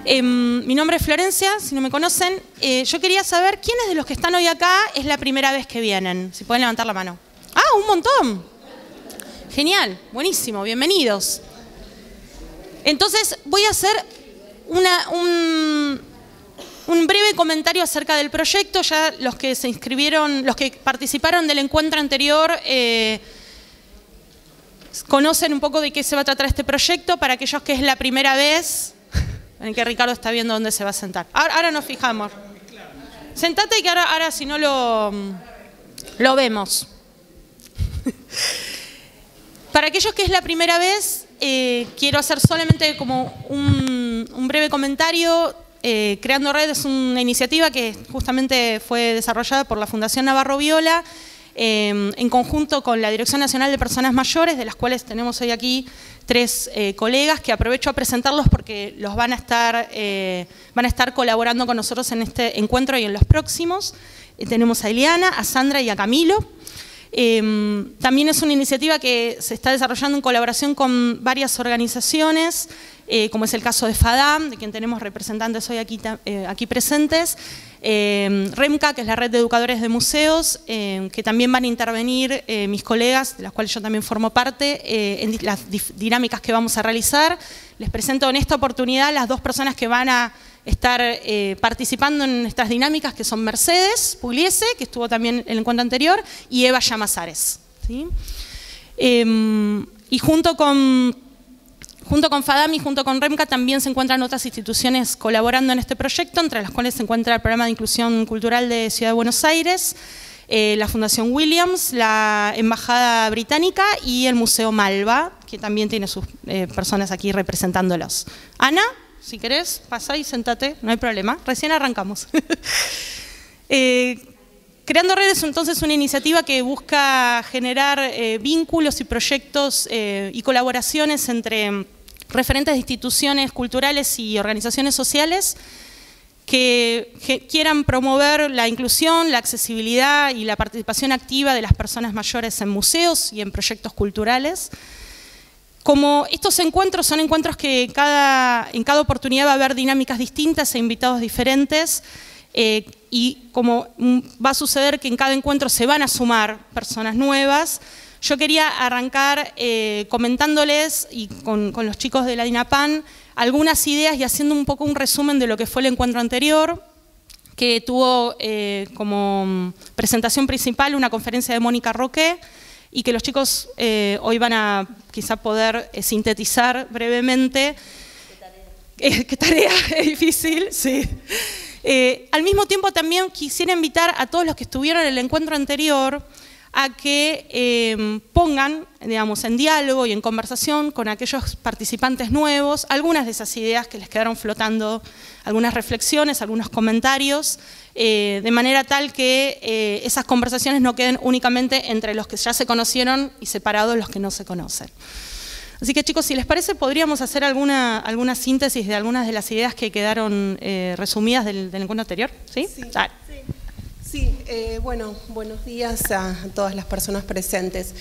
Mi nombre es Florencia, si no me conocen. Yo quería saber quiénes de los que están hoy acá es la primera vez que vienen. Si pueden levantar la mano. ¡Ah, un montón! Genial, buenísimo, bienvenidos. Entonces voy a hacer un breve comentario acerca del proyecto. Ya los que se inscribieron, los que participaron del encuentro anterior conocen un poco de qué se va a tratar este proyecto. Para aquellos que es la primera vez, en que Ricardo está viendo dónde se va a sentar. Ahora nos fijamos. Sentate que ahora si no lo vemos. Para aquellos que es la primera vez, quiero hacer solamente como un breve comentario. Creando Red es una iniciativa que justamente fue desarrollada por la Fundación Navarro Viola en conjunto con la Dirección Nacional de Personas Mayores, de las cuales tenemos hoy aquí 3 colegas que aprovecho a presentarlos porque los van a estar colaborando con nosotros en este encuentro y en los próximos. Tenemos a Eliana, a Sandra y a Camilo. También es una iniciativa que se está desarrollando en colaboración con varias organizaciones, como es el caso de FADAM, de quien tenemos representantes hoy aquí presentes, REMCA, que es la Red de Educadores de Museos, que también van a intervenir mis colegas, de las cuales yo también formo parte, en las dinámicas que vamos a realizar. Les presento en esta oportunidad las 2 personas que van a estar participando en estas dinámicas, que son Mercedes Pugliese, que estuvo también en el encuentro anterior, y Eva Llamazares, ¿sí? Y junto con FADAM y junto con REMCA también se encuentran otras instituciones colaborando en este proyecto, entre las cuales se encuentra el Programa de Inclusión Cultural de Ciudad de Buenos Aires, la Fundación Williams, la Embajada Británica y el Museo Malva, que también tiene sus personas aquí representándolos. Ana, si querés, pasá y sentate, no hay problema, recién arrancamos. Creando Red es entonces una iniciativa que busca generar vínculos y proyectos y colaboraciones entre referentes de instituciones culturales y organizaciones sociales que quieran promover la inclusión, la accesibilidad y la participación activa de las personas mayores en museos y en proyectos culturales. Como estos encuentros son encuentros que en cada oportunidad va a haber dinámicas distintas e invitados diferentes, y como va a suceder que en cada encuentro se van a sumar personas nuevas, yo quería arrancar comentándoles, y con los chicos de la DINAPAN, algunas ideas y haciendo un poco un resumen de lo que fue el encuentro anterior, que tuvo como presentación principal una conferencia de Mónica Roque, y que los chicos hoy van a quizá poder sintetizar brevemente. ¿Qué tarea? Es difícil, sí. Al mismo tiempo también quisiera invitar a todos los que estuvieron en el encuentro anterior a que pongan, digamos, en diálogo y en conversación con aquellos participantes nuevos algunas de esas ideas que les quedaron flotando, algunas reflexiones, algunos comentarios, de manera tal que esas conversaciones no queden únicamente entre los que ya se conocieron y separados los que no se conocen. Así que chicos, si les parece, podríamos hacer alguna síntesis de algunas de las ideas que quedaron resumidas del encuentro anterior. ¿Sí? Sí. Sí, bueno, buenos días a todas las personas presentes.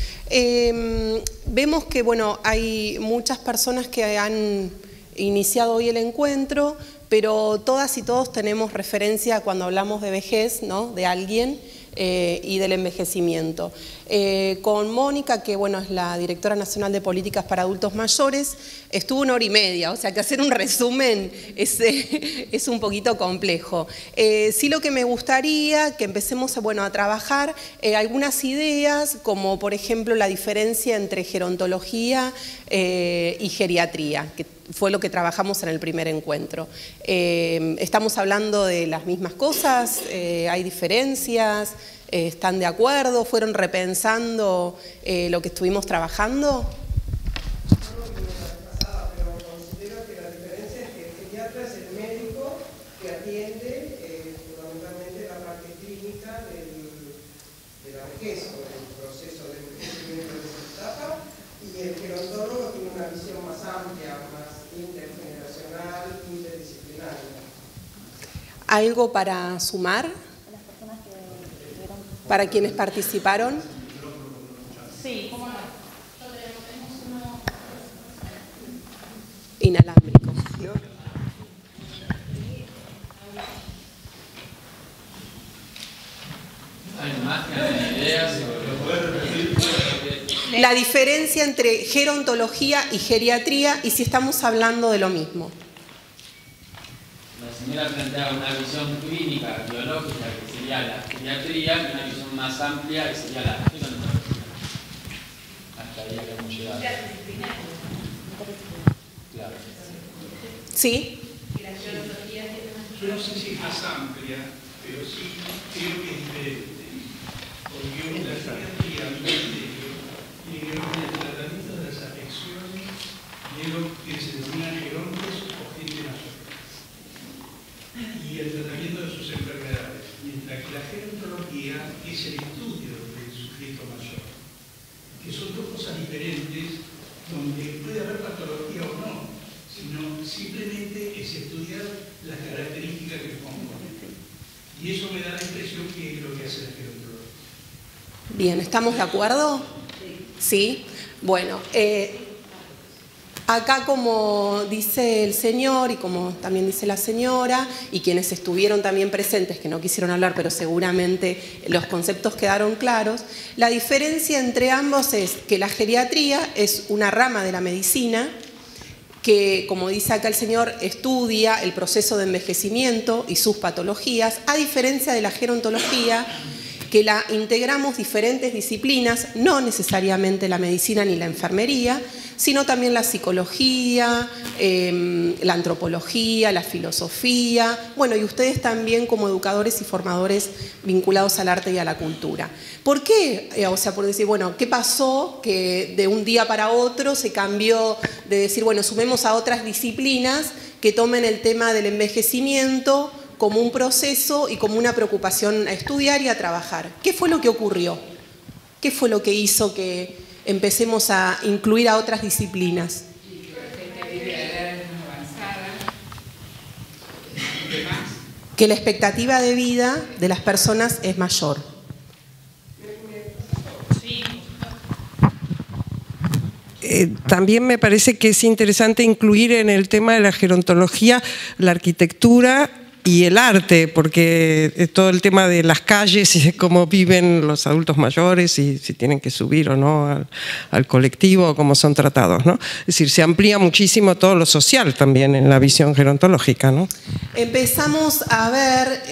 Vemos que bueno, hay muchas personas que han iniciado hoy el encuentro, pero todas y todos tenemos referencia cuando hablamos de vejez, ¿no? De alguien y del envejecimiento. Con Mónica, que bueno, es la Directora Nacional de Políticas para Adultos Mayores, estuvo 1 hora y media, o sea que hacer un resumen es un poquito complejo. Sí, lo que me gustaría que empecemos a trabajar algunas ideas, como por ejemplo la diferencia entre gerontología y geriatría, que fue lo que trabajamos en el primer encuentro. ¿Estamos hablando de las mismas cosas? ¿Hay diferencias? ¿Están de acuerdo? ¿Fueron repensando lo que estuvimos trabajando? Pero considero que la diferencia es que el geriatra es el médico que atiende fundamentalmente la parte clínica de la vejez, o del proceso de envejecimiento de esa etapa, y el gerontólogo tiene una visión más amplia, más intergeneracional, interdisciplinaria. ¿Algo para sumar? ¿Para quienes participaron? Sí, cómo no. Tenemos uno inalámbrico, ¿no? la diferencia entre gerontología y geriatría y si estamos hablando de lo mismo. La señora planteaba una visión clínica, biológica, que sería la geriatría, y una visión más amplia, que sería la gerontología. Hasta ahí hemos llegado. Claro. ¿Sí? Yo no sé si es más amplia, pero sí creo que es diferente. Porque la geriatría, mi criterio, tiene que ver con el tratamiento de las afecciones de lo que se denomina gerontes o gente mayor. Y el tratamiento de sus enfermedades. Mientras que la gerontología es el estudio del sujeto mayor. Que son dos cosas diferentes, donde puede haber patología o no, sino simplemente es estudiar las características que componen. Y eso me da la impresión que es lo que hace la gerontología. Bien, ¿estamos de acuerdo? Sí. Bueno, acá como dice el señor y como también dice la señora y quienes estuvieron también presentes, que no quisieron hablar, pero seguramente los conceptos quedaron claros, la diferencia entre ambos es que la geriatría es una rama de la medicina que, como dice acá el señor, estudia el proceso de envejecimiento y sus patologías, a diferencia de la gerontología, que la integramos diferentes disciplinas, no necesariamente la medicina ni la enfermería, sino también la psicología, la antropología, la filosofía, bueno, y ustedes también como educadores y formadores vinculados al arte y a la cultura. ¿Por qué? O sea, por decir, bueno, ¿qué pasó que de un día para otro se cambió de decir, bueno, sumemos a otras disciplinas que tomen el tema del envejecimiento como un proceso y como una preocupación a estudiar y a trabajar? ¿Qué fue lo que ocurrió? ¿Qué fue lo que hizo que empecemos a incluir a otras disciplinas? Que la expectativa de vida de las personas es mayor. También me parece que es interesante incluir en el tema de la gerontología la arquitectura y el arte, porque todo el tema de las calles y de cómo viven los adultos mayores y si tienen que subir o no al colectivo o cómo son tratados, ¿no? Es decir, se amplía muchísimo todo lo social también en la visión gerontológica, ¿no? Empezamos a ver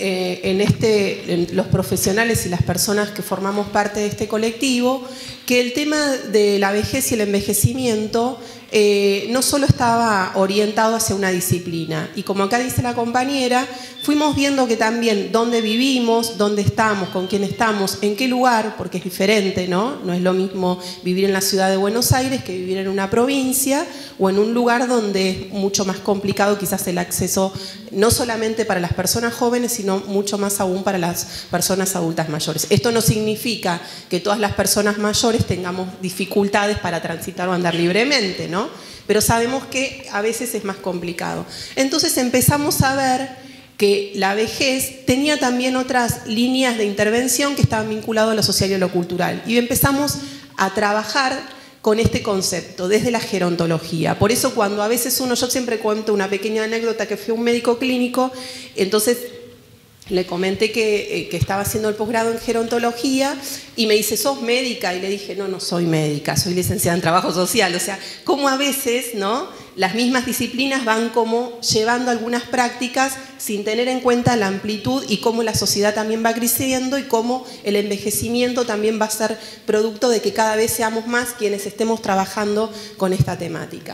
en los profesionales y las personas que formamos parte de este colectivo que el tema de la vejez y el envejecimiento no solo estaba orientado hacia una disciplina, y como acá dice la compañera, fuimos viendo que también dónde vivimos, dónde estamos, con quién estamos, en qué lugar, porque es diferente, ¿no? No es lo mismo vivir en la ciudad de Buenos Aires que vivir en una provincia o en un lugar donde es mucho más complicado quizás el acceso, no solamente para las personas jóvenes, sino mucho más aún para las personas adultas mayores. Esto no significa que todas las personas mayores tengamos dificultades para transitar o andar libremente, ¿no? Pero sabemos que a veces es más complicado. Entonces empezamos a ver que la vejez tenía también otras líneas de intervención que estaban vinculadas a lo social y a lo cultural. Y empezamos a trabajar con este concepto desde la gerontología. Por eso cuando a veces yo siempre cuento una pequeña anécdota que fui a un médico clínico, entonces le comenté que estaba haciendo el posgrado en gerontología y me dice, ¿sos médica? Y le dije, no, no soy médica, soy licenciada en trabajo social. O sea, como a veces, ¿no?, las mismas disciplinas van como llevando algunas prácticas sin tener en cuenta la amplitud y cómo la sociedad también va creciendo y cómo el envejecimiento también va a ser producto de que cada vez seamos más quienes estemos trabajando con esta temática.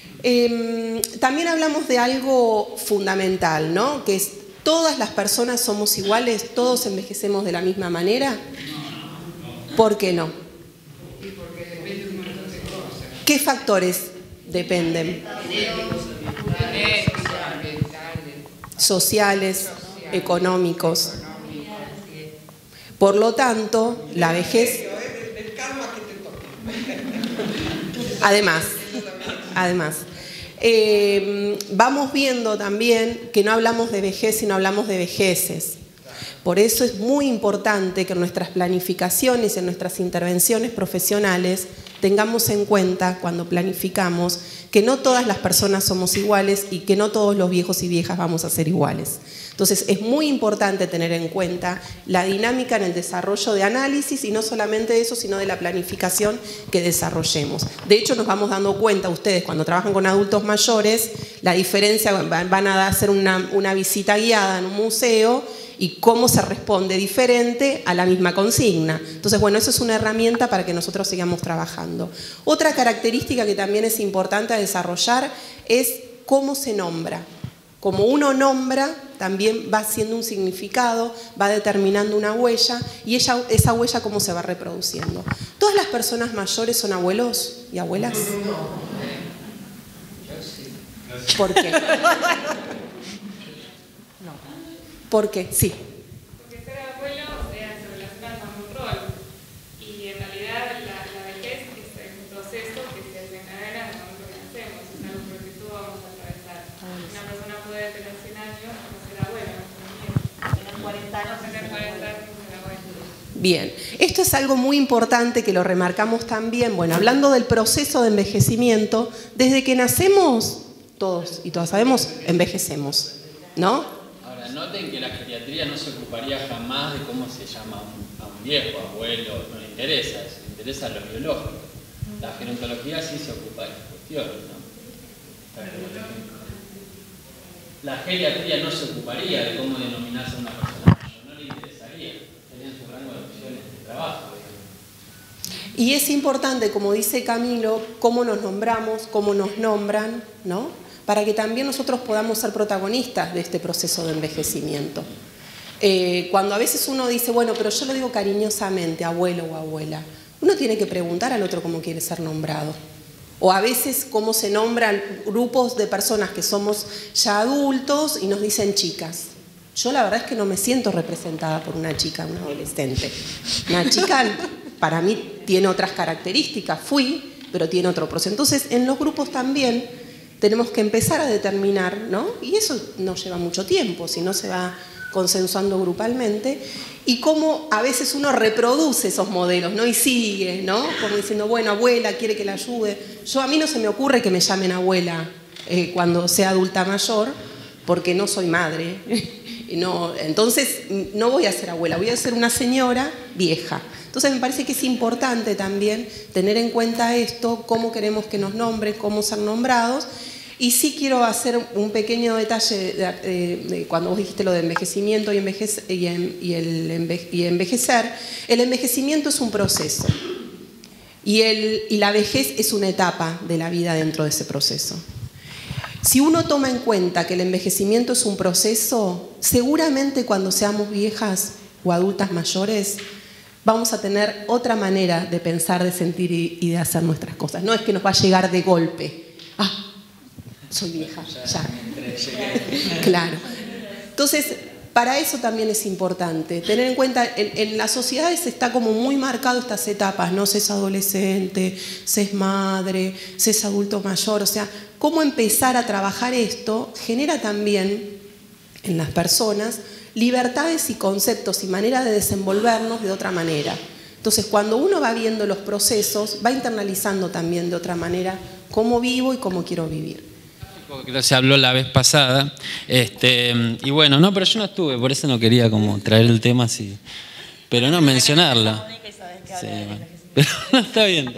También hablamos de algo fundamental, ¿no?, que es ¿todas las personas somos iguales? ¿Todos envejecemos de la misma manera? ¿Por qué no? ¿Qué factores dependen? Sociales, económicos. Por lo tanto, la vejez... Además. Vamos viendo también que no hablamos de vejez, sino hablamos de vejeces. Por eso es muy importante que en nuestras planificaciones, en nuestras intervenciones profesionales, tengamos en cuenta cuando planificamos que no todas las personas somos iguales y que no todos los viejos y viejas vamos a ser iguales. Entonces es muy importante tener en cuenta la dinámica en el desarrollo de análisis y no solamente de eso, sino de la planificación que desarrollemos. De hecho, nos vamos dando cuenta ustedes cuando trabajan con adultos mayores, la diferencia, van a hacer una visita guiada en un museo y cómo se responde diferente a la misma consigna. Entonces, bueno, eso es una herramienta para que nosotros sigamos trabajando. Otra característica que también es importante a desarrollar es cómo se nombra. Como uno nombra, también va haciendo un significado, va determinando una huella y esa huella cómo se va reproduciendo. ¿Todas las personas mayores son abuelos y abuelas? ¿Por qué? ¿Por qué? Sí. Porque ser abuelo se relaciona con un rol y en realidad la vejez es un proceso que se desencadena en el momento que nacemos, es algo por el que todos vamos a atravesar. Una persona puede tener 100 años y no ser abuela, no tener 40 años, no tener 40 años y ser abuela. Bien, esto es algo muy importante que lo remarcamos también, bueno, hablando del proceso de envejecimiento, desde que nacemos, todos y todas sabemos, envejecemos, ¿no? Noten que la geriatría no se ocuparía jamás de cómo se llama a un viejo, abuelo, no le interesa lo biológico. La gerontología sí se ocupa de las cuestiones, ¿no? La geriatría no se ocuparía de cómo denominarse a una persona mayor, no le interesaría, sería en su rango de opciones de trabajo. Y es importante, como dice Camilo, cómo nos nombramos, cómo nos nombran, ¿no? Para que también nosotros podamos ser protagonistas de este proceso de envejecimiento. Cuando a veces uno dice, bueno, pero yo lo digo cariñosamente, abuelo o abuela, uno tiene que preguntar al otro cómo quiere ser nombrado. O a veces cómo se nombran grupos de personas que somos ya adultos y nos dicen chicas. Yo la verdad es que no me siento representada por una chica, una adolescente. Una chica para mí tiene otras características, pero tiene otro proceso. Entonces, en los grupos también tenemos que empezar a determinar, ¿no? Y eso no lleva mucho tiempo, si no se va consensuando grupalmente, y cómo a veces uno reproduce esos modelos, ¿no? Y sigue, ¿no? Como diciendo, bueno, abuela, quiere que la ayude. A mí no se me ocurre que me llamen abuela cuando sea adulta mayor, porque no soy madre. No, entonces, no voy a ser abuela, voy a ser una señora vieja. Entonces me parece que es importante también tener en cuenta esto, cómo queremos que nos nombren, cómo ser nombrados. Y sí quiero hacer un pequeño detalle de cuando vos dijiste lo de envejecimiento y envejecer. El envejecimiento es un proceso y la vejez es una etapa de la vida dentro de ese proceso. Si uno toma en cuenta que el envejecimiento es un proceso, seguramente cuando seamos viejas o adultas mayores, vamos a tener otra manera de pensar, de sentir y de hacer nuestras cosas. No es que nos va a llegar de golpe. Ah, soy vieja, ya. Claro. Entonces, para eso también es importante tener en cuenta, en las sociedades está como muy marcado estas etapas, ¿no? Se es adolescente, se es madre, se es adulto mayor. O sea, cómo empezar a trabajar esto genera también en las personas libertades y conceptos y manera de desenvolvernos de otra manera. Entonces, cuando uno va viendo los procesos, va internalizando también de otra manera cómo vivo y cómo quiero vivir. Que se habló la vez pasada, y bueno, no, pero yo no estuve, por eso no quería como traer el tema así, pero no mencionarlo. Sí, pero no, está bien.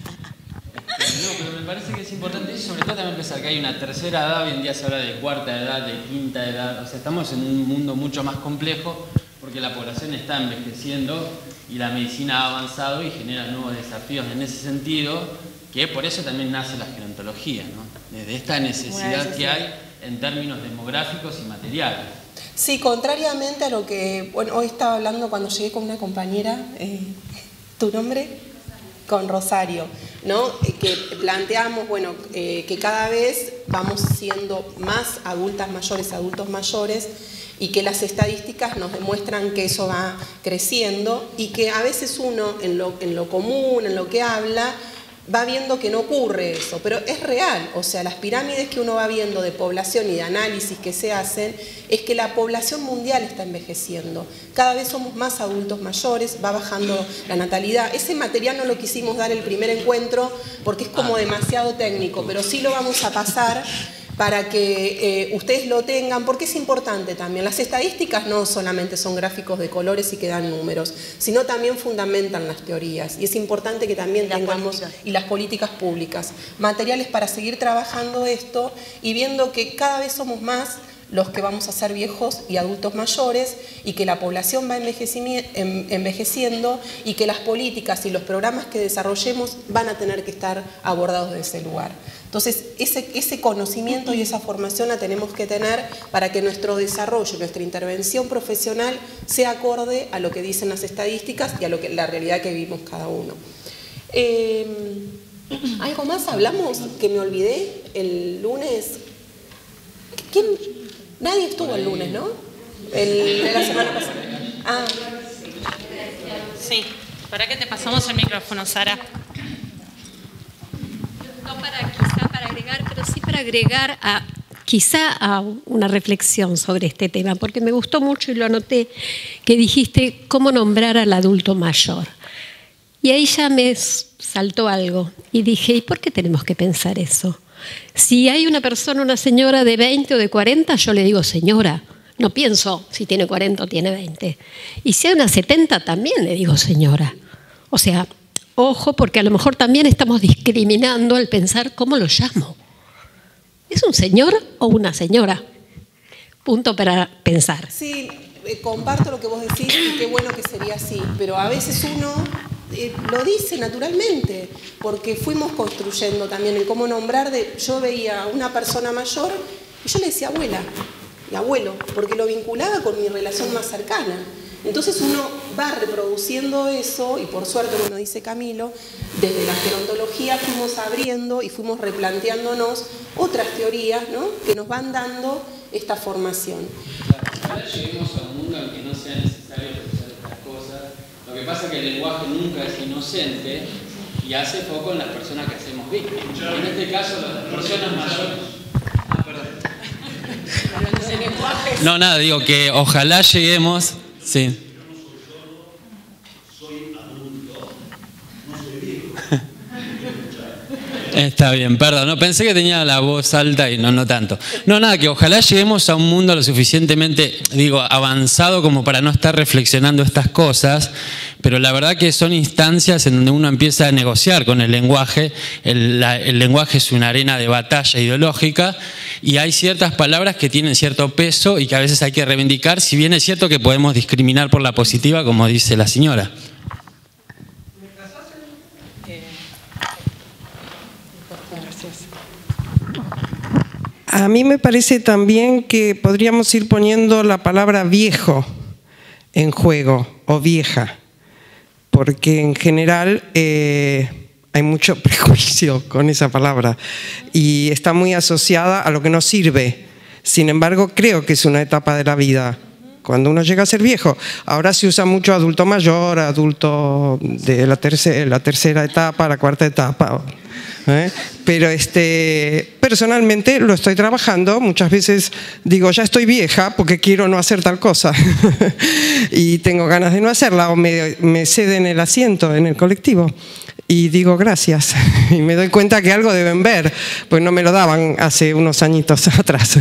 No, pero me parece que es importante y sobre todo también pensar que hay una tercera edad, hoy en día se habla de cuarta edad, de quinta edad, o sea, estamos en un mundo mucho más complejo porque la población está envejeciendo y la medicina ha avanzado y genera nuevos desafíos en ese sentido, que por eso también nace la gerontología, ¿no? Desde esta necesidad que hay en términos demográficos y materiales. Sí, contrariamente a lo que, bueno, hoy estaba hablando cuando llegué con una compañera, ¿tu nombre? Con Rosario, ¿no? Que planteamos, bueno, que cada vez vamos siendo más adultas mayores, adultos mayores, y que las estadísticas nos demuestran que eso va creciendo y que a veces uno en lo común, en lo que habla, va viendo que no ocurre eso, pero es real. O sea, las pirámides que uno va viendo de población y de análisis que se hacen es que la población mundial está envejeciendo. Cada vez somos más adultos mayores, va bajando la natalidad. Ese material no lo quisimos dar el primer encuentro porque es como demasiado técnico, pero sí lo vamos a pasar para que ustedes lo tengan, porque es importante también. Las estadísticas no solamente son gráficos de colores y que dan números, sino también fundamentan las teorías. Y es importante que también tengamos, y las políticas públicas, materiales para seguir trabajando esto y viendo que cada vez somos más los que vamos a ser viejos y adultos mayores, y que la población va envejeciendo, y que las políticas y los programas que desarrollemos van a tener que estar abordados desde ese lugar. Entonces, ese conocimiento y esa formación la tenemos que tener para que nuestro desarrollo, nuestra intervención profesional sea acorde a lo que dicen las estadísticas y a la realidad que vivimos cada uno. ¿Algo más hablamos que me olvidé el lunes? ¿Quién? Nadie estuvo el lunes, ¿no? De la semana pasada. Ah. Sí, ¿para qué te pasamos el micrófono, Sara? No quizá para agregar, pero sí para agregar quizá a una reflexión sobre este tema, porque me gustó mucho y lo anoté, que dijiste cómo nombrar al adulto mayor. Y ahí ya me saltó algo y dije, ¿y por qué tenemos que pensar eso? Si hay una persona, una señora de 20 o de 40, yo le digo señora. No pienso si tiene 40 o tiene 20. Y si hay una 70, también le digo señora. O sea, ojo, porque a lo mejor también estamos discriminando al pensar cómo lo llamo. ¿Es un señor o una señora? Punto para pensar. Sí, comparto lo que vos decís y qué bueno que sería así, pero a veces uno lo dice naturalmente, porque fuimos construyendo también en cómo nombrar. Yo veía a una persona mayor y yo le decía abuela y abuelo, porque lo vinculaba con mi relación más cercana. Entonces uno va reproduciendo eso, y por suerte, como dice Camilo, desde la gerontología fuimos abriendo y fuimos replanteándonos otras teorías, ¿no?, que nos van dando esta formación. Ahora lleguemos a un mundo en que no sea necesario realizar estas cosas. Lo que pasa es que el lenguaje nunca es inocente y hace foco en las personas que hacemos víctimas. En este caso, las personas mayores. No, nada, digo que ojalá lleguemos. Sí. Está bien, perdón, no, pensé que tenía la voz alta y no tanto. No, nada, que ojalá lleguemos a un mundo lo suficientemente, avanzado como para no estar reflexionando estas cosas, pero la verdad que son instancias en donde uno empieza a negociar con el lenguaje. El lenguaje es una arena de batalla ideológica y hay ciertas palabras que tienen cierto peso y que a veces hay que reivindicar, si bien es cierto que podemos discriminar por la positiva, como dice la señora. A mí me parece también que podríamos ir poniendo la palabra viejo en juego, o vieja, porque en general hay mucho prejuicio con esa palabra y está muy asociada a lo que nos sirve. Sin embargo, creo que es una etapa de la vida. Cuando uno llega a ser viejo, ahora se usa mucho adulto mayor, adulto de la tercera etapa, la cuarta etapa. Pero personalmente lo estoy trabajando. Muchas veces digo, ya estoy vieja porque quiero no hacer tal cosa y tengo ganas de no hacerla, o me ceden el asiento en el colectivo y digo gracias y me doy cuenta que algo deben ver, pues no me lo daban hace unos añitos atrás.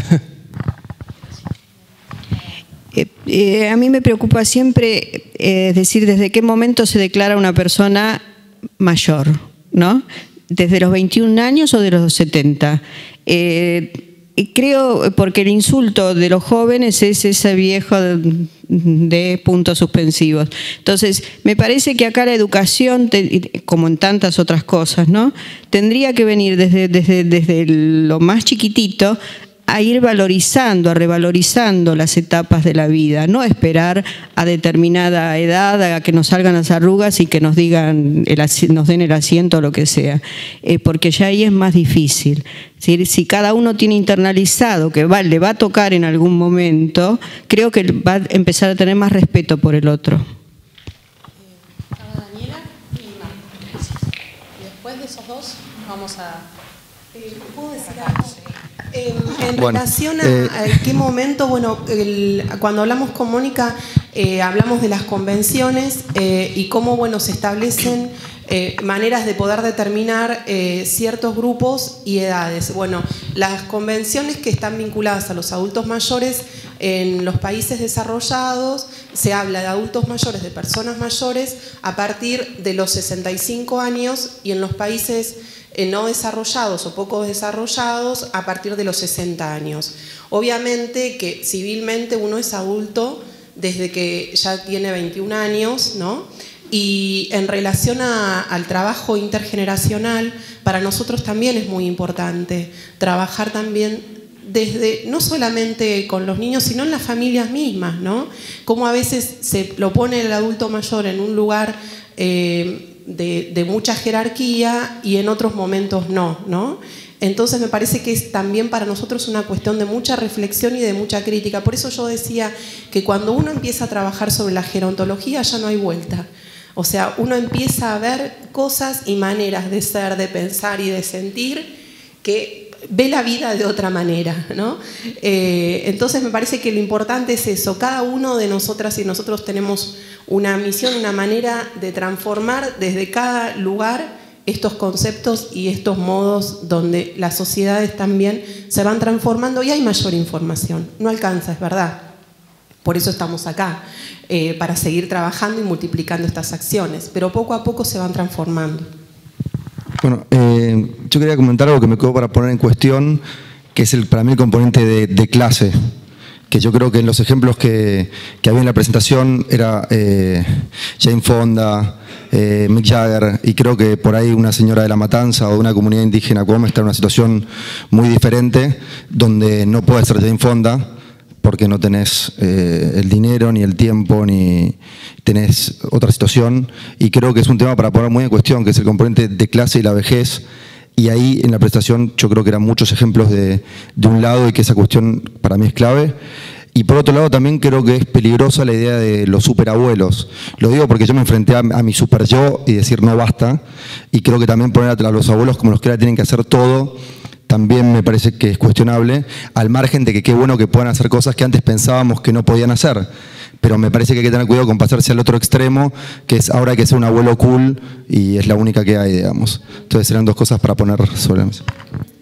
A mí me preocupa siempre, es decir, desde qué momento se declara una persona mayor, ¿no? ¿Desde los 21 años o de los 70? Creo, porque el insulto de los jóvenes es ese viejo de puntos suspensivos. Entonces, me parece que acá la educación, como en tantas otras cosas, ¿no?, tendría que venir desde lo más chiquitito a ir valorizando, a revalorizando las etapas de la vida, no esperar a determinada edad a que nos salgan las arrugas y que nos digan, nos den el asiento o lo que sea, porque ya ahí es más difícil. Si cada uno tiene internalizado que le va a tocar en algún momento, creo que va a empezar a tener más respeto por el otro. Daniela y Marco. Y después de esos dos vamos a... ¿Puedo decir algo? En relación a qué momento, cuando hablamos con Mónica, hablamos de las convenciones y cómo, se establecen maneras de poder determinar ciertos grupos y edades. Bueno, las convenciones que están vinculadas a los adultos mayores en los países desarrollados, se habla de adultos mayores, de personas mayores, a partir de los 65 años y en los países no desarrollados o poco desarrollados a partir de los 60 años. Obviamente que civilmente uno es adulto desde que ya tiene 21 años, ¿no? Y en relación al trabajo intergeneracional, para nosotros también es muy importante trabajar también desde, no solamente con los niños, sino en las familias mismas, ¿no? Como a veces se lo pone el adulto mayor en un lugar de mucha jerarquía y en otros momentos no, ¿no? Entonces me parece que es también para nosotros una cuestión de mucha reflexión y de mucha crítica. Por eso yo decía que cuando uno empieza a trabajar sobre la gerontología ya no hay vuelta. O sea, uno empieza a ver cosas y maneras de ser, de pensar y de sentir que ve la vida de otra manera, ¿no? Entonces me parece que lo importante es eso. Cada uno de nosotras y nosotros tenemos una misión, una manera de transformar desde cada lugar estos conceptos y estos modos donde las sociedades también se van transformando y hay mayor información. No alcanza, es verdad. Por eso estamos acá, para seguir trabajando y multiplicando estas acciones, pero poco a poco se van transformando. Bueno, yo quería comentar algo que me quedó para poner en cuestión, que es para mí el componente de clase, que yo creo que en los ejemplos que había en la presentación era Jane Fonda, Mick Jagger, y creo que por ahí una señora de La Matanza o de una comunidad indígena como está en una situación muy diferente, donde no puede ser Jane Fonda, porque no tenés el dinero, ni el tiempo, ni tenés otra situación. Y creo que es un tema para poner muy en cuestión, que es el componente de clase y la vejez. Y ahí en la presentación yo creo que eran muchos ejemplos de un lado y que esa cuestión para mí es clave. Y por otro lado también creo que es peligrosa la idea de los superabuelos. Lo digo porque yo me enfrenté a mi super yo y decir no basta. Y creo que también poner a los abuelos como los que ahora tienen que hacer todo, también me parece que es cuestionable, al margen de que qué bueno que puedan hacer cosas que antes pensábamos que no podían hacer. Pero me parece que hay que tener cuidado con pasarse al otro extremo, que es ahora hay que ser un abuelo cool y es la única que hay, digamos. Entonces serán dos cosas para poner sobre la mesa.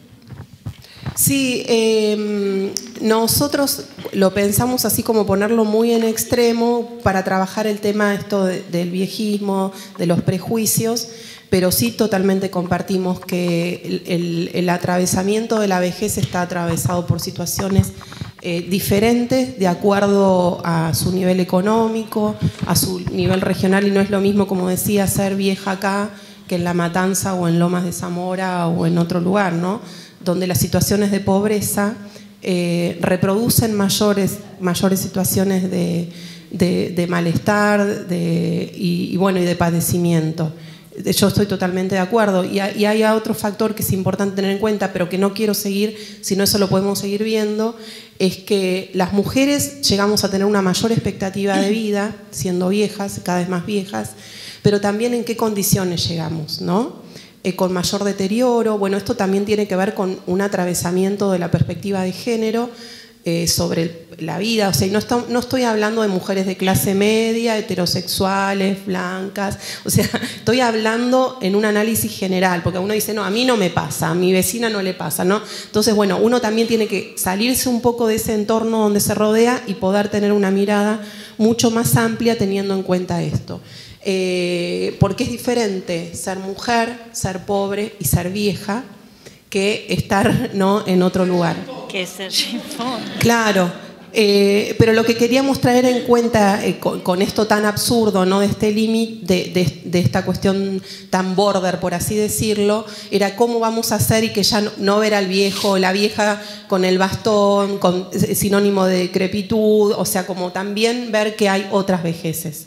Sí, nosotros lo pensamos así como ponerlo muy en extremo para trabajar el tema esto del viejismo, de los prejuicios, pero sí totalmente compartimos que el atravesamiento de la vejez está atravesado por situaciones diferentes de acuerdo a su nivel económico, a su nivel regional, y no es lo mismo, como decía, ser vieja acá que en La Matanza o en Lomas de Zamora o en otro lugar, ¿no? Donde las situaciones de pobreza reproducen mayores situaciones de malestar y de padecimiento. Yo estoy totalmente de acuerdo. Y hay otro factor que es importante tener en cuenta, pero que no quiero seguir, si no eso lo podemos seguir viendo, es que las mujeres llegamos a tener una mayor expectativa de vida, siendo viejas, cada vez más viejas, pero también en qué condiciones llegamos, ¿no? Con mayor deterioro. Bueno, esto también tiene que ver con un atravesamiento de la perspectiva de género sobre la vida. O sea, no estoy hablando de mujeres de clase media, heterosexuales, blancas. O sea, estoy hablando en un análisis general, porque uno dice, no, a mí no me pasa, a mi vecina no le pasa, ¿no? Entonces, bueno, uno también tiene que salirse un poco de ese entorno donde se rodea y poder tener una mirada mucho más amplia teniendo en cuenta esto. Porque es diferente ser mujer, ser pobre y ser vieja que estar, ¿no?, en otro lugar. Que ser Jane Fonda. Claro, pero lo que queríamos traer en cuenta con esto tan absurdo, ¿no?, de este límite, de esta cuestión tan border, por así decirlo, era cómo vamos a hacer y que ya no ver al viejo o la vieja con el bastón, con sinónimo de decrepitud, o sea, como también ver que hay otras vejeces.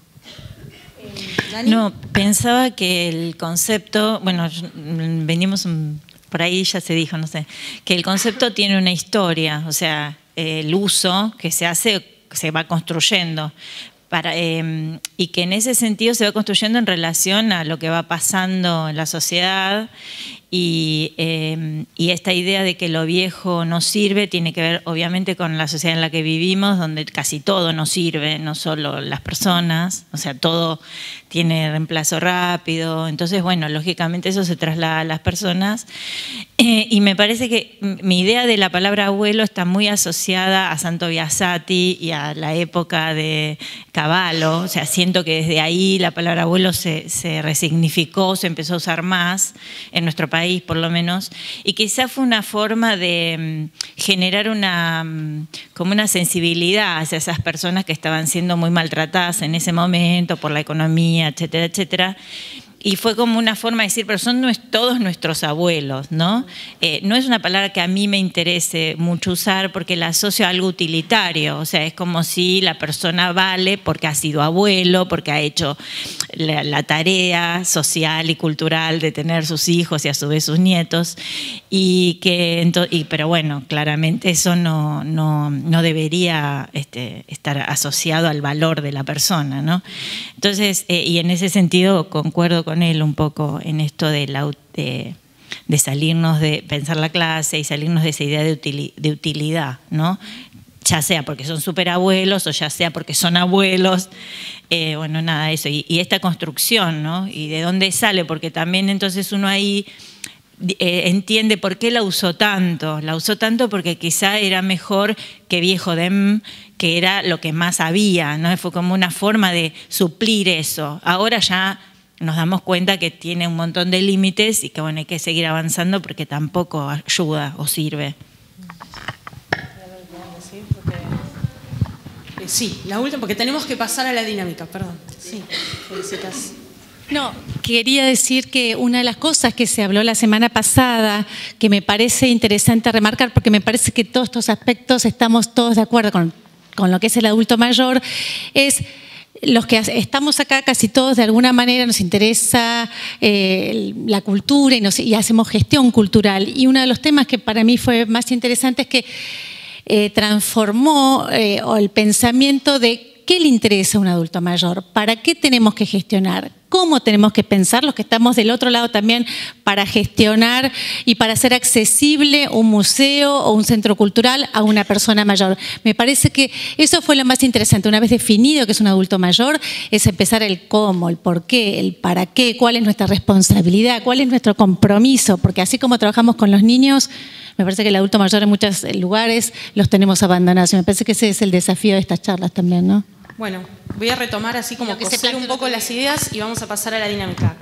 No, pensaba que el concepto, bueno, venimos por ahí, ya se dijo, no sé, que el concepto tiene una historia, o sea, el uso que se hace, se va construyendo, y que en ese sentido se va construyendo en relación a lo que va pasando en la sociedad Y esta idea de que lo viejo no sirve tiene que ver obviamente con la sociedad en la que vivimos, donde casi todo nos sirve, no solo las personas, o sea, todo tiene reemplazo rápido. Entonces, bueno, lógicamente eso se traslada a las personas. Y me parece que mi idea de la palabra abuelo está muy asociada a Santo Biasati y a la época de Cavallo. O sea, siento que desde ahí la palabra abuelo se resignificó, se empezó a usar más en nuestro país, por lo menos. Y quizá fue una forma de generar como una sensibilidad hacia esas personas que estaban siendo muy maltratadas en ese momento por la economía, etcétera, etcétera. Y fue como una forma de decir, pero son todos nuestros abuelos, ¿no? No es una palabra que a mí me interese mucho usar porque la asocio a algo utilitario. O sea, es como si la persona vale porque ha sido abuelo, porque ha hecho la tarea social y cultural de tener sus hijos y a su vez sus nietos. Pero bueno, claramente eso no debería estar asociado al valor de la persona, ¿no? Entonces, y en ese sentido concuerdo con él un poco en esto de salirnos de pensar la clase y salirnos de esa idea de utilidad, ¿no? Ya sea porque son superabuelos o ya sea porque son abuelos, bueno, nada, eso. Y esta construcción, ¿no? Y de dónde sale, porque también entonces uno ahí entiende por qué la usó tanto. La usó tanto porque quizá era mejor que viejo dem, que era lo que más había, ¿no? Fue como una forma de suplir eso. Ahora ya nos damos cuenta que tiene un montón de límites y que bueno, hay que seguir avanzando porque tampoco ayuda o sirve. Sí, la última, porque tenemos que pasar a la dinámica, perdón. Sí, felicitas. No, quería decir que una de las cosas que se habló la semana pasada, que me parece interesante remarcar, porque me parece que todos estos aspectos estamos todos de acuerdo con lo que es el adulto mayor, es los que estamos acá casi todos de alguna manera nos interesa la cultura y hacemos gestión cultural. Y uno de los temas que para mí fue más interesante es que transformó el pensamiento de qué le interesa a un adulto mayor, para qué tenemos que gestionar, cómo tenemos que pensar los que estamos del otro lado también para gestionar y para hacer accesible un museo o un centro cultural a una persona mayor. Me parece que eso fue lo más interesante. Una vez definido que es un adulto mayor, es empezar el cómo, el por qué, el para qué, cuál es nuestra responsabilidad, cuál es nuestro compromiso, porque así como trabajamos con los niños, me parece que el adulto mayor en muchos lugares los tenemos abandonados. Y me parece que ese es el desafío de estas charlas también, ¿no? Bueno, voy a retomar así como coser un poco las ideas y vamos a pasar a la dinámica.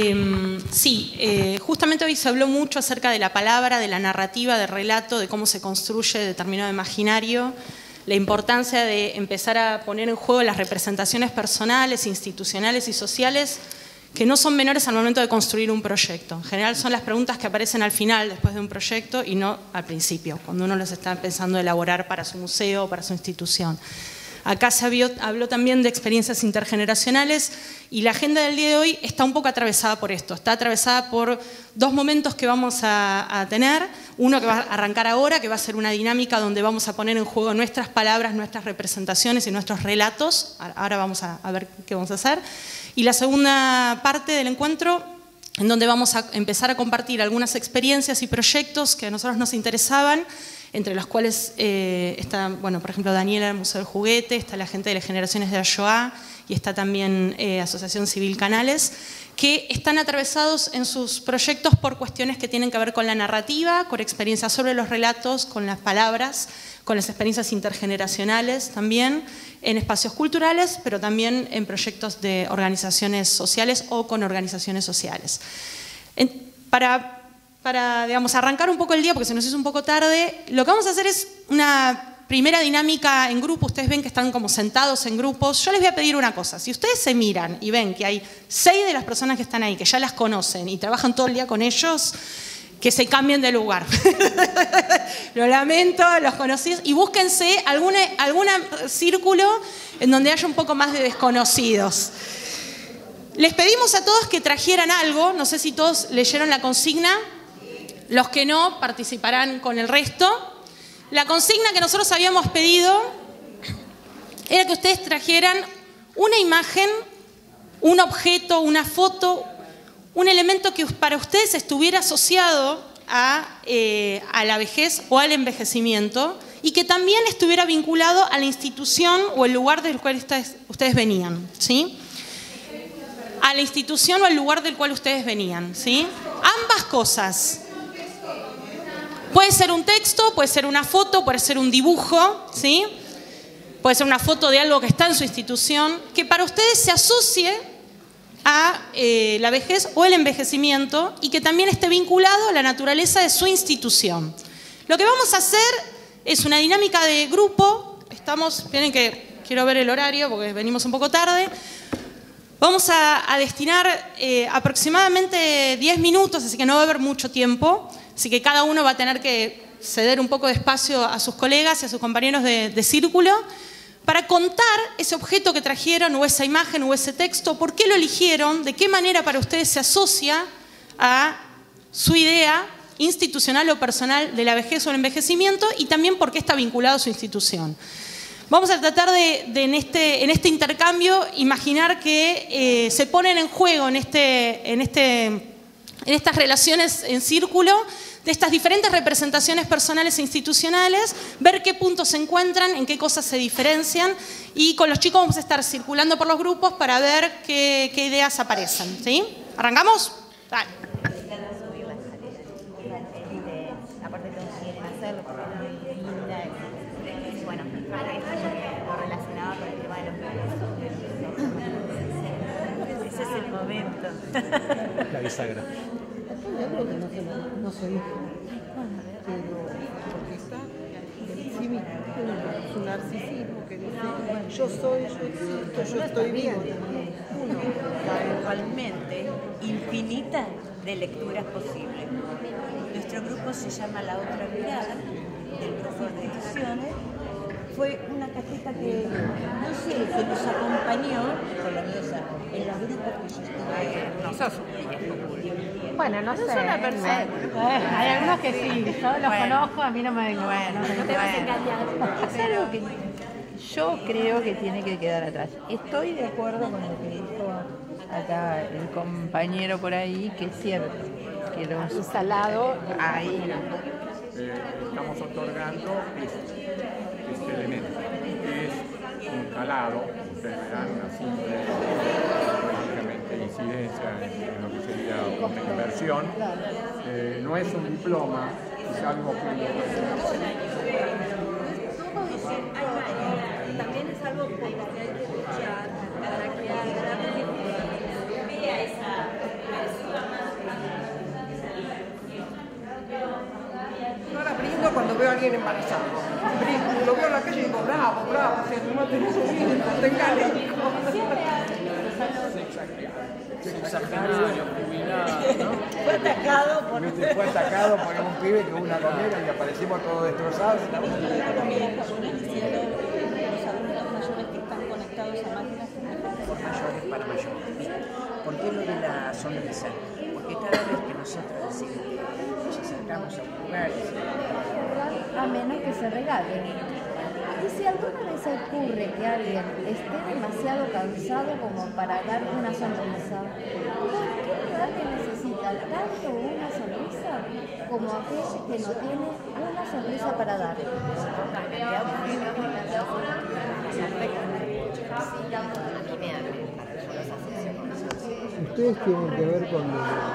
Justamente hoy se habló mucho acerca de la palabra, de la narrativa, del relato, de cómo se construye determinado imaginario, la importancia de empezar a poner en juego las representaciones personales, institucionales y sociales que no son menores al momento de construir un proyecto. En general son las preguntas que aparecen al final, después de un proyecto, y no al principio, cuando uno los está pensando elaborar para su museo o para su institución. Acá se habló también de experiencias intergeneracionales y la agenda del día de hoy está un poco atravesada por esto. Está atravesada por dos momentos que vamos a tener. Uno que va a arrancar ahora, que va a ser una dinámica donde vamos a poner en juego nuestras palabras, nuestras representaciones y nuestros relatos. Ahora vamos a ver qué vamos a hacer. Y la segunda parte del encuentro, en donde vamos a empezar a compartir algunas experiencias y proyectos que a nosotros nos interesaban, entre los cuales está, bueno, por ejemplo, Daniela del Museo del Juguete, está la gente de las generaciones de la Shoah y está también Asociación Civil Canales, que están atravesados en sus proyectos por cuestiones que tienen que ver con la narrativa, con experiencias sobre los relatos, con las palabras, con las experiencias intergeneracionales también, en espacios culturales, pero también en proyectos de organizaciones sociales o con organizaciones sociales. Para digamos, arrancar un poco el día, porque se nos hizo un poco tarde, lo que vamos a hacer es una primera dinámica en grupo. Ustedes ven que están como sentados en grupos. Yo les voy a pedir una cosa. Si ustedes se miran y ven que hay 6 de las personas que están ahí, que ya las conocen y trabajan todo el día con ellos, que se cambien de lugar. Lo lamento, los conocidos. Y búsquense algún círculo en donde haya un poco más de desconocidos. Les pedimos a todos que trajeran algo. No sé si todos leyeron la consigna. Los que no, participarán con el resto. La consigna que nosotros habíamos pedido era que ustedes trajeran una imagen, un objeto, una foto, un elemento que para ustedes estuviera asociado a la vejez o al envejecimiento y que también estuviera vinculado a la institución o el lugar del cual ustedes venían, ¿sí? A la institución o al lugar del cual ustedes venían, ¿sí? Ambas cosas. Puede ser un texto, puede ser una foto, puede ser un dibujo, ¿sí? Puede ser una foto de algo que está en su institución, que para ustedes se asocie a la vejez o el envejecimiento y que también esté vinculado a la naturaleza de su institución. Lo que vamos a hacer es una dinámica de grupo. Miren que quiero ver el horario porque venimos un poco tarde. Vamos a destinar aproximadamente 10 minutos, así que no va a haber mucho tiempo. Así que cada uno va a tener que ceder un poco de espacio a sus colegas y a sus compañeros de círculo para contar ese objeto que trajeron o esa imagen o ese texto, por qué lo eligieron, de qué manera para ustedes se asocia a su idea institucional o personal de la vejez o el envejecimiento y también por qué está vinculado a su institución. Vamos a tratar de en este intercambio imaginar que se ponen en juego en estas relaciones en círculo de estas diferentes representaciones personales e institucionales, ver qué puntos se encuentran, en qué cosas se diferencian y con los chicos vamos a estar circulando por los grupos para ver qué ideas aparecen, ¿sí? ¿Arrancamos? Dale. Bueno, lo relacionado con el tema de los ese es el momento. La bisagra. No sé, pero porque está sí, su narcisismo que dice yo soy, yo existo, yo estoy bien. Realmente infinita de lecturas posibles. Nuestro grupo se llama La Otra Mirada, del grupo de ediciones. Fue una cajita que, no sé, que nos acompañó, por lo menos en los grupos que yo estuve. Bueno, no sé. Una persona. Hay algunos que sí, yo los conozco, a mí no me vengo. No te vas a engañar. Es algo que yo creo que tiene que quedar atrás. Estoy de acuerdo con lo que dijo acá el compañero por ahí, que es cierto, que lo instalado ahí. Estamos otorgando este elemento, que es un calado, ustedes verán una simple lógicamente incidencia en lo que sería una inversión. No es un diploma, es algo que también es algo por lo que hay que luchar para que vea esa Ahora brindo cuando veo a alguien embarazado. Brindo, lo veo en la calle y digo, bravo, bravo, o sea, no maten su vida, tengan Fue atacado por... Fue atacado por un pibe que hubo una comida y aparecimos todos destrozados. También los adultos mayores que están conectados a máquinas por mayores para mayores. ¿Por qué lo de la sonrisa? Porque cada vez que nosotros decimos, nos acercamos a un lugar a menos que se regale. Y si alguna vez ocurre que alguien esté demasiado cansado como para dar una sonrisa, ¿por qué alguien necesita tanto una sonrisa como aquel que no tiene una sonrisa para dar? Ustedes tienen que ver con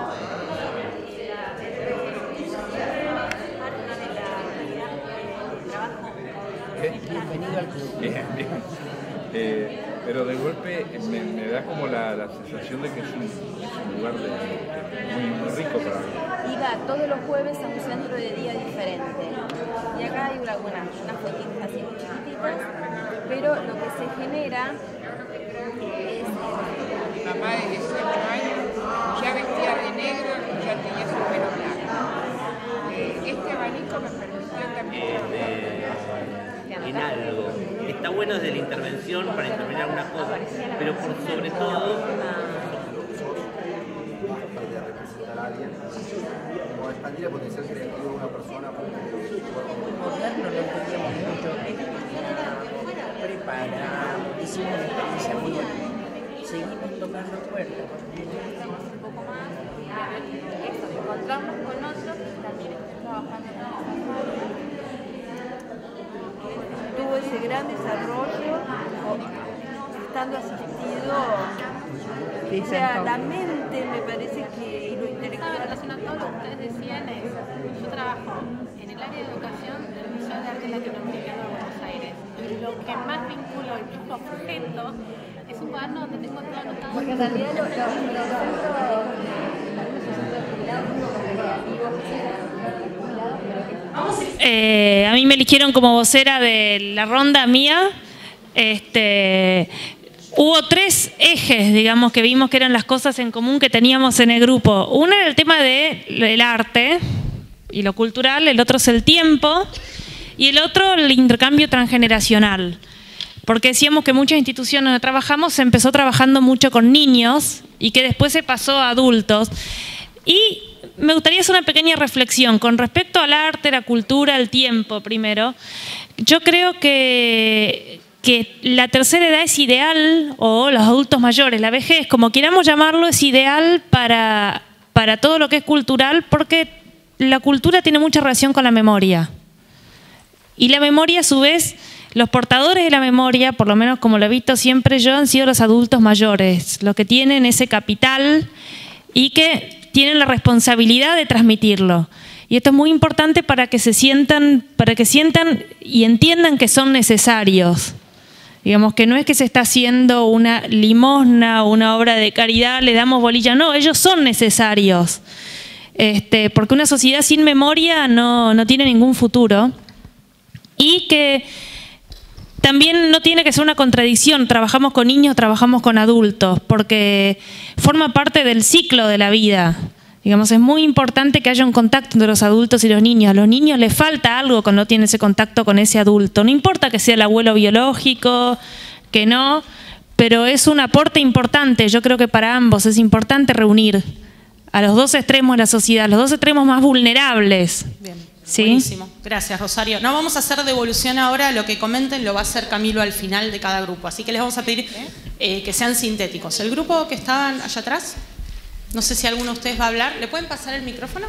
bienvenido al club. Bien. Pero de golpe me da como la sensación de que es un lugar muy rico para mí. Iba todos los jueves a un centro de día diferente. Y acá hay unas fotitas así muy chiquititas, pero lo que se genera es... Mi mamá de 18 años ya vestía de negro y ya tenía su pelo blanco. Este abanico me permitió también... en algo. Está bueno desde la intervención para intervenir algunas cosas, pero por sobre todo representar a alguien o expandir el potencial creativo de una persona. Moderno lo entendíamos mucho. Preparamos, hicimos una experiencia muy buena. Seguimos tocando puertas. Un poco más. encontrarnos con otros que también estén trabajando en esas áreas. Tuvo ese gran desarrollo estando asistido. O sea, la mente me parece que lo intelectual. En relación a todo lo que ustedes decían, yo trabajo en el área de educación del Museo de Arte Latinoamericano de Buenos Aires. Y lo que más vinculo y busco objeto es un cuaderno donde tengo todo anotado. Porque en realidad los a mí me eligieron como vocera de la ronda mía. Hubo 3 ejes, digamos, que vimos que eran las cosas en común que teníamos en el grupo. Uno era el tema del arte y lo cultural, el otro es el tiempo y el otro el intercambio transgeneracional. Porque decíamos que muchas instituciones donde trabajamos se empezó trabajando mucho con niños y que después se pasó a adultos. Y me gustaría hacer una pequeña reflexión con respecto al arte, la cultura, el tiempo primero. Yo creo que la tercera edad es ideal, o los adultos mayores, la vejez, como queramos llamarlo, es ideal para todo lo que es cultural, porque la cultura tiene mucha relación con la memoria. Y la memoria, a su vez, los portadores de la memoria, por lo menos como lo he visto siempre yo, han sido los adultos mayores, los que tienen ese capital y que tienen la responsabilidad de transmitirlo. Y esto es muy importante para que sientan y entiendan que son necesarios. Digamos que no es que se está haciendo una limosna o una obra de caridad, le damos bolilla, no, ellos son necesarios. Porque una sociedad sin memoria no tiene ningún futuro. Y que también no tiene que ser una contradicción, trabajamos con niños, trabajamos con adultos, porque forma parte del ciclo de la vida. Digamos, es muy importante que haya un contacto entre los adultos y los niños. A los niños les falta algo cuando no tienen ese contacto con ese adulto. No importa que sea el abuelo biológico, que no, pero es un aporte importante. Yo creo que para ambos es importante reunir a los dos extremos de la sociedad, los dos extremos más vulnerables. Bien, ¿sí? Buenísimo. Gracias, Rosario. No vamos a hacer devolución ahora, lo que comenten lo va a hacer Camilo al final de cada grupo. Así que les vamos a pedir que sean sintéticos. El grupo que estaban allá atrás, no sé si alguno de ustedes va a hablar. ¿Le pueden pasar el micrófono?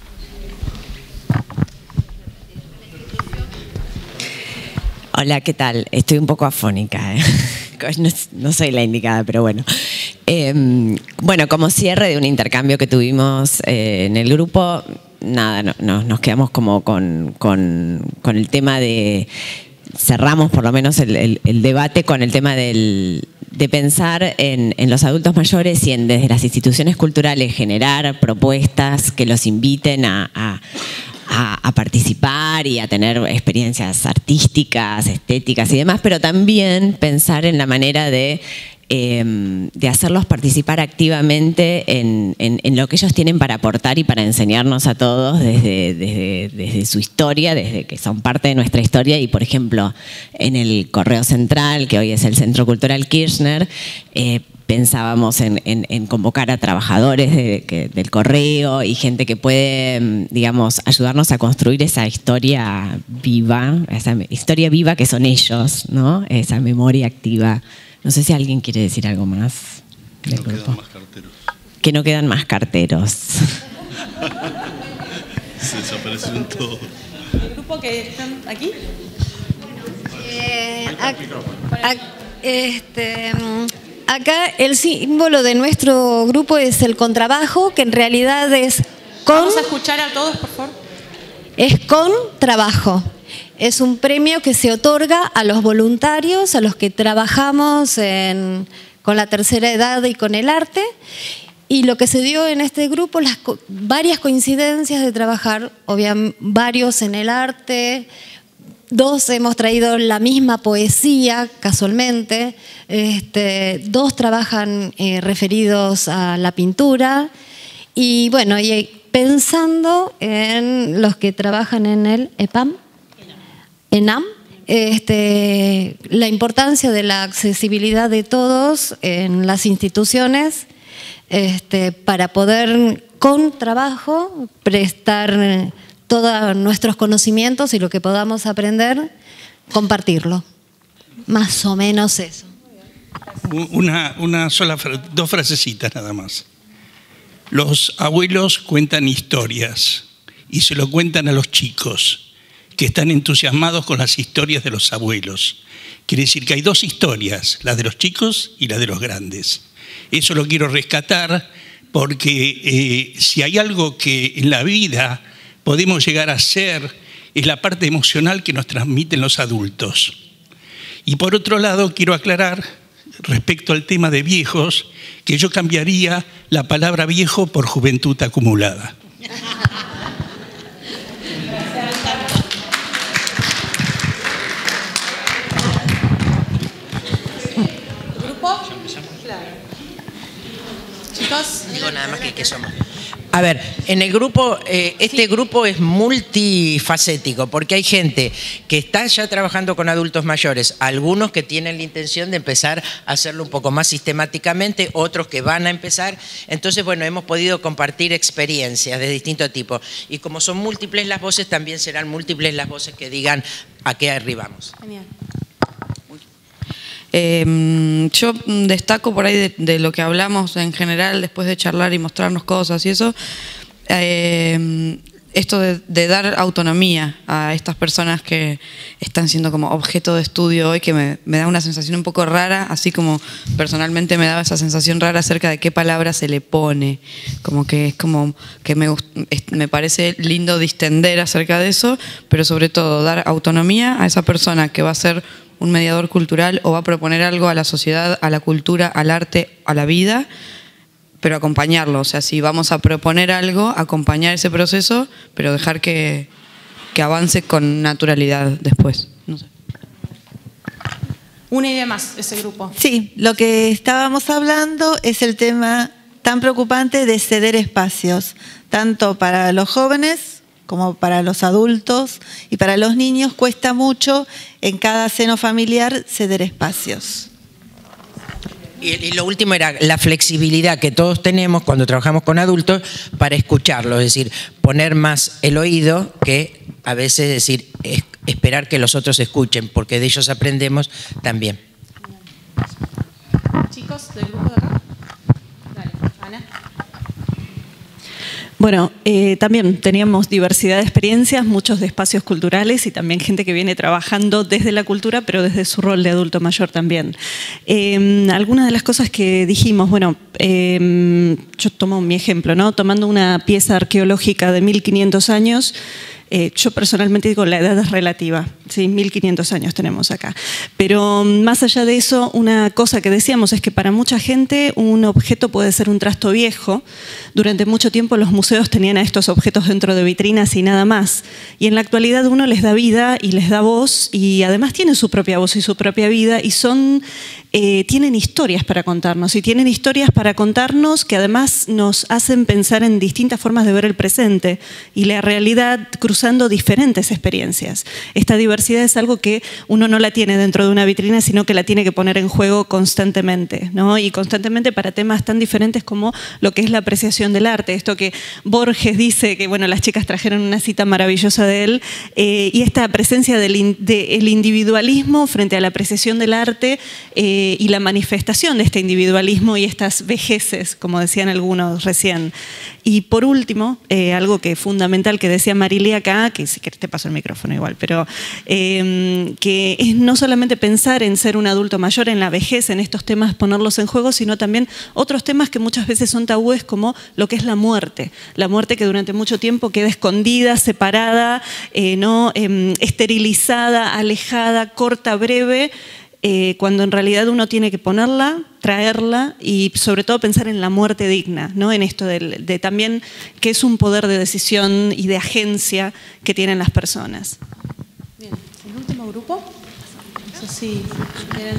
Hola, ¿qué tal? Estoy un poco afónica. No soy la indicada, pero bueno. Bueno, como cierre de un intercambio que tuvimos en el grupo, nada, nos quedamos como con el tema de... Cerramos por lo menos el debate con el tema de pensar en los adultos mayores y en desde las instituciones culturales generar propuestas que los inviten a participar y a tener experiencias artísticas, estéticas y demás, pero también pensar en la manera de hacerlos participar activamente en lo que ellos tienen para aportar y para enseñarnos a todos desde su historia, desde que son parte de nuestra historia. Y, por ejemplo, en el Correo Central, que hoy es el Centro Cultural Kirchner, pensábamos en convocar a trabajadores del correo y gente que puede, digamos, ayudarnos a construir esa historia viva que son ellos, ¿no? Esa memoria activa. No sé si alguien quiere decir algo más del grupo. Quedan más carteros. Que no quedan más carteros. Se desaparecieron todos. ¿El grupo que están aquí? Acá el símbolo de nuestro grupo es el contrabajo, que en realidad es con... Vamos a escuchar a todos, por favor. Es con trabajo. Es un premio que se otorga a los voluntarios, a los que trabajamos con la tercera edad y con el arte. Y lo que se dio en este grupo, varias coincidencias de trabajar, obviamente varios en el arte, 2 hemos traído la misma poesía, casualmente, 2 trabajan referidos a la pintura, y bueno, y pensando en los que trabajan en el ENAM, la importancia de la accesibilidad de todos en las instituciones, para poder con trabajo prestar todos nuestros conocimientos y lo que podamos aprender, compartirlo. Más o menos eso. Una sola, 2 frasecitas nada más. Los abuelos cuentan historias y se lo cuentan a los chicos, que están entusiasmados con las historias de los abuelos. Quiere decir que hay dos historias, la de los chicos y la de los grandes. Eso lo quiero rescatar porque si hay algo que en la vida podemos llegar a ser, es la parte emocional que nos transmiten los adultos. Y por otro lado, quiero aclarar, respecto al tema de viejos, que yo cambiaría la palabra viejo por juventud acumulada. ¿Grupo? Claro. Chicos. Digo nada más que somos. A ver, en el grupo, este grupo es multifacético, porque hay gente que está ya trabajando con adultos mayores, algunos que tienen la intención de empezar a hacerlo un poco más sistemáticamente, otros que van a empezar. Entonces, bueno, hemos podido compartir experiencias de distinto tipo. Y como son múltiples las voces, también serán múltiples las voces que digan a qué arribamos. Genial. Yo destaco por ahí de lo que hablamos en general después de charlar y mostrarnos cosas y eso, esto de dar autonomía a estas personas que están siendo como objeto de estudio hoy, que me da una sensación un poco rara, así como personalmente me daba esa sensación rara acerca de qué palabra se le pone, como que es como que me parece lindo distender acerca de eso, pero sobre todo dar autonomía a esa persona que va a ser un mediador cultural o va a proponer algo a la sociedad, a la cultura, al arte, a la vida, pero acompañarlo. O sea, si vamos a proponer algo, acompañar ese proceso, pero dejar que avance con naturalidad después. No sé. Una idea más, ese grupo. Sí, lo que estábamos hablando es el tema tan preocupante de ceder espacios, tanto para los jóvenes como para los adultos y para los niños. Cuesta mucho en cada seno familiar ceder espacios. Y lo último era la flexibilidad que todos tenemos cuando trabajamos con adultos para escucharlos, es decir, poner más el oído que a veces decir, esperar que los otros escuchen, porque de ellos aprendemos también. Chicos, del grupo de acá. Dale, Ana. Bueno, también teníamos diversidad de experiencias, muchos de espacios culturales y también gente que viene trabajando desde la cultura, pero desde su rol de adulto mayor también. Algunas de las cosas que dijimos, bueno, yo tomo mi ejemplo, ¿no? Tomando una pieza arqueológica de 1500 años, yo personalmente digo la edad es relativa, ¿sí? 1500 años tenemos acá. Pero más allá de eso, una cosa que decíamos es que para mucha gente un objeto puede ser un trasto viejo. Durante mucho tiempo los museos tenían a estos objetos dentro de vitrinas y nada más. Y en la actualidad uno les da vida y les da voz y además tienen su propia voz y su propia vida y tienen historias para contarnos y tienen historias para contarnos que además nos hacen pensar en distintas formas de ver el presente y la realidad cruzando diferentes experiencias. Esta diversidad es algo que uno no la tiene dentro de una vitrina, sino que la tiene que poner en juego constantemente, ¿no? Y constantemente para temas tan diferentes como lo que es la apreciación del arte. Esto que Borges dice, que bueno, las chicas trajeron una cita maravillosa de él, y esta presencia del individualismo frente a la apreciación del arte, y la manifestación de este individualismo y estas vejeces, como decían algunos recién. Y por último, algo que es fundamental que decía Marilia acá, que si querés te paso el micrófono igual, pero que es no solamente pensar en ser un adulto mayor, en la vejez, en estos temas, ponerlos en juego, sino también otros temas que muchas veces son tabúes, como lo que es la muerte que durante mucho tiempo queda escondida, separada, esterilizada, alejada, corta, breve, cuando en realidad uno tiene que ponerla, traerla y sobre todo pensar en la muerte digna, ¿no? En esto de también que es un poder de decisión y de agencia que tienen las personas. Bien, ¿el último grupo? No sé si quieren...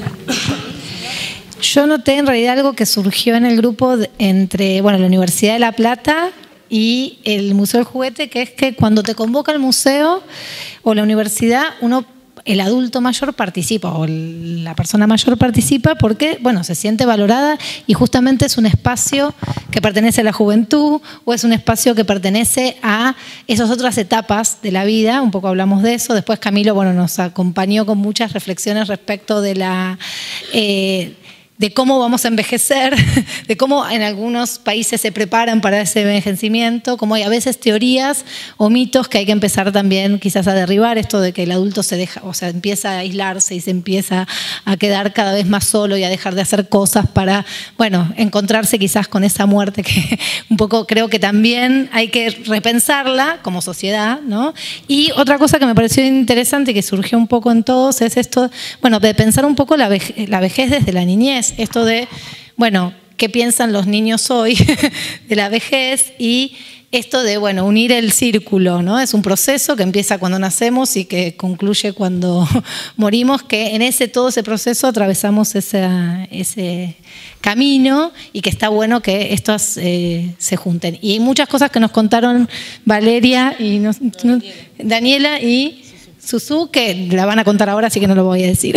Yo noté en realidad algo que surgió en el grupo entre la Universidad de La Plata y el Museo del Juguete, que es que cuando te convoca el museo o la universidad, el adulto mayor participa o la persona mayor participa porque, se siente valorada y justamente es un espacio que pertenece a la juventud o es un espacio que pertenece a esas otras etapas de la vida. Un poco hablamos de eso. Después Camilo, nos acompañó con muchas reflexiones respecto de de cómo vamos a envejecer, de cómo en algunos países se preparan para ese envejecimiento, como hay a veces teorías o mitos que hay que empezar también quizás a derribar, esto de que el adulto se deja, o sea, empieza a aislarse y se empieza a quedar cada vez más solo y a dejar de hacer cosas para, bueno, encontrarse quizás con esa muerte que un poco creo que también hay que repensarla como sociedad, ¿no? Y otra cosa que me pareció interesante y que surgió un poco en todos es esto, bueno, de pensar un poco la vejez desde la niñez. Esto de, bueno, qué piensan los niños hoy de la vejez y esto de, bueno, unir el círculo, ¿no? Es un proceso que empieza cuando nacemos y que concluye cuando morimos, que en todo ese proceso atravesamos ese camino y que está bueno que estos se junten. Y muchas cosas que nos contaron Valeria y Daniela y Susu, que la van a contar ahora, así que no lo voy a decir.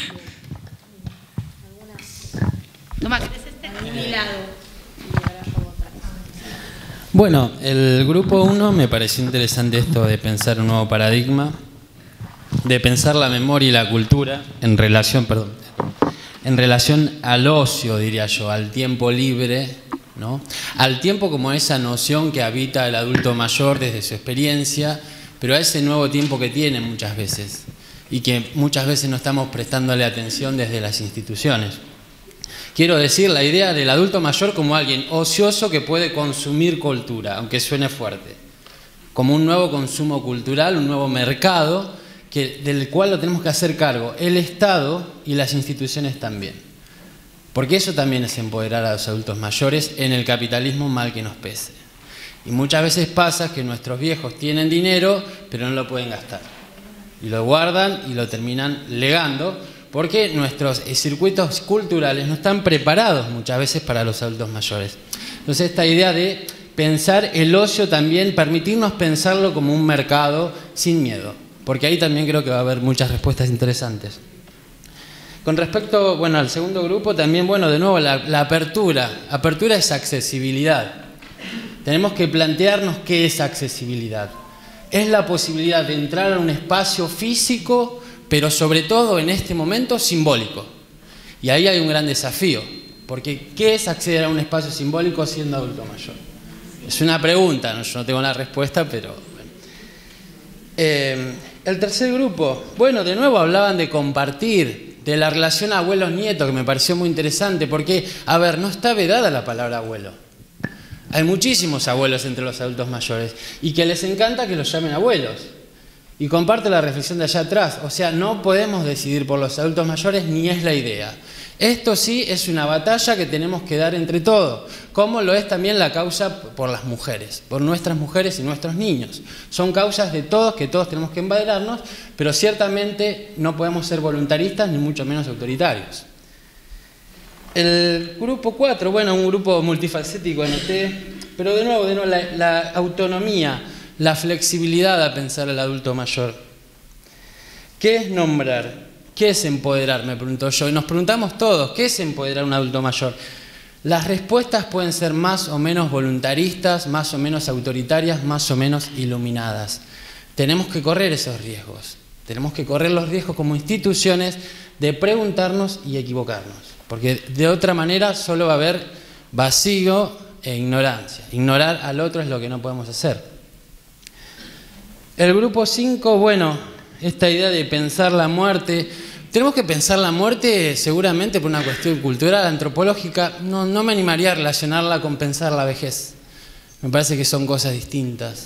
Tomás, ¿querés a mi lado? Bueno, el grupo 1 me pareció interesante esto de pensar un nuevo paradigma, de pensar la memoria y la cultura en relación al ocio, diría yo, al tiempo libre, ¿no? Al tiempo como esa noción que habita el adulto mayor desde su experiencia, pero a ese nuevo tiempo que tiene muchas veces y que muchas veces no estamos prestándole atención desde las instituciones. Quiero decir, la idea del adulto mayor como alguien ocioso que puede consumir cultura, aunque suene fuerte, como un nuevo consumo cultural, un nuevo mercado del cual lo tenemos que hacer cargo, el Estado y las instituciones también. Porque eso también es empoderar a los adultos mayores en el capitalismo mal que nos pese. Y muchas veces pasa que nuestros viejos tienen dinero, pero no lo pueden gastar. Y lo guardan y lo terminan legando, porque nuestros circuitos culturales no están preparados muchas veces para los adultos mayores. Entonces esta idea de pensar el ocio también, permitirnos pensarlo como un mercado sin miedo, porque ahí también creo que va a haber muchas respuestas interesantes. Con respecto, bueno, al segundo grupo también, bueno, de nuevo la apertura. Apertura es accesibilidad. Tenemos que plantearnos qué es accesibilidad. Es la posibilidad de entrar a un espacio físico, pero sobre todo en este momento simbólico. Y ahí hay un gran desafío, porque ¿qué es acceder a un espacio simbólico siendo adulto mayor? Es una pregunta, ¿no? Yo no tengo la respuesta, pero bueno. El tercer grupo, bueno, de nuevo hablaban de compartir, de la relación abuelos-nietos, que me pareció muy interesante, porque, a ver, no está vedada la palabra abuelo. Hay muchísimos abuelos entre los adultos mayores, y que les encanta que los llamen abuelos. Y comparto la reflexión de allá atrás, o sea, no podemos decidir por los adultos mayores ni es la idea. Esto sí es una batalla que tenemos que dar entre todos, como lo es también la causa por las mujeres, por nuestras mujeres y nuestros niños. Son causas de todos, que todos tenemos que embanderarnos, pero ciertamente no podemos ser voluntaristas ni mucho menos autoritarios. El grupo 4, bueno, un grupo multifacético anoté, pero de nuevo la autonomía, la flexibilidad a pensar al adulto mayor. ¿Qué es nombrar? ¿Qué es empoderar? Me pregunto yo. Y nos preguntamos todos, ¿qué es empoderar a un adulto mayor? Las respuestas pueden ser más o menos voluntaristas, más o menos autoritarias, más o menos iluminadas. Tenemos que correr esos riesgos. Tenemos que correr los riesgos como instituciones de preguntarnos y equivocarnos. Porque de otra manera solo va a haber vacío e ignorancia. Ignorar al otro es lo que no podemos hacer. El grupo 5, bueno, esta idea de pensar la muerte. Tenemos que pensar la muerte seguramente por una cuestión cultural, antropológica. No me animaría a relacionarla con pensar la vejez. Me parece que son cosas distintas.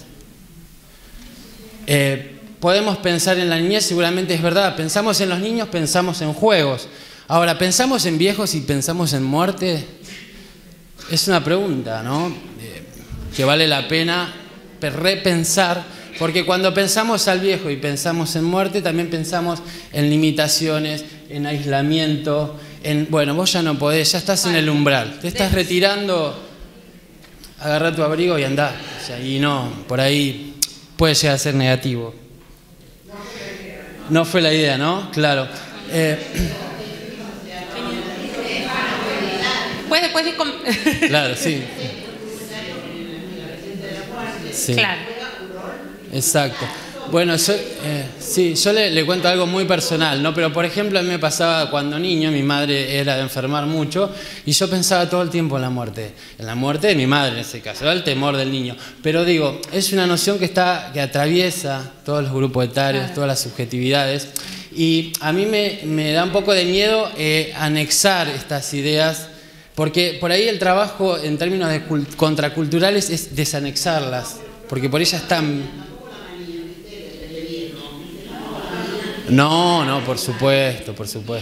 Podemos pensar en la niñez, seguramente es verdad. Pensamos en los niños, pensamos en juegos. Ahora, ¿pensamos en viejos y pensamos en muerte? Es una pregunta, ¿no? Que vale la pena repensar. Porque cuando pensamos al viejo y pensamos en muerte, también pensamos en limitaciones, en aislamiento, en, bueno, vos ya no podés, ya estás en el umbral, te estás retirando, agarrá tu abrigo y andá. O sea, y no, por ahí puede llegar a ser negativo. No fue la idea, ¿no? Claro. Claro, sí. Sí. Claro. Exacto. Bueno, sí, yo le cuento algo muy personal, ¿no? Pero por ejemplo, a mí me pasaba cuando niño, mi madre era de enfermar mucho y yo pensaba todo el tiempo en la muerte de mi madre en ese caso, era el temor del niño. Pero digo, es una noción que atraviesa todos los grupos etarios, todas las subjetividades, y a mí me da un poco de miedo anexar estas ideas, porque por ahí el trabajo en términos de contraculturales es desanexarlas, porque por ellas están... No, por supuesto.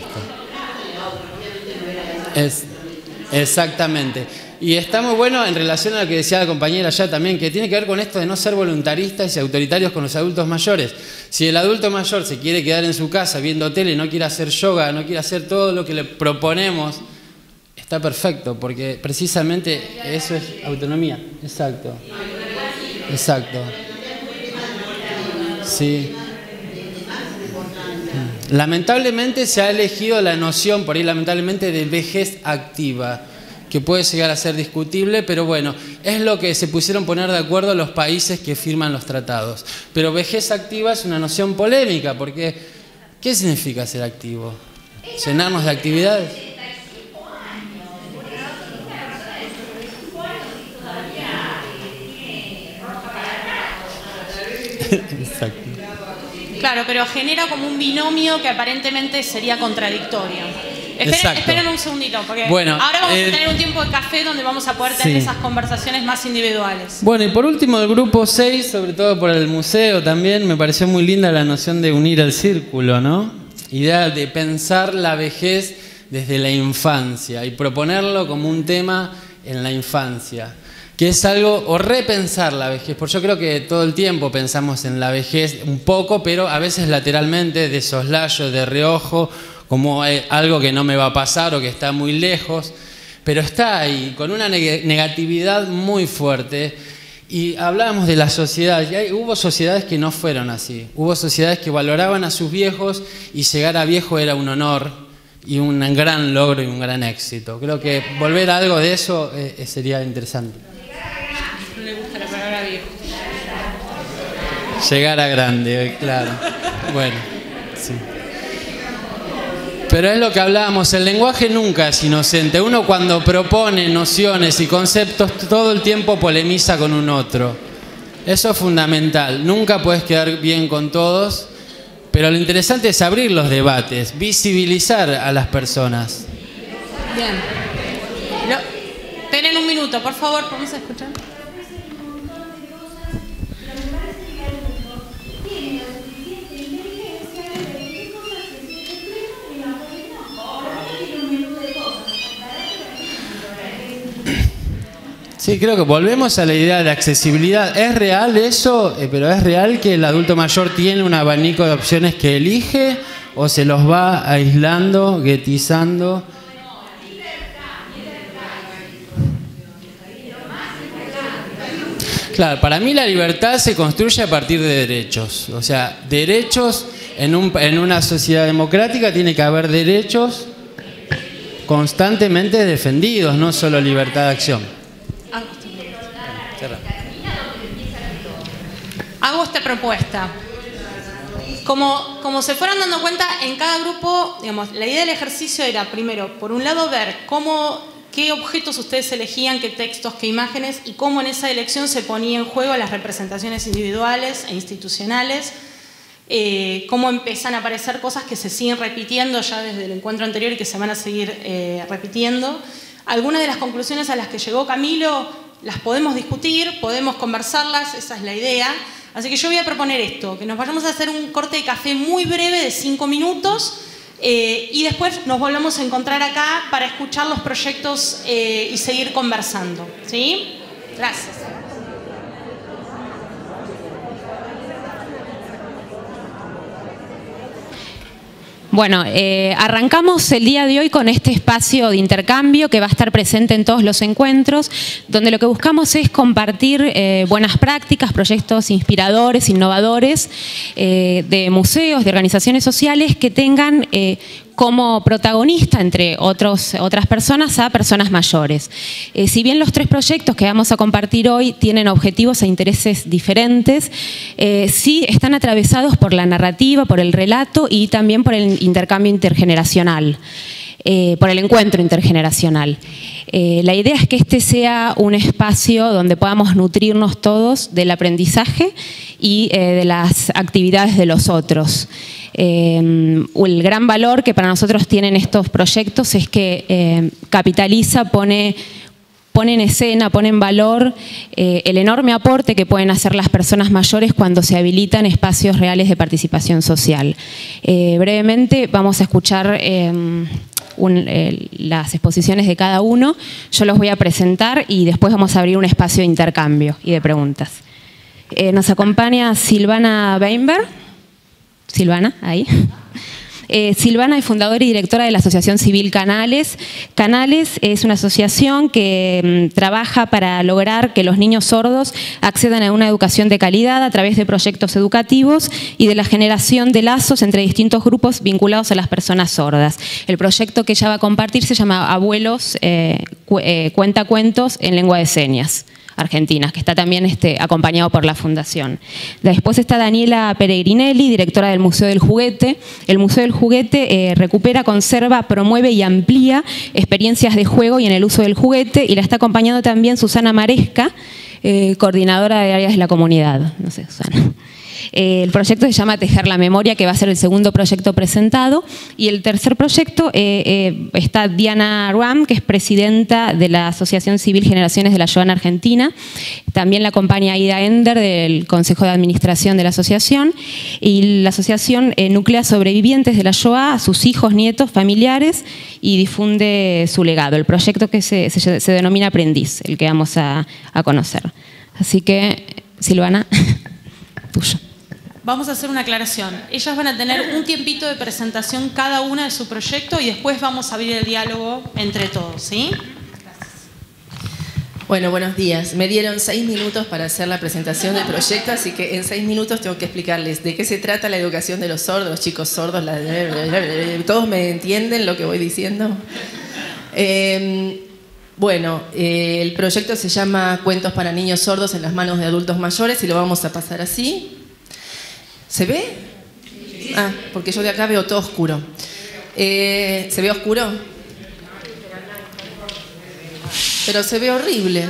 Exactamente. Y está muy bueno en relación a lo que decía la compañera ya también, que tiene que ver con esto de no ser voluntaristas y autoritarios con los adultos mayores. Si el adulto mayor se quiere quedar en su casa viendo tele, no quiere hacer yoga, no quiere hacer todo lo que le proponemos, está perfecto, porque precisamente eso es autonomía. Exacto. Sí. Lamentablemente se ha elegido la noción, por ahí lamentablemente, de vejez activa, que puede llegar a ser discutible, pero bueno, es lo que se pusieron a poner de acuerdo los países que firman los tratados. Pero vejez activa es una noción polémica, porque ¿qué significa ser activo? ¿Llenarnos de actividades? Exacto. Claro, pero genera como un binomio que aparentemente sería contradictorio. Esperen un segundito, porque ahora vamos a tener un tiempo de café donde vamos a poder tener esas conversaciones más individuales. Bueno, y por último, el grupo 6, sobre todo por el museo también, me pareció muy linda la noción de unir el círculo, ¿no? Idea de pensar la vejez desde la infancia y proponerlo como un tema en la infancia, que es algo, o repensar la vejez, porque yo creo que todo el tiempo pensamos en la vejez un poco, pero a veces lateralmente, de soslayo, de reojo, como algo que no me va a pasar o que está muy lejos, pero está ahí, con una negatividad muy fuerte. Y hablábamos de la sociedad, y hubo sociedades que no fueron así, hubo sociedades que valoraban a sus viejos y llegar a viejo era un honor y un gran logro y un gran éxito. Creo que volver a algo de eso sería interesante. No le gusta la palabra viejo. Llegar a grande, claro. Bueno, sí. Pero es lo que hablábamos, el lenguaje nunca es inocente. Uno cuando propone nociones y conceptos todo el tiempo polemiza con un otro. Eso es fundamental. Nunca puedes quedar bien con todos, pero lo interesante es abrir los debates, visibilizar a las personas. Bien. Esperen un minuto, por favor, vamos a escuchar. Sí, creo que volvemos a la idea de accesibilidad. ¿Es real eso? Pero ¿es real que el adulto mayor tiene un abanico de opciones que elige o se los va aislando, guetizando? Claro, para mí la libertad se construye a partir de derechos. O sea, derechos en una sociedad democrática tiene que haber derechos constantemente defendidos, no solo libertad de acción. Hago esta propuesta. Como se fueron dando cuenta, en cada grupo, digamos, la idea del ejercicio era, primero, por un lado, ver qué objetos ustedes elegían, qué textos, qué imágenes, y cómo en esa elección se ponía en juego las representaciones individuales e institucionales, cómo empiezan a aparecer cosas que se siguen repitiendo ya desde el encuentro anterior y que se van a seguir repitiendo. Algunas de las conclusiones a las que llegó Camilo las podemos discutir, podemos conversarlas, esa es la idea. Así que yo voy a proponer esto, que nos vayamos a hacer un corte de café muy breve de 5 minutos y después nos volvemos a encontrar acá para escuchar los proyectos y seguir conversando. ¿Sí? Gracias. Bueno, arrancamos el día de hoy con este espacio de intercambio que va a estar presente en todos los encuentros, donde lo que buscamos es compartir buenas prácticas, proyectos inspiradores, innovadores de museos, de organizaciones sociales que tengan como protagonista, entre otras personas, a personas mayores. Si bien los 3 proyectos que vamos a compartir hoy tienen objetivos e intereses diferentes, sí están atravesados por la narrativa, por el relato y también por el intercambio intergeneracional. Por el encuentro intergeneracional. La idea es que este sea un espacio donde podamos nutrirnos todos del aprendizaje y de las actividades de los otros. El gran valor que para nosotros tienen estos proyectos es que capitaliza, pone en escena, pone en valor el enorme aporte que pueden hacer las personas mayores cuando se habilitan espacios reales de participación social. Brevemente vamos a escuchar las exposiciones de cada uno. Yo los voy a presentar y después vamos a abrir un espacio de intercambio y de preguntas. Nos acompaña Silvana Weinberg. Silvana, ahí. Silvana es fundadora y directora de la Asociación Civil Canales. Canales es una asociación que trabaja para lograr que los niños sordos accedan a una educación de calidad a través de proyectos educativos y de la generación de lazos entre distintos grupos vinculados a las personas sordas. El proyecto que ella va a compartir se llama Abuelos Cuenta Cuentos en Lengua de Señas Argentinas, que está también acompañado por la Fundación. Después está Daniela Peregrinelli, directora del Museo del Juguete. El Museo del Juguete recupera, conserva, promueve y amplía experiencias de juego y en el uso del juguete, y la está acompañando también Susana Maresca, coordinadora de áreas de la comunidad. No sé, Susana. El proyecto se llama Tejer la Memoria, que va a ser el segundo proyecto presentado. Y el tercer proyecto está Diana Ram, que es presidenta de la Asociación Civil Generaciones de la Shoah en Argentina. También la acompaña Ida Ender, del Consejo de Administración de la asociación. Y la asociación nuclea sobrevivientes de la Shoah, a sus hijos, nietos, familiares, y difunde su legado. El proyecto que se denomina Aprendiz, el que vamos a conocer. Así que, Silvana, tuyo. Vamos a hacer una aclaración. Ellas van a tener un tiempito de presentación cada una de su proyecto y después vamos a abrir el diálogo entre todos, ¿sí? Bueno, buenos días. Me dieron 6 minutos para hacer la presentación del proyecto, así que en 6 minutos tengo que explicarles de qué se trata la educación de los sordos, los chicos sordos. ¿Todos me entienden lo que voy diciendo? Bueno, el proyecto se llama Cuentos para niños sordos en las manos de adultos mayores y lo vamos a pasar así. ¿Se ve? Ah, porque yo de acá veo todo oscuro. ¿Se ve oscuro? Pero se ve horrible.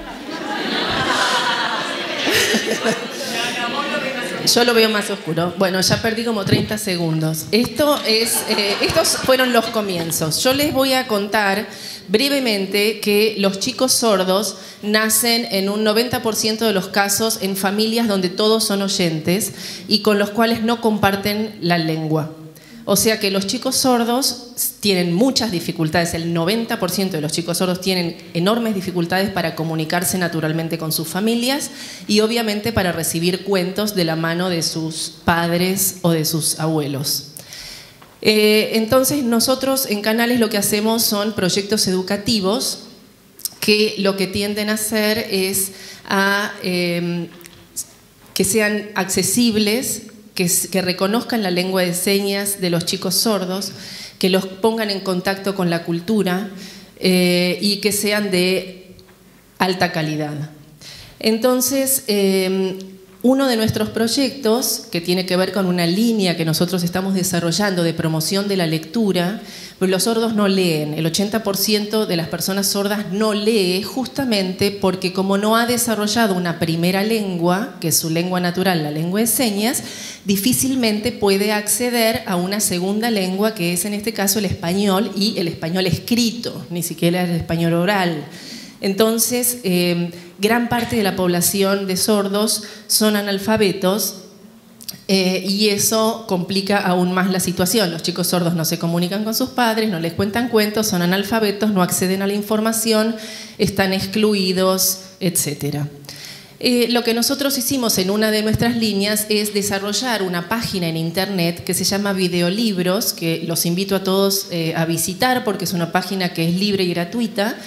Yo lo veo más oscuro. Bueno, ya perdí como 30 segundos. Estos fueron los comienzos. Yo les voy a contar brevemente que los chicos sordos nacen en un 90% de los casos en familias donde todos son oyentes y con los cuales no comparten la lengua. O sea que los chicos sordos tienen muchas dificultades, el 90% de los chicos sordos tienen enormes dificultades para comunicarse naturalmente con sus familias y obviamente para recibir cuentos de la mano de sus padres o de sus abuelos. Entonces nosotros en Canales lo que hacemos son proyectos educativos que lo que tienden a hacer es a que sean accesibles, que reconozcan la lengua de señas de los chicos sordos, que los pongan en contacto con la cultura y que sean de alta calidad. Entonces, uno de nuestros proyectos, que tiene que ver con una línea que nosotros estamos desarrollando de promoción de la lectura, pues los sordos no leen, el 80% de las personas sordas no lee justamente porque como no ha desarrollado una primera lengua, que es su lengua natural, la lengua de señas, difícilmente puede acceder a una segunda lengua, que es en este caso el español y el español escrito, ni siquiera el español oral. Entonces, gran parte de la población de sordos son analfabetos y eso complica aún más la situación. Los chicos sordos no se comunican con sus padres, no les cuentan cuentos, son analfabetos, no acceden a la información, están excluidos, etc. Lo que nosotros hicimos en una de nuestras líneas es desarrollar una página en internet que se llama Videolibros, que los invito a todos a visitar porque es una página que es libre y gratuita.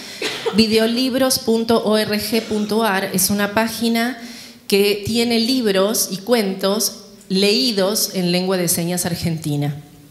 Videolibros.org.ar es una página que tiene libros y cuentos leídos en lengua de señas argentina.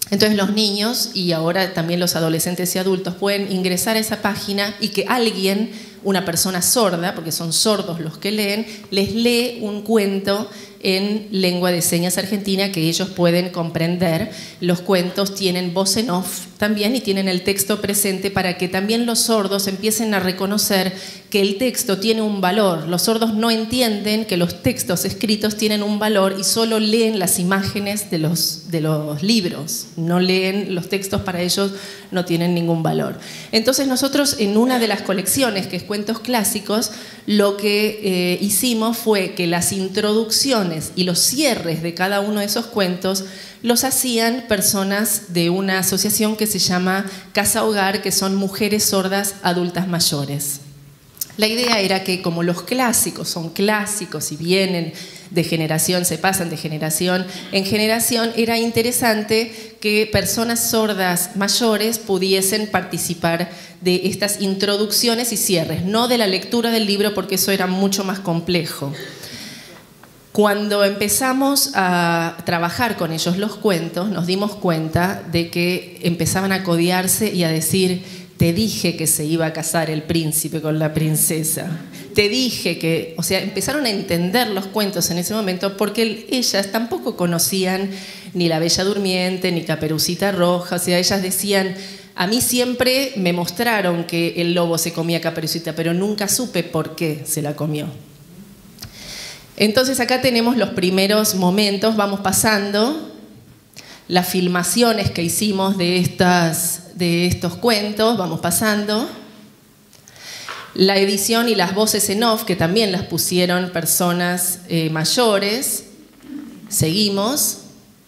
Entonces los niños y ahora también los adolescentes y adultos pueden ingresar a esa página y que alguien, una persona sorda, porque son sordos los que leen, les lee un cuento en lengua de señas argentina que ellos pueden comprender. Los cuentos tienen voz en off también y tienen el texto presente para que también los sordos empiecen a reconocer que el texto tiene un valor. Los sordos no entienden que los textos escritos tienen un valor y solo leen las imágenes de los libros. No leen los textos, para ellos no tienen ningún valor. Entonces nosotros en una de las colecciones, que es Cuentos Clásicos, lo que hicimos fue que las introducciones y los cierres de cada uno de esos cuentos los hacían personas de una asociación que se llama Casa Hogar, que son mujeres sordas adultas mayores. La idea era que como los clásicos son clásicos y vienen de generación, se pasan de generación en generación, era interesante que personas sordas mayores pudiesen participar de estas introducciones y cierres, no de la lectura del libro, porque eso era mucho más complejo. Cuando empezamos a trabajar con ellos los cuentos, nos dimos cuenta de que empezaban a codearse y a decir: te dije que se iba a casar el príncipe con la princesa. Te dije que... O sea, empezaron a entender los cuentos en ese momento porque ellas tampoco conocían ni La Bella Durmiente, ni Caperucita Roja. O sea, ellas decían: a mí siempre me mostraron que el lobo se comía Caperucita, pero nunca supe por qué se la comió. Entonces acá tenemos los primeros momentos, vamos pasando las filmaciones que hicimos de estos cuentos, vamos pasando. La edición y las voces en off, que también las pusieron personas mayores. Seguimos.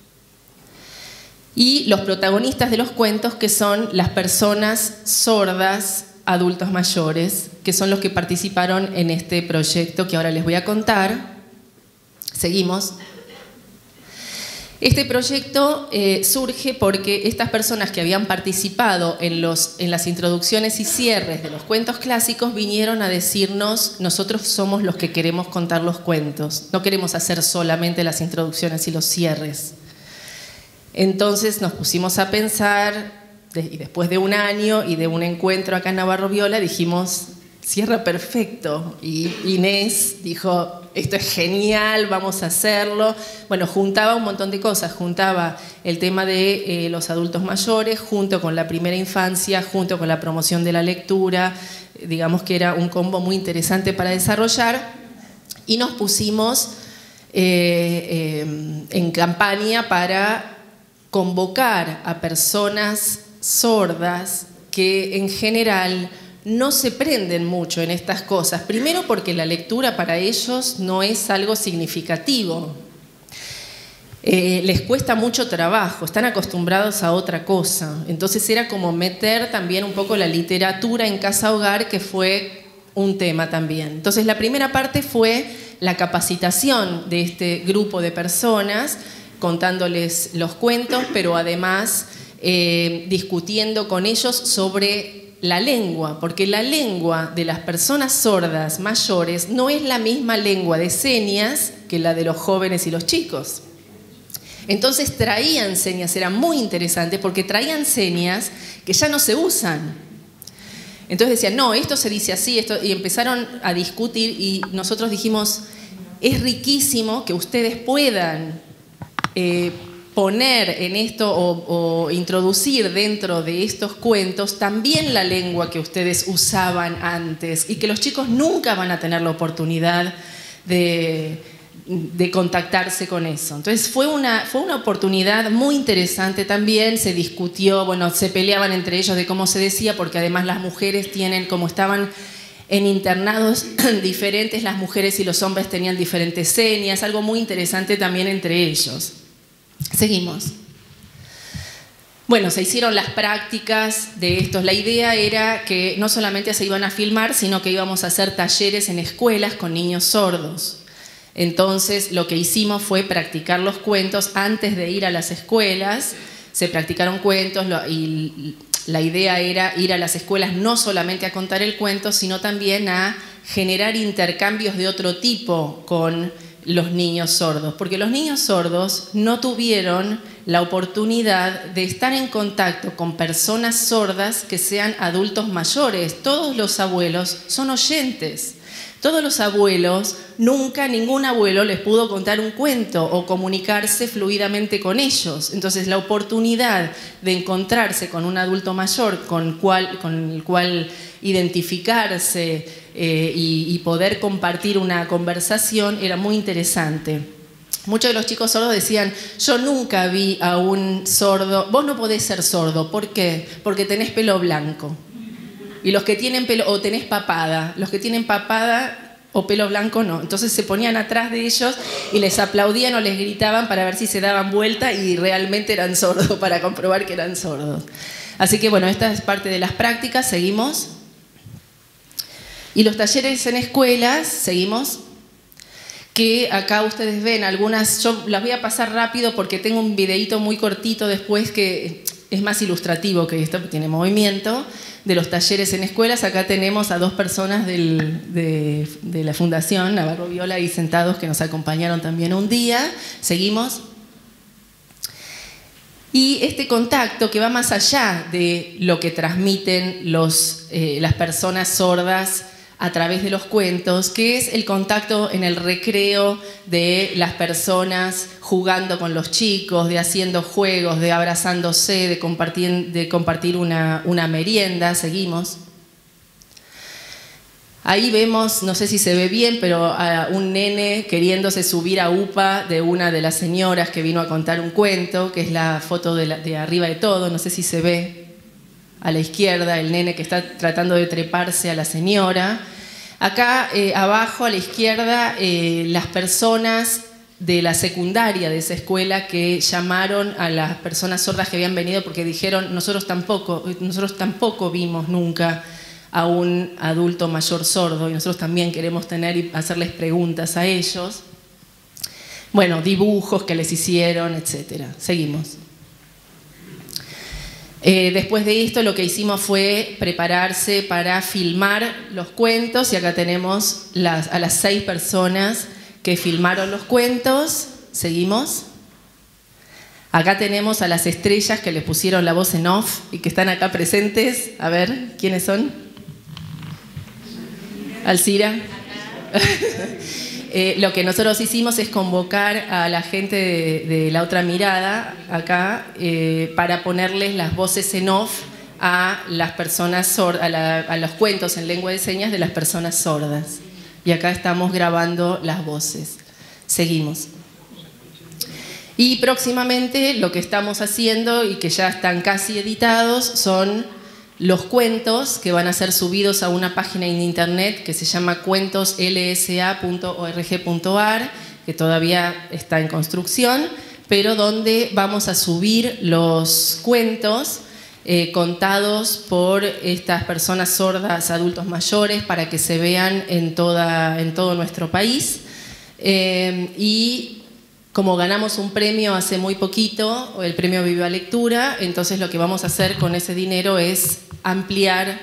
Y los protagonistas de los cuentos, que son las personas sordas, adultos mayores, que son los que participaron en este proyecto que ahora les voy a contar. Seguimos. Este proyecto surge porque estas personas que habían participado en las introducciones y cierres de los cuentos clásicos vinieron a decirnos: nosotros somos los que queremos contar los cuentos, no queremos hacer solamente las introducciones y los cierres. Entonces nos pusimos a pensar, y después de un año y de un encuentro acá en Navarro Viola, dijimos: cierra perfecto. Y Inés dijo: esto es genial, vamos a hacerlo. Bueno, juntaba un montón de cosas, juntaba el tema de los adultos mayores, junto con la primera infancia, junto con la promoción de la lectura. Digamos que era un combo muy interesante para desarrollar, y nos pusimos en campaña para convocar a personas sordas que en general no se prenden mucho en estas cosas. Primero porque la lectura para ellos no es algo significativo. Les cuesta mucho trabajo, están acostumbrados a otra cosa. Entonces era como meter también un poco la literatura en Casa Hogar, que fue un tema también. Entonces la primera parte fue la capacitación de este grupo de personas, contándoles los cuentos, pero además discutiendo con ellos sobre la lengua, porque la lengua de las personas sordas mayores no es la misma lengua de señas que la de los jóvenes y los chicos. Entonces traían señas, era muy interesante porque traían señas que ya no se usan. Entonces decían: no, esto se dice así, esto, y empezaron a discutir, y nosotros dijimos: es riquísimo que ustedes puedan poner en esto o introducir dentro de estos cuentos también la lengua que ustedes usaban antes, y que los chicos nunca van a tener la oportunidad de contactarse con eso. Entonces fue una oportunidad muy interesante también. Se discutió, bueno, se peleaban entre ellos de cómo se decía, porque además las mujeres tienen, como estaban en internados diferentes, las mujeres y los hombres tenían diferentes señas, algo muy interesante también entre ellos. Seguimos. Bueno, se hicieron las prácticas de estos. La idea era que no solamente se iban a filmar, sino que íbamos a hacer talleres en escuelas con niños sordos. Entonces, lo que hicimos fue practicar los cuentos antes de ir a las escuelas. Se practicaron cuentos y la idea era ir a las escuelas no solamente a contar el cuento, sino también a generar intercambios de otro tipo con los niños sordos, porque los niños sordos no tuvieron la oportunidad de estar en contacto con personas sordas que sean adultos mayores. Todos los abuelos son oyentes. Todos los abuelos, nunca ningún abuelo les pudo contar un cuento o comunicarse fluidamente con ellos. Entonces, la oportunidad de encontrarse con un adulto mayor con el cual identificarse y poder compartir una conversación era muy interesante. Muchos de los chicos sordos decían, yo nunca vi a un sordo, vos no podés ser sordo, ¿por qué? Porque tenés pelo blanco. Y los que tienen pelo, o tenés papada, los que tienen papada o pelo blanco no. Entonces se ponían atrás de ellos y les aplaudían o les gritaban para ver si se daban vuelta y realmente eran sordos, para comprobar que eran sordos. Así que bueno, esta es parte de las prácticas, seguimos. Y los talleres en escuelas, seguimos. Que acá ustedes ven algunas, yo las voy a pasar rápido porque tengo un videíto muy cortito después que es más ilustrativo que esto, tiene movimiento, de los talleres en escuelas. Acá tenemos a dos personas de la Fundación Navarro Viola ahí sentados que nos acompañaron también un día. Seguimos. Y este contacto que va más allá de lo que transmiten las personas sordas a través de los cuentos, que es el contacto en el recreo de las personas jugando con los chicos, de haciendo juegos, de abrazándose, de compartir una merienda. Seguimos. Ahí vemos, no sé si se ve bien, pero a un nene queriéndose subir a UPA de una de las señoras que vino a contar un cuento, que es la foto de arriba de todo, no sé si se ve. A la izquierda, el nene que está tratando de treparse a la señora. Acá abajo, a la izquierda, las personas de la secundaria de esa escuela que llamaron a las personas sordas que habían venido porque dijeron, nosotros tampoco vimos nunca a un adulto mayor sordo y nosotros también queremos tener y hacerles preguntas a ellos. Bueno, dibujos que les hicieron, etc. Seguimos. Después de esto lo que hicimos fue prepararse para filmar los cuentos y acá tenemos a las 6 personas que filmaron los cuentos. Seguimos. Acá tenemos a las estrellas que les pusieron la voz en off y que están acá presentes. A ver, ¿quiénes son? Alcira. Lo que nosotros hicimos es convocar a la gente de La Otra Mirada acá para ponerles las voces en off a las personas sordas, a los cuentos en lengua de señas de las personas sordas. Y acá estamos grabando las voces. Seguimos. Y próximamente lo que estamos haciendo y que ya están casi editados son los cuentos que van a ser subidos a una página en internet que se llama cuentoslsa.org.ar, que todavía está en construcción, pero donde vamos a subir los cuentos contados por estas personas sordas, adultos mayores, para que se vean en todo nuestro país. Y como ganamos un premio hace muy poquito, el premio Viva Lectura, entonces lo que vamos a hacer con ese dinero es ampliar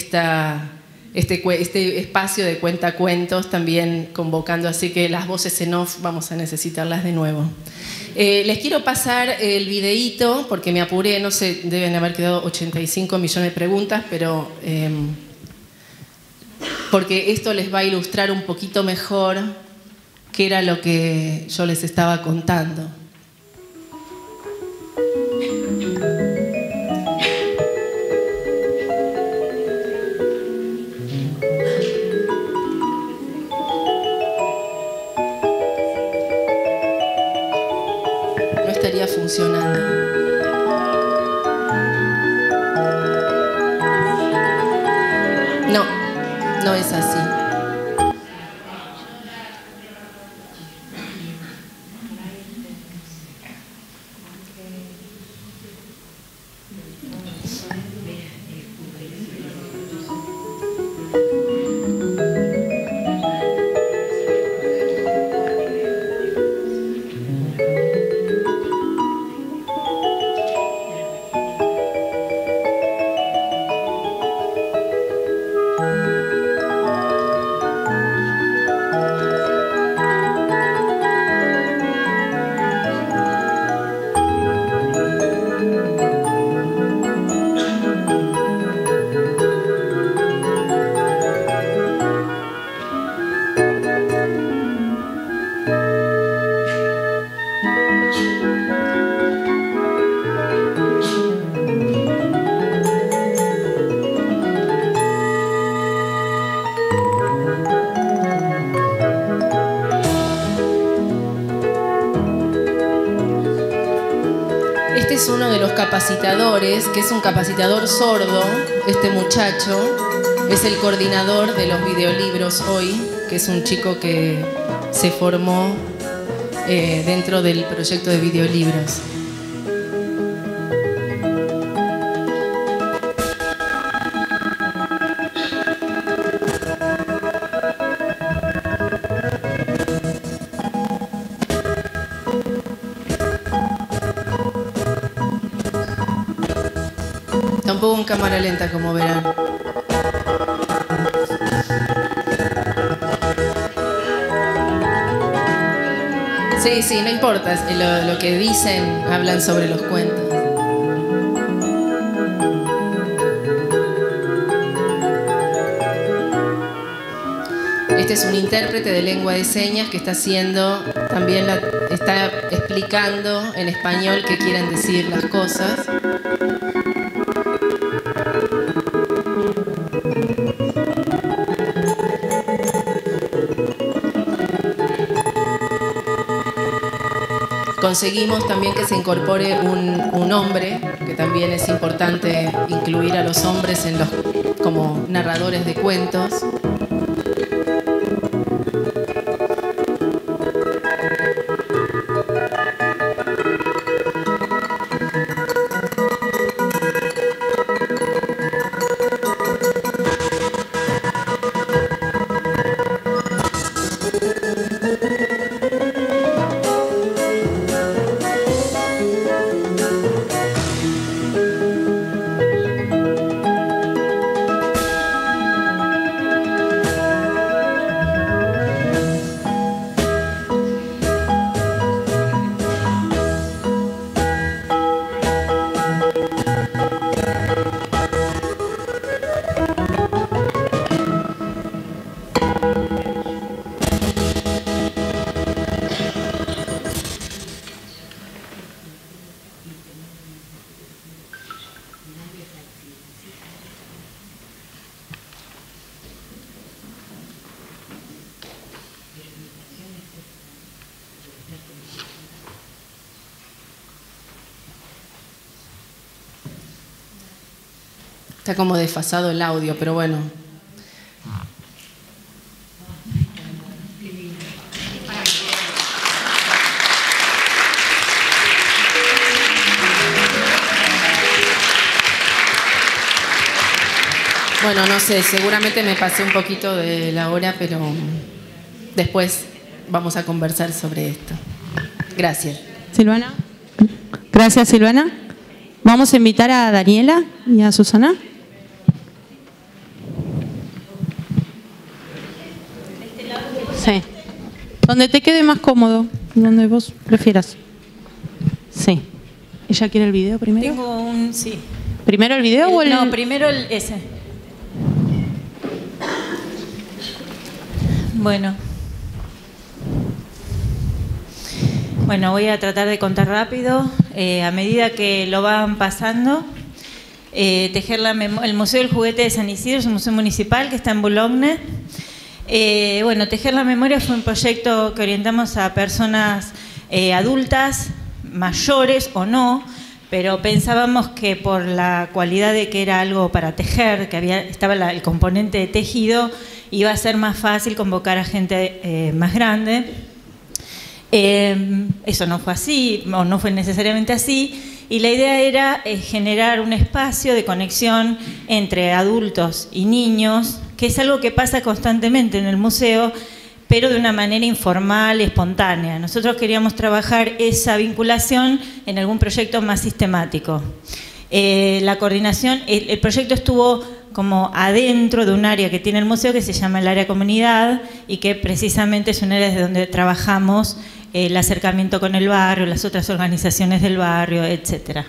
este espacio de cuentacuentos, también convocando, así que las voces en off vamos a necesitarlas de nuevo. Les quiero pasar el videíto, porque me apuré, no sé, deben haber quedado 85 millones de preguntas, pero porque esto les va a ilustrar un poquito mejor qué era lo que yo les estaba contando. No estaría funcionando. No, no es así. capacitadores, que es un capacitador sordo, este muchacho, es el coordinador de los videolibros hoy, que es un chico que se formó dentro del proyecto de videolibros. Tampoco en cámara lenta, como verán. Sí, no importa, lo que dicen, hablan sobre los cuentos. Este es un intérprete de lengua de señas que está haciendo, también está explicando en español qué quieren decir las cosas. Conseguimos también que se incorpore un hombre, que también es importante incluir a los hombres como narradores de cuentos. Está como desfasado el audio, pero bueno. Bueno, no sé, seguramente me pasé un poquito de la hora, pero después vamos a conversar sobre esto. Gracias. Silvana. Gracias, Silvana. Vamos a invitar a Daniela y a Susana. Sí. Donde te quede más cómodo, donde vos prefieras. Sí. ¿Ella quiere el video primero? Tengo un... sí. ¿Primero el video o el...? No, primero ese. Bueno. Bueno, voy a tratar de contar rápido. A medida que lo van pasando, el Museo del Juguete de San Isidro es un museo municipal que está en Boulogne. Bueno, Tejer la Memoria fue un proyecto que orientamos a personas adultas, mayores o no, pero pensábamos que por la cualidad de que era algo para tejer, que estaba el componente de tejido, iba a ser más fácil convocar a gente más grande. Eso no fue así, o no fue necesariamente así, y la idea era generar un espacio de conexión entre adultos y niños, que es algo que pasa constantemente en el museo, pero de una manera informal, espontánea. Nosotros queríamos trabajar esa vinculación en algún proyecto más sistemático. La coordinación, el proyecto estuvo como adentro de un área que tiene el museo que se llama el área comunidad y que precisamente es un área desde donde trabajamos el acercamiento con el barrio, las otras organizaciones del barrio, etcétera.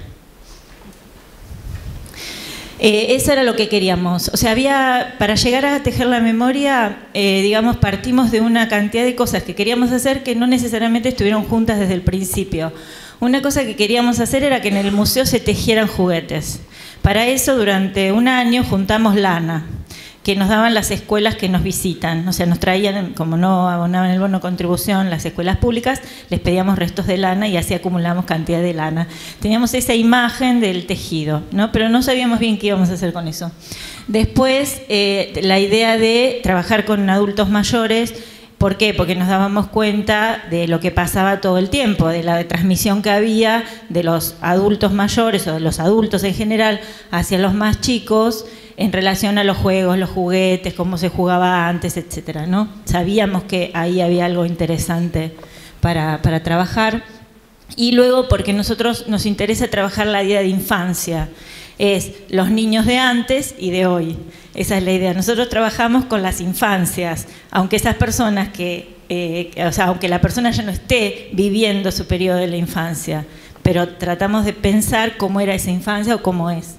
Eso era lo que queríamos. O sea, para llegar a Tejer la Memoria, digamos, partimos de una cantidad de cosas que queríamos hacer que no necesariamente estuvieron juntas desde el principio. Una cosa que queríamos hacer era que en el museo se tejieran juguetes. Para eso, durante un año, juntamos lana, que nos daban las escuelas que nos visitan. O sea, nos traían, como no abonaban el bono contribución las escuelas públicas, les pedíamos restos de lana y así acumulamos cantidad de lana. Teníamos esa imagen del tejido, ¿no? Pero no sabíamos bien qué íbamos a hacer con eso. Después, la idea de trabajar con adultos mayores. ¿Por qué? Porque nos dábamos cuenta de lo que pasaba todo el tiempo, de la transmisión que había de los adultos mayores o de los adultos en general hacia los más chicos en relación a los juegos, los juguetes, cómo se jugaba antes, etcétera, ¿no? Sabíamos que ahí había algo interesante para trabajar. Y luego, porque nosotros nos interesa trabajar la idea de infancia, es los niños de antes y de hoy. Esa es la idea. Nosotros trabajamos con las infancias, aunque esas personas aunque la persona ya no esté viviendo su periodo de la infancia, pero tratamos de pensar cómo era esa infancia o cómo es.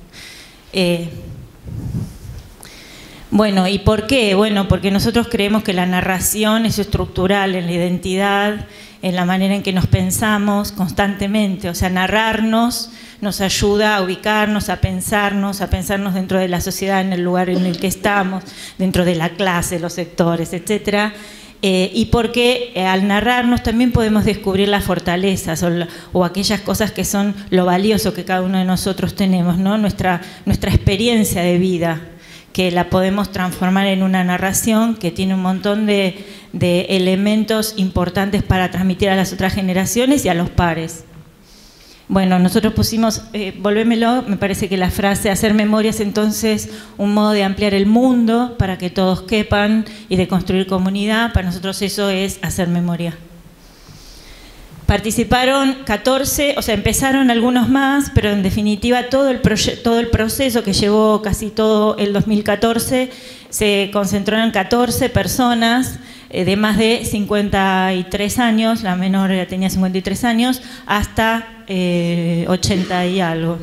Bueno, ¿y por qué? Bueno, porque nosotros creemos que la narración es estructural en la identidad, en la manera en que nos pensamos constantemente. O sea, narrarnos nos ayuda a ubicarnos, a pensarnos dentro de la sociedad, en el lugar en el que estamos, dentro de la clase, los sectores, etcétera. Y porque al narrarnos también podemos descubrir las fortalezas o aquellas cosas que son lo valioso que cada uno de nosotros tenemos, ¿no? Nuestra experiencia de vida, que la podemos transformar en una narración que tiene un montón de elementos importantes para transmitir a las otras generaciones y a los pares. Bueno, nosotros pusimos, volvémelo, me parece que la frase hacer memoria es entonces un modo de ampliar el mundo para que todos quepan y de construir comunidad. Para nosotros eso es hacer memoria. Participaron 14, o sea, empezaron algunos más, pero en definitiva todo el proceso que llevó casi todo el 2014 se concentró en 14 personas de más de 53 años, la menor tenía 53 años, hasta 80 y algo.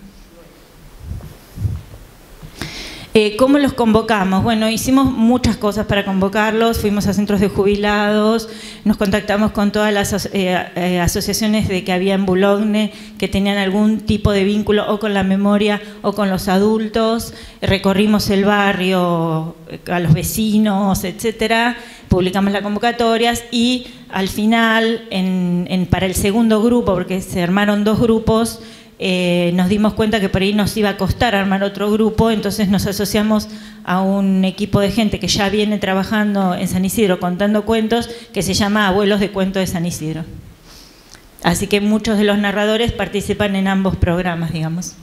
¿Cómo los convocamos? Bueno, hicimos muchas cosas para convocarlos, fuimos a centros de jubilados, nos contactamos con todas las asociaciones que había en Boulogne que tenían algún tipo de vínculo o con la memoria o con los adultos, recorrimos el barrio a los vecinos, etcétera, publicamos las convocatorias y al final, para el segundo grupo, porque se armaron dos grupos, nos dimos cuenta que por ahí nos iba a costar armar otro grupo, entonces nos asociamos a un equipo de gente que ya viene trabajando en San Isidro contando cuentos, que se llama Abuelos de Cuento de San Isidro. Así que muchos de los narradores participan en ambos programas, digamos.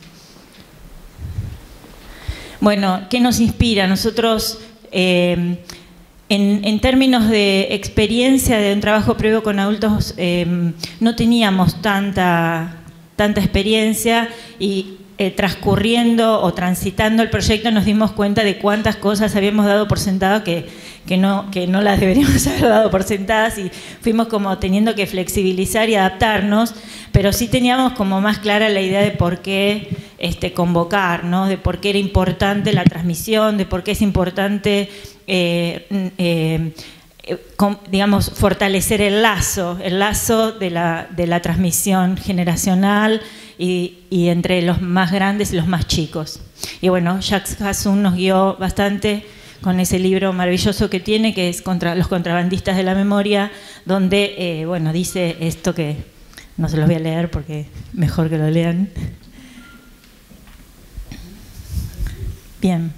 Bueno, ¿qué nos inspira? Nosotros, en términos de experiencia de un trabajo previo con adultos, no teníamos tanta experiencia y transcurriendo o transitando el proyecto nos dimos cuenta de cuántas cosas habíamos dado por sentado que no las deberíamos haber dado por sentadas y fuimos como teniendo que flexibilizar y adaptarnos, pero sí teníamos como más clara la idea de por qué convocar, ¿no? De por qué era importante la transmisión, de por qué es importante digamos, fortalecer el lazo de la transmisión generacional y entre los más grandes y los más chicos. Y bueno, Jacques Hassun nos guió bastante con ese libro maravilloso que tiene, que es Los contrabandistas de la memoria, donde, bueno, dice esto que no se los voy a leer porque mejor que lo lean. Bien.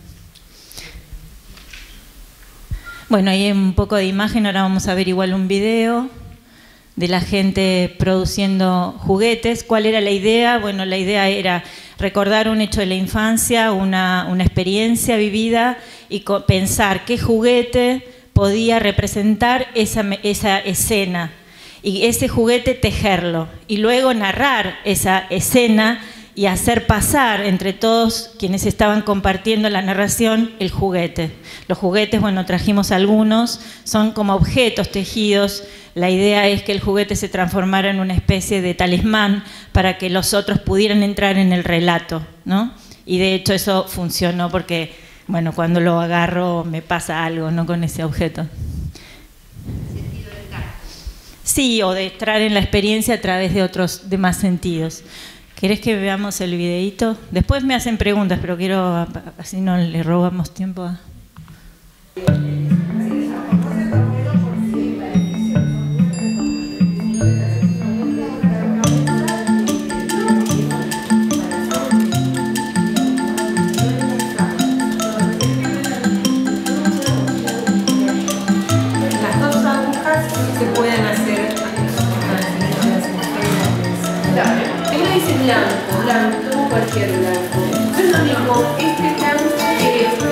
Bueno, ahí hay un poco de imagen, ahora vamos a ver igual un video de la gente produciendo juguetes. ¿Cuál era la idea? Bueno, la idea era recordar un hecho de la infancia, una experiencia vivida y pensar qué juguete podía representar esa escena y ese juguete tejerlo y luego narrar esa escena y hacer pasar entre todos quienes estaban compartiendo la narración el juguete. Los juguetes, bueno, trajimos algunos, son como objetos tejidos. La idea es que el juguete se transformara en una especie de talismán para que los otros pudieran entrar en el relato, ¿no? Y de hecho eso funcionó porque, bueno, cuando lo agarro me pasa algo, ¿no? Con ese objeto. Sí, o de entrar en la experiencia a través de otros demás sentidos. ¿Querés que veamos el videíto? Después me hacen preguntas, pero quiero, así no le robamos tiempo a... Blanco, cualquier blanco. Es lo mismo, este blanco que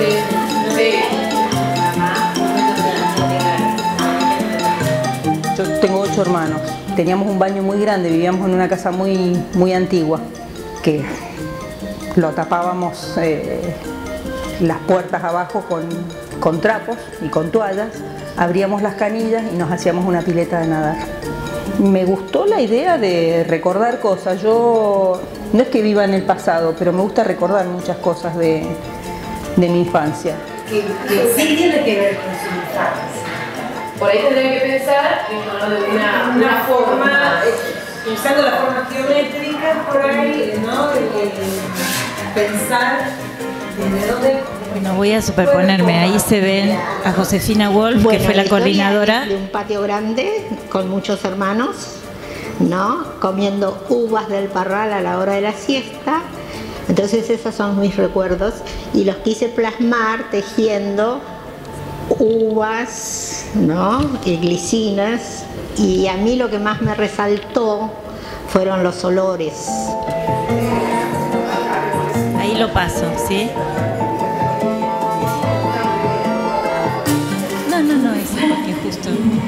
Yo tengo 8 hermanos. Teníamos un baño muy grande, vivíamos en una casa muy antigua, que lo tapábamos las puertas abajo con trapos y con toallas, abríamos las canillas y nos hacíamos una pileta de nadar. Me gustó la idea de recordar cosas. Yo no es que viva en el pasado, pero me gusta recordar muchas cosas de mi infancia. Que sí tiene que ver con su infancia. Por ahí tendría que pensar de una forma, usando las formas geométricas por ahí, ¿no? Pensar desde dónde. Bueno, voy a superponerme. Ahí se ven a Josefina Wolf, que fue la coordinadora. De un patio grande con muchos hermanos, ¿no? Comiendo uvas del parral a la hora de la siesta. Entonces esos son mis recuerdos y los quise plasmar tejiendo uvas, ¿no? Y glicinas. Y a mí lo que más me resaltó fueron los olores. Ahí lo paso, ¿sí? No, es porque justo...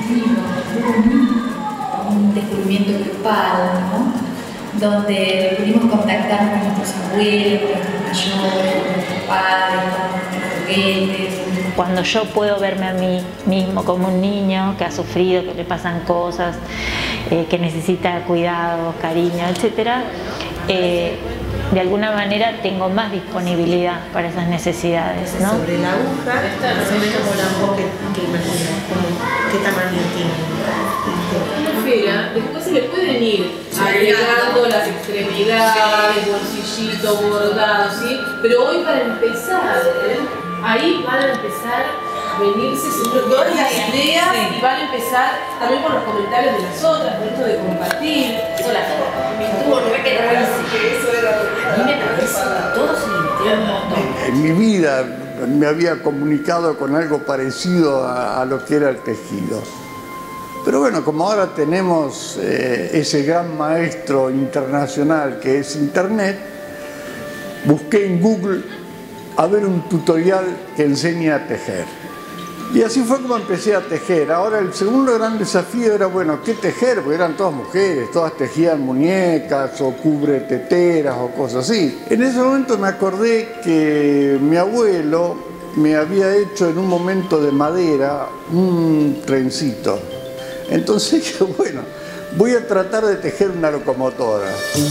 Un descubrimiento grupal, ¿no? Donde pudimos contactar con nuestros abuelos, con nuestros mayores, con nuestros padres, con nuestros juguetes. Cuando yo puedo verme a mí mismo como un niño que ha sufrido, que le pasan cosas, que necesita cuidados, cariño, etc., de alguna manera tengo más disponibilidad para esas necesidades, ¿no? Sobre la aguja, se ve como la aguja que imagino, qué tamaño tiene. Después se le pueden ir agregando las extremidades, bolsillitos, bordados, ¿sí? Pero hoy para empezar, ahí van a empezar a venirse todas las ideas y van a empezar también por los comentarios de las otras, por esto de compartir. Me estuvo re que a mí me parece que todo se invirtió un montón. En mi vida me había comunicado con algo parecido a lo que era el tejido. Pero bueno, como ahora tenemos ese gran maestro internacional que es Internet, busqué en Google a ver un tutorial que enseña a tejer. Y así fue como empecé a tejer. Ahora el segundo gran desafío era, bueno, ¿qué tejer? Porque eran todas mujeres, todas tejían muñecas o cubreteteras o cosas así. En ese momento me acordé que mi abuelo me había hecho en un momento de madera un trencito. Entonces dije, bueno, voy a tratar de tejer una locomotora.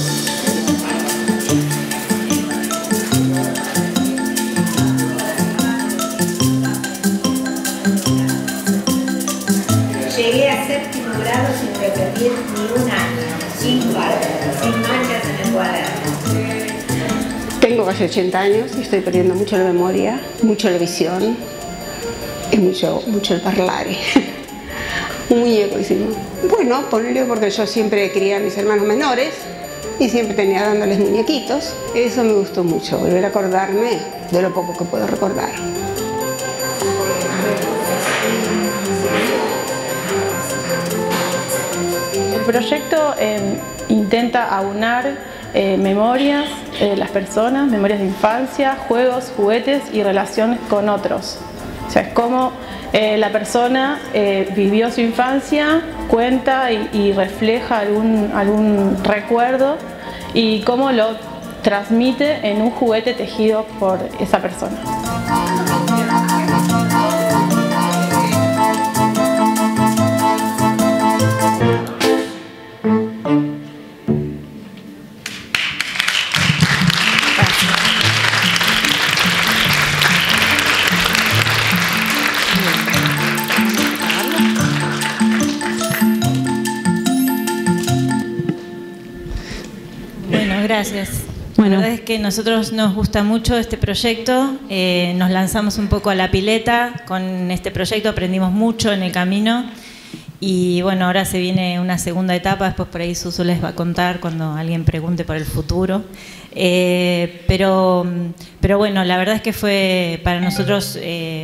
Llegué a séptimo grado sin repetir ni un año, sin faltas, sin manchas en el cuaderno. Tengo casi 80 años y estoy perdiendo mucho la memoria, mucho la visión y mucho el parlare. Un muñeco hicimos. Bueno, ponele porque yo siempre quería a mis hermanos menores y siempre tenía dándoles muñequitos. Eso me gustó mucho, volver a acordarme de lo poco que puedo recordar. El proyecto intenta aunar memorias de las personas, memorias de infancia, juegos, juguetes y relaciones con otros. O sea, es como la persona vivió su infancia, cuenta y refleja algún recuerdo y cómo lo transmite en un juguete tejido por esa persona. Bueno, gracias. La verdad es que a nosotros nos gusta mucho este proyecto, nos lanzamos un poco a la pileta con este proyecto, aprendimos mucho en el camino y bueno, ahora se viene una segunda etapa, después por ahí Susu les va a contar cuando alguien pregunte por el futuro. Pero bueno, la verdad es que fue para nosotros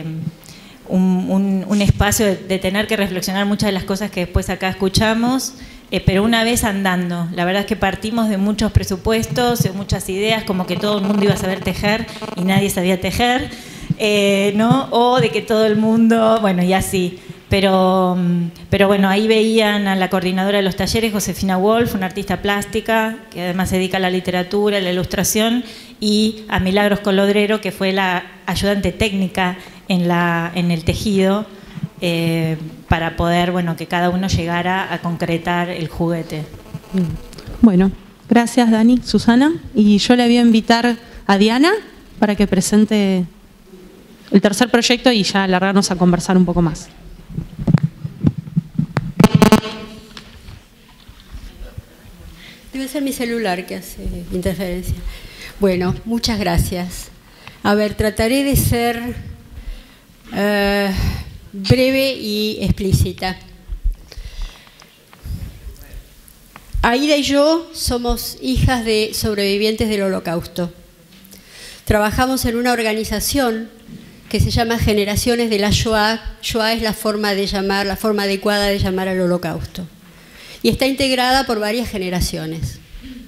un espacio de tener que reflexionar muchas de las cosas que después acá escuchamos. Pero una vez andando, la verdad es que partimos de muchos presupuestos, de muchas ideas, como que todo el mundo iba a saber tejer y nadie sabía tejer, ¿no? O de que todo el mundo, bueno, y así. Pero bueno, ahí veían a la coordinadora de los talleres, Josefina Wolf, una artista plástica, que además se dedica a la literatura, a la ilustración, y a Milagros Colodrero, que fue la ayudante técnica en el tejido, para poder, bueno, que cada uno llegara a concretar el juguete. Bueno, gracias Dani, Susana. Y yo le voy a invitar a Diana para que presente el tercer proyecto y ya largarnos a conversar un poco más. Debe ser mi celular que hace interferencia. Bueno, muchas gracias. A ver, trataré de ser breve y explícita. Aida y yo somos hijas de sobrevivientes del Holocausto. Trabajamos en una organización que se llama Generaciones de la Shoah. Shoah es la forma adecuada de llamar al Holocausto. Y está integrada por varias generaciones.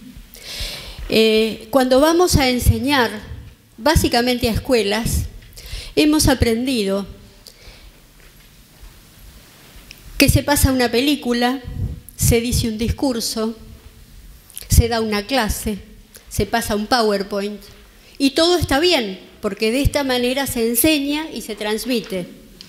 Cuando vamos a enseñar, básicamente a escuelas, hemos aprendido que se pasa una película, se dice un discurso, se da una clase, se pasa un PowerPoint y todo está bien, porque de esta manera se enseña y se transmite.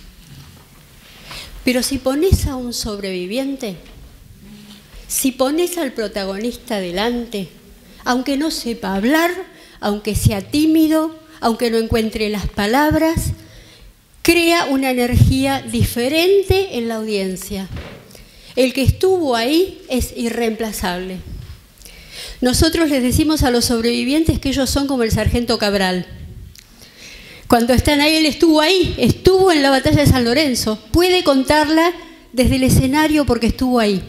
Pero si pones a un sobreviviente, si pones al protagonista delante, aunque no sepa hablar, aunque sea tímido, aunque no encuentre las palabras, crea una energía diferente en la audiencia. El que estuvo ahí es irreemplazable. Nosotros les decimos a los sobrevivientes que ellos son como el sargento Cabral. Cuando están ahí, él estuvo ahí, estuvo en la batalla de San Lorenzo, puede contarla desde el escenario porque estuvo ahí.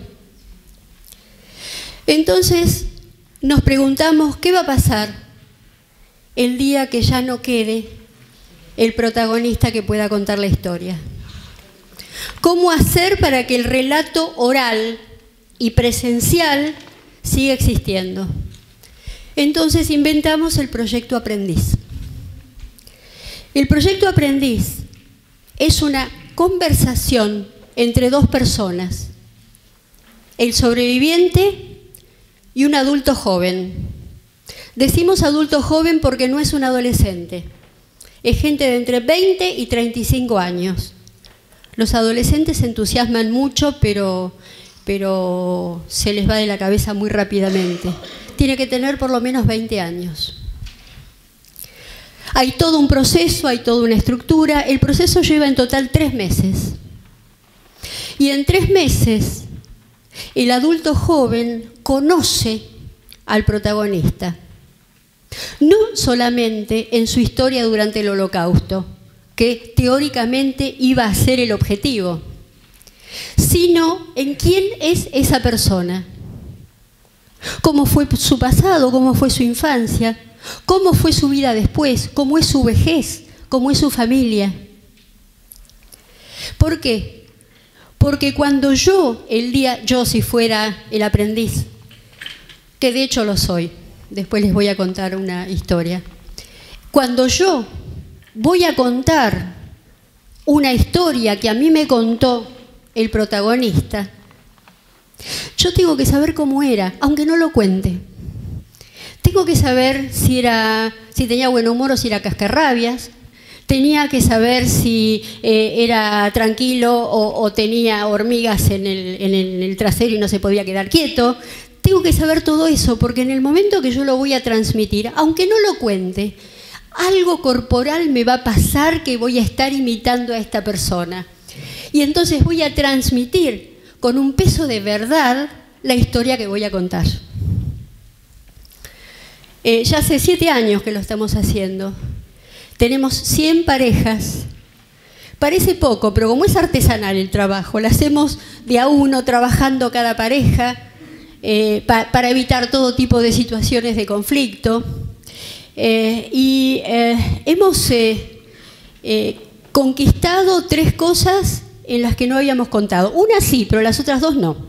Entonces nos preguntamos, ¿qué va a pasar el día que ya no quede el protagonista que pueda contar la historia? ¿Cómo hacer para que el relato oral y presencial siga existiendo? Entonces inventamos el proyecto Aprendiz. El proyecto Aprendiz es una conversación entre dos personas, el sobreviviente y un adulto joven. Decimos adulto joven porque no es un adolescente, es gente de entre 20 y 35 años. Los adolescentes se entusiasman mucho, pero se les va de la cabeza muy rápidamente. Tiene que tener por lo menos 20 años. Hay todo un proceso, hay toda una estructura. El proceso lleva en total 3 meses. Y en 3 meses, el adulto joven conoce al protagonista. No solamente en su historia durante el Holocausto, que teóricamente iba a ser el objetivo, sino en quién es esa persona. Cómo fue su pasado, cómo fue su infancia, cómo fue su vida después, cómo es su vejez, cómo es su familia. ¿Por qué? Porque cuando yo si fuera el aprendiz, que de hecho lo soy, después les voy a contar una historia. Cuando yo voy a contar una historia que a mí me contó el protagonista, yo tengo que saber cómo era, aunque no lo cuente. Tengo que saber si tenía buen humor o si era cascarrabias. Tenía que saber si era tranquilo o tenía hormigas en el trasero y no se podía quedar quieto. Tengo que saber todo eso porque en el momento que yo lo voy a transmitir, aunque no lo cuente, algo corporal me va a pasar que voy a estar imitando a esta persona. Y entonces voy a transmitir con un peso de verdad la historia que voy a contar. Ya hace 7 años que lo estamos haciendo. Tenemos 100 parejas. Parece poco, pero como es artesanal el trabajo, lo hacemos de a uno, trabajando cada pareja, para evitar todo tipo de situaciones de conflicto. Hemos conquistado 3 cosas en las que no habíamos contado. Una sí, pero las otras 2 no.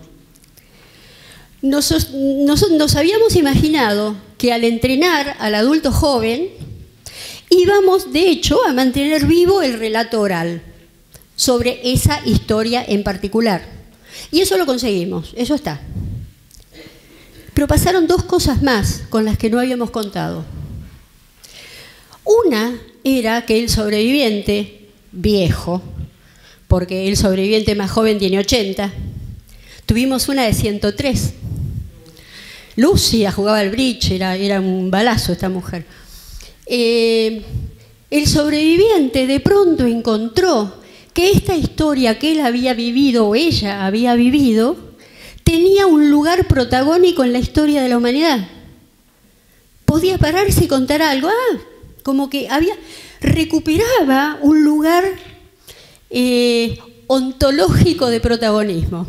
Nos habíamos imaginado que al entrenar al adulto joven íbamos, de hecho, a mantener vivo el relato oral sobre esa historia en particular. Y eso lo conseguimos, eso está. Pero pasaron 2 cosas más con las que no habíamos contado. Una era que el sobreviviente viejo, porque el sobreviviente más joven tiene 80, tuvimos una de 103. Lucia jugaba al bridge, era un balazo esta mujer. El sobreviviente de pronto encontró que esta historia que él había vivido, o ella había vivido, tenía un lugar protagónico en la historia de la humanidad. Podía pararse y contar algo, como que recuperaba un lugar ontológico de protagonismo.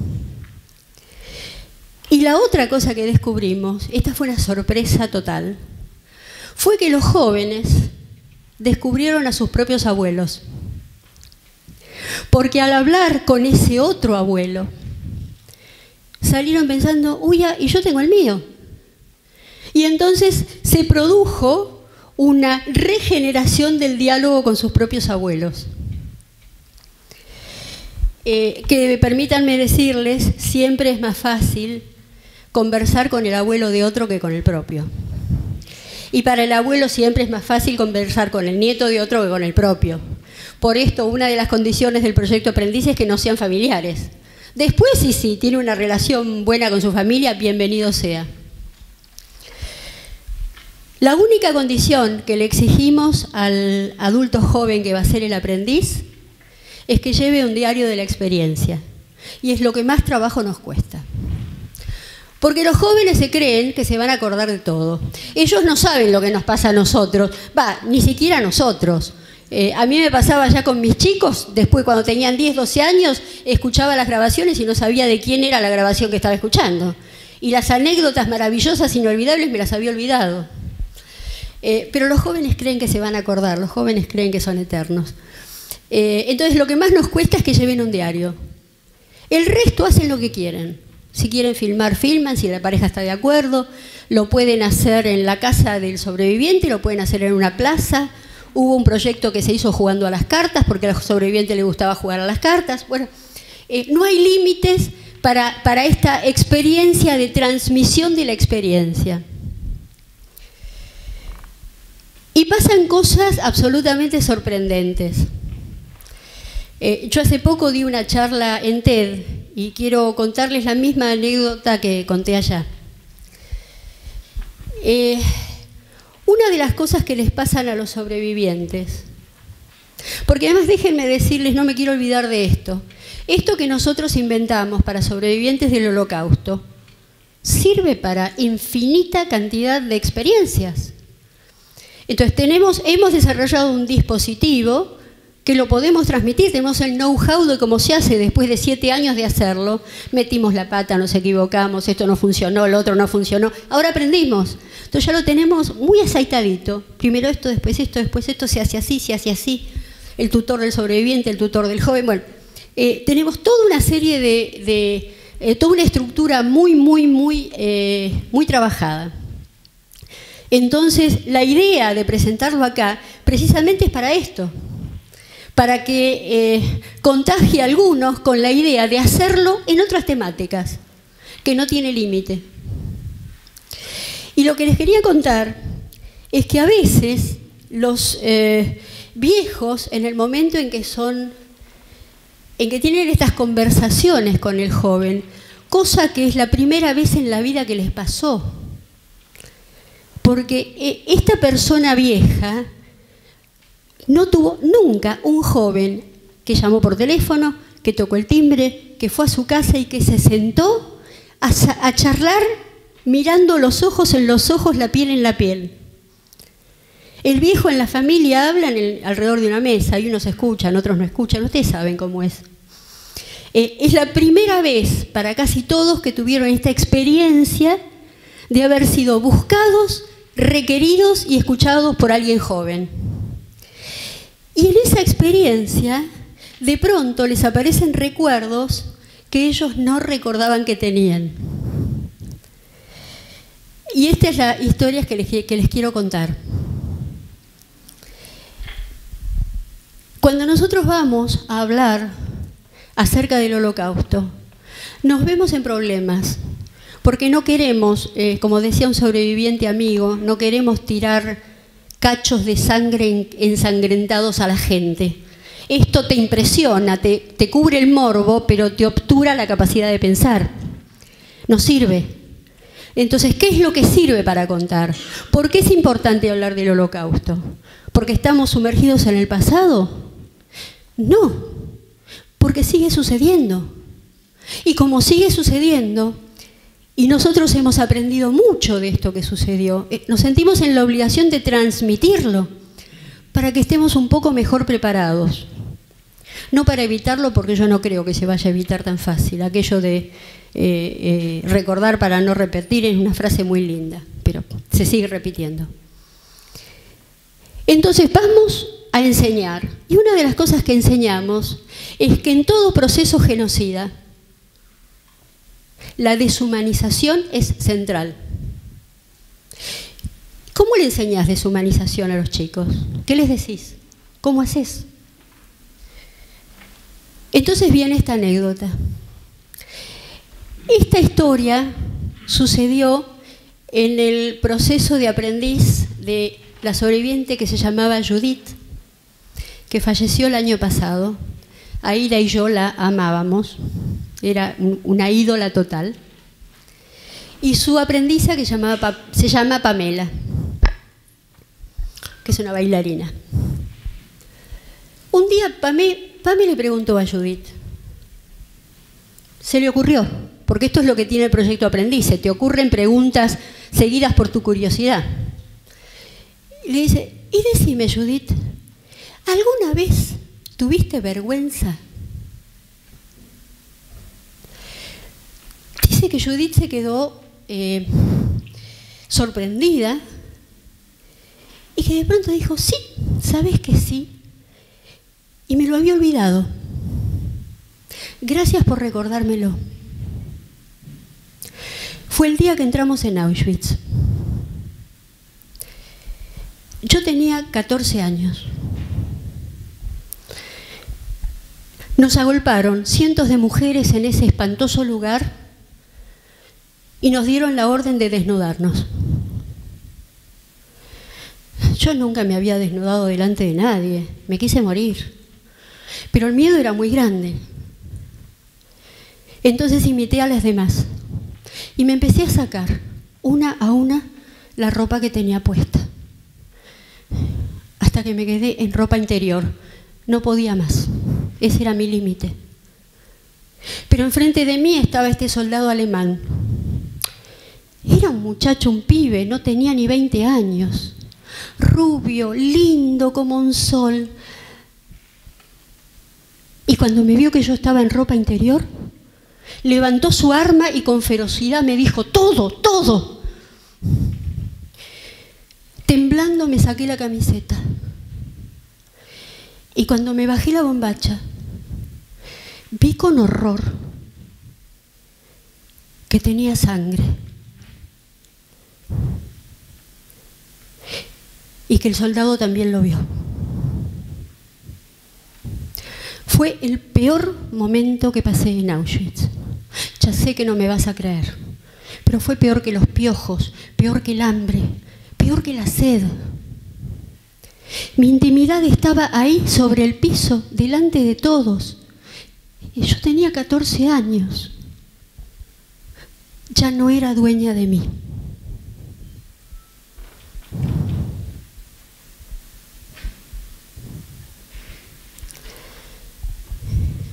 Y la otra cosa que descubrimos, esta fue una sorpresa total, fue que los jóvenes descubrieron a sus propios abuelos. Porque al hablar con ese otro abuelo, salieron pensando, uy, y yo tengo el mío. Y entonces se produjo una regeneración del diálogo con sus propios abuelos. Que permítanme decirles, siempre es más fácil conversar con el abuelo de otro que con el propio. Y para el abuelo siempre es más fácil conversar con el nieto de otro que con el propio. Por esto, una de las condiciones del proyecto Aprendiz es que no sean familiares. Después, sí, tiene una relación buena con su familia, bienvenido sea. La única condición que le exigimos al adulto joven que va a ser el aprendiz es que lleve un diario de la experiencia. Y es lo que más trabajo nos cuesta. Porque los jóvenes se creen que se van a acordar de todo. Ellos no saben lo que nos pasa a nosotros, ni siquiera a nosotros. A mí me pasaba ya con mis chicos, después cuando tenían 10, 12 años, escuchaba las grabaciones y no sabía de quién era la grabación que estaba escuchando. Y las anécdotas maravillosas, inolvidables, me las había olvidado. Pero los jóvenes creen que se van a acordar, los jóvenes creen que son eternos. Entonces lo que más nos cuesta es que lleven un diario. El resto hacen lo que quieren. Si quieren filmar, filman, si la pareja está de acuerdo. Lo pueden hacer en la casa del sobreviviente, lo pueden hacer en una plaza. Hubo un proyecto que se hizo jugando a las cartas, porque al sobreviviente le gustaba jugar a las cartas. Bueno, no hay límites para esta experiencia de transmisión de la experiencia. Y pasan cosas absolutamente sorprendentes. Yo hace poco di una charla en TED y quiero contarles la misma anécdota que conté allá. Una de las cosas que les pasan a los sobrevivientes, porque además déjenme decirles, no me quiero olvidar de esto, esto que nosotros inventamos para sobrevivientes del Holocausto sirve para infinita cantidad de experiencias. Entonces hemos desarrollado un dispositivo que lo podemos transmitir, tenemos el know-how de cómo se hace después de 7 años de hacerlo. Metimos la pata, nos equivocamos, esto no funcionó, lo otro no funcionó. Ahora aprendimos. Entonces ya lo tenemos muy aceitadito. Primero esto, después esto, se hace así, se hace así. El tutor del sobreviviente, el tutor del joven. Bueno, tenemos toda una serie toda una estructura muy trabajada. Entonces, la idea de presentarlo acá precisamente es para esto. Para que contagie a algunos con la idea de hacerlo en otras temáticas, que no tiene límite. Y lo que les quería contar es que a veces los viejos, en el momento en que tienen estas conversaciones con el joven, cosa que es la primera vez en la vida que les pasó, porque esta persona vieja no tuvo nunca un joven que llamó por teléfono, que tocó el timbre, que fue a su casa y que se sentó a charlar mirando los ojos en los ojos, la piel en la piel. El viejo en la familia hablan alrededor de una mesa y unos escuchan, otros no escuchan, ustedes saben cómo es. Es la primera vez para casi todos que tuvieron esta experiencia de haber sido buscados, requeridos y escuchados por alguien joven. Y en esa experiencia, de pronto les aparecen recuerdos que ellos no recordaban que tenían. Y esta es la historia que les quiero contar. Cuando nosotros vamos a hablar acerca del Holocausto, nos vemos en problemas, porque no queremos, como decía un sobreviviente amigo, no queremos tirar cachos de sangre ensangrentados a la gente. Esto te impresiona, te cubre el morbo, pero te obtura la capacidad de pensar. No sirve. Entonces, ¿qué es lo que sirve para contar? ¿Por qué es importante hablar del Holocausto? ¿Porque estamos sumergidos en el pasado? No, porque sigue sucediendo. Y como sigue sucediendo, y nosotros hemos aprendido mucho de esto que sucedió, nos sentimos en la obligación de transmitirlo para que estemos un poco mejor preparados. No para evitarlo, porque yo no creo que se vaya a evitar tan fácil. Aquello de recordar para no repetir es una frase muy linda, pero se sigue repitiendo. Entonces vamos a enseñar. Y una de las cosas que enseñamos es que en todo proceso genocida, la deshumanización es central. ¿Cómo le enseñás deshumanización a los chicos? ¿Qué les decís? ¿Cómo haces? Entonces viene esta anécdota. Esta historia sucedió en el proceso de aprendiz de la sobreviviente que se llamaba Judith, que falleció el año pasado. Aida y yo la amábamos, era una ídola total. Y su aprendiza que se llama Pamela, que es una bailarina. Un día Pamela le preguntó a Judith, se le ocurrió, porque esto es lo que tiene el proyecto Aprendiz, te ocurren preguntas seguidas por tu curiosidad. Y le dice, y decime Judith, ¿alguna vez tuviste vergüenza? Dice que Judith se quedó sorprendida y que de pronto dijo, sí, ¿sabes que sí? Y me lo había olvidado. Gracias por recordármelo. Fue el día que entramos en Auschwitz. Yo tenía 14 años. Nos agolparon cientos de mujeres en ese espantoso lugar y nos dieron la orden de desnudarnos. Yo nunca me había desnudado delante de nadie, me quise morir, pero el miedo era muy grande. Entonces imité a las demás y me empecé a sacar una a una la ropa que tenía puesta, hasta que me quedé en ropa interior. No podía más, ese era mi límite. Pero enfrente de mí estaba este soldado alemán. Era un muchacho, un pibe, no tenía ni 20 años. Rubio, lindo como un sol. Y cuando me vio que yo estaba en ropa interior, levantó su arma y con ferocidad me dijo, todo, todo. Temblando me saqué la camiseta. Y cuando me bajé la bombacha, vi con horror que tenía sangre. Y que el soldado también lo vio. Fue el peor momento que pasé en Auschwitz. Ya sé que no me vas a creer, pero fue peor que los piojos, peor que el hambre, peor que la sed. Mi intimidad estaba ahí sobre el piso, delante de todos. Y yo tenía 14 años. Ya no era dueña de mí.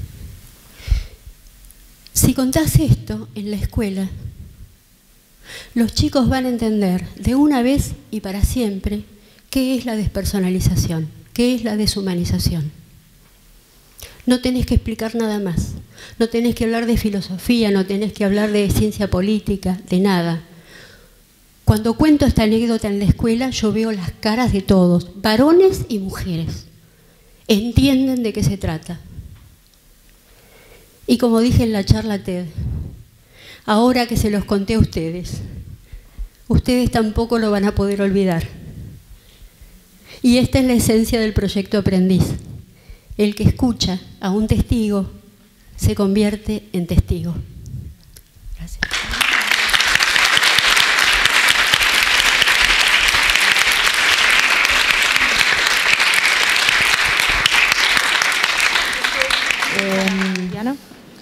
Si contás esto en la escuela, los chicos van a entender de una vez y para siempre qué es la despersonalización, qué es la deshumanización. No tenés que explicar nada más, no tenés que hablar de filosofía, no tenés que hablar de ciencia política, de nada. Cuando cuento esta anécdota en la escuela, yo veo las caras de todos, varones y mujeres. Entienden de qué se trata. Y como dije en la charla TED, ahora que se los conté a ustedes, ustedes tampoco lo van a poder olvidar. Y esta es la esencia del proyecto Aprendiz. El que escucha a un testigo se convierte en testigo. Gracias. Diana.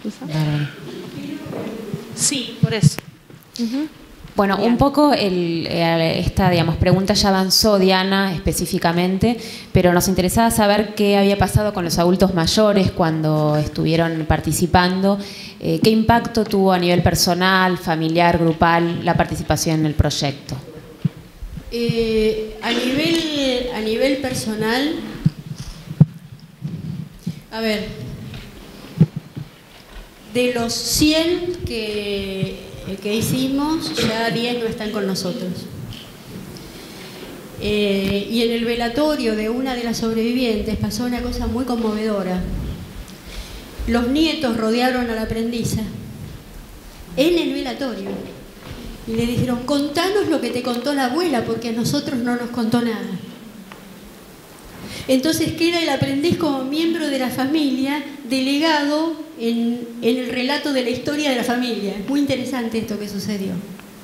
Sí, por eso. Bueno, un poco esta pregunta ya avanzó Diana específicamente, pero nos interesaba saber qué había pasado con los adultos mayores cuando estuvieron participando, qué impacto tuvo a nivel personal, familiar, grupal, la participación en el proyecto. A nivel personal, a ver, de los 100 que hicimos, ya 10 no están con nosotros. Y en el velatorio de una de las sobrevivientes pasó una cosa muy conmovedora. Los nietos rodearon a la aprendiza en el velatorio y le dijeron: contanos lo que te contó la abuela, porque a nosotros no nos contó nada. Entonces queda el aprendiz como miembro de la familia, delegado en el relato de la historia de la familia. Es muy interesante esto que sucedió.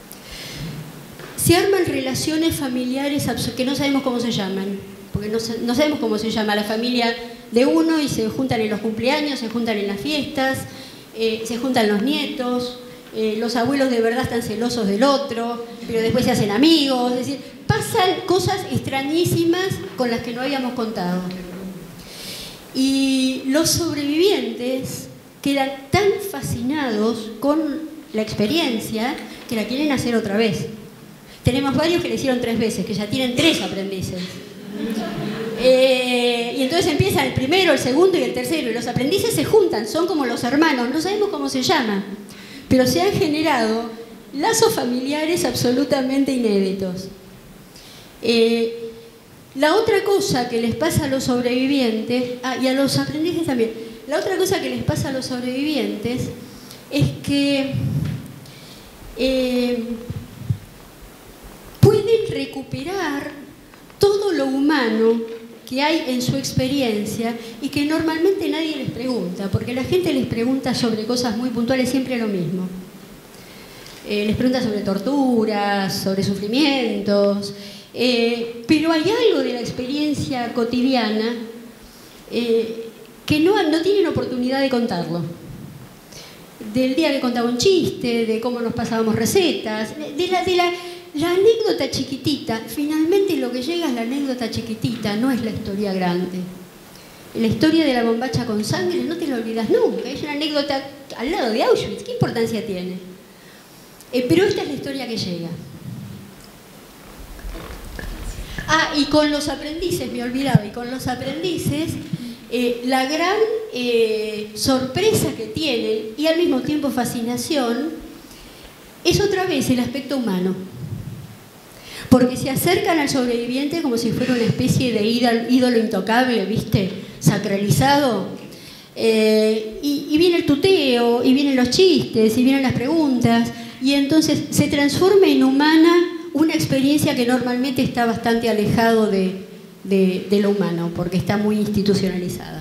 Se arman relaciones familiares que no sabemos cómo se llaman, porque no sabemos cómo se llama la familia de uno, y se juntan en los cumpleaños, se juntan en las fiestas, se juntan los nietos, los abuelos de verdad están celosos del otro, pero después se hacen amigos, es decir, pasan cosas extrañísimas con las que no habíamos contado. Y los sobrevivientes quedan tan fascinados con la experiencia que la quieren hacer otra vez. Tenemos varios que la hicieron 3 veces, que ya tienen 3 aprendices. Y entonces empiezan el primero, el segundo y el tercero, y los aprendices se juntan, son como los hermanos, no sabemos cómo se llaman, pero se han generado lazos familiares absolutamente inéditos. La otra cosa que les pasa a los sobrevivientes, y a los aprendices también, la otra cosa que les pasa a los sobrevivientes es que pueden recuperar todo lo humano que hay en su experiencia y que normalmente nadie les pregunta, porque la gente les pregunta sobre cosas muy puntuales, siempre lo mismo. Les pregunta sobre torturas, sobre sufrimientos, pero hay algo de la experiencia cotidiana que no tienen oportunidad de contarlo. Del día que contaba un chiste, de cómo nos pasábamos recetas, la anécdota chiquitita. Finalmente lo que llega es la anécdota chiquitita, no es la historia grande. La historia de la bombacha con sangre no te la olvidas nunca, es una anécdota al lado de Auschwitz, ¿qué importancia tiene? Pero esta es la historia que llega. Y con los aprendices, me olvidaba, y con los aprendices, la gran sorpresa que tienen, y al mismo tiempo fascinación, es otra vez el aspecto humano. Porque se acercan al sobreviviente como si fuera una especie de ídolo intocable, ¿viste? Sacralizado. Y viene el tuteo, y vienen los chistes, y vienen las preguntas, y entonces se transforma en humana una experiencia que normalmente está bastante alejado de lo humano, porque está muy institucionalizada.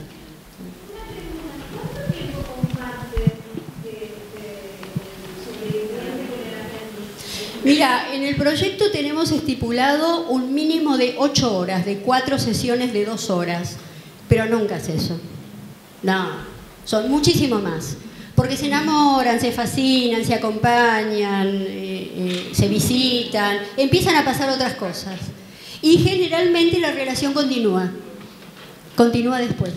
Mira, en el proyecto tenemos estipulado un mínimo de 8 horas, de 4 sesiones de 2 horas, pero nunca es eso. No, son muchísimo más. Porque se enamoran, se fascinan, se acompañan, se visitan, empiezan a pasar otras cosas. Y generalmente la relación continúa después.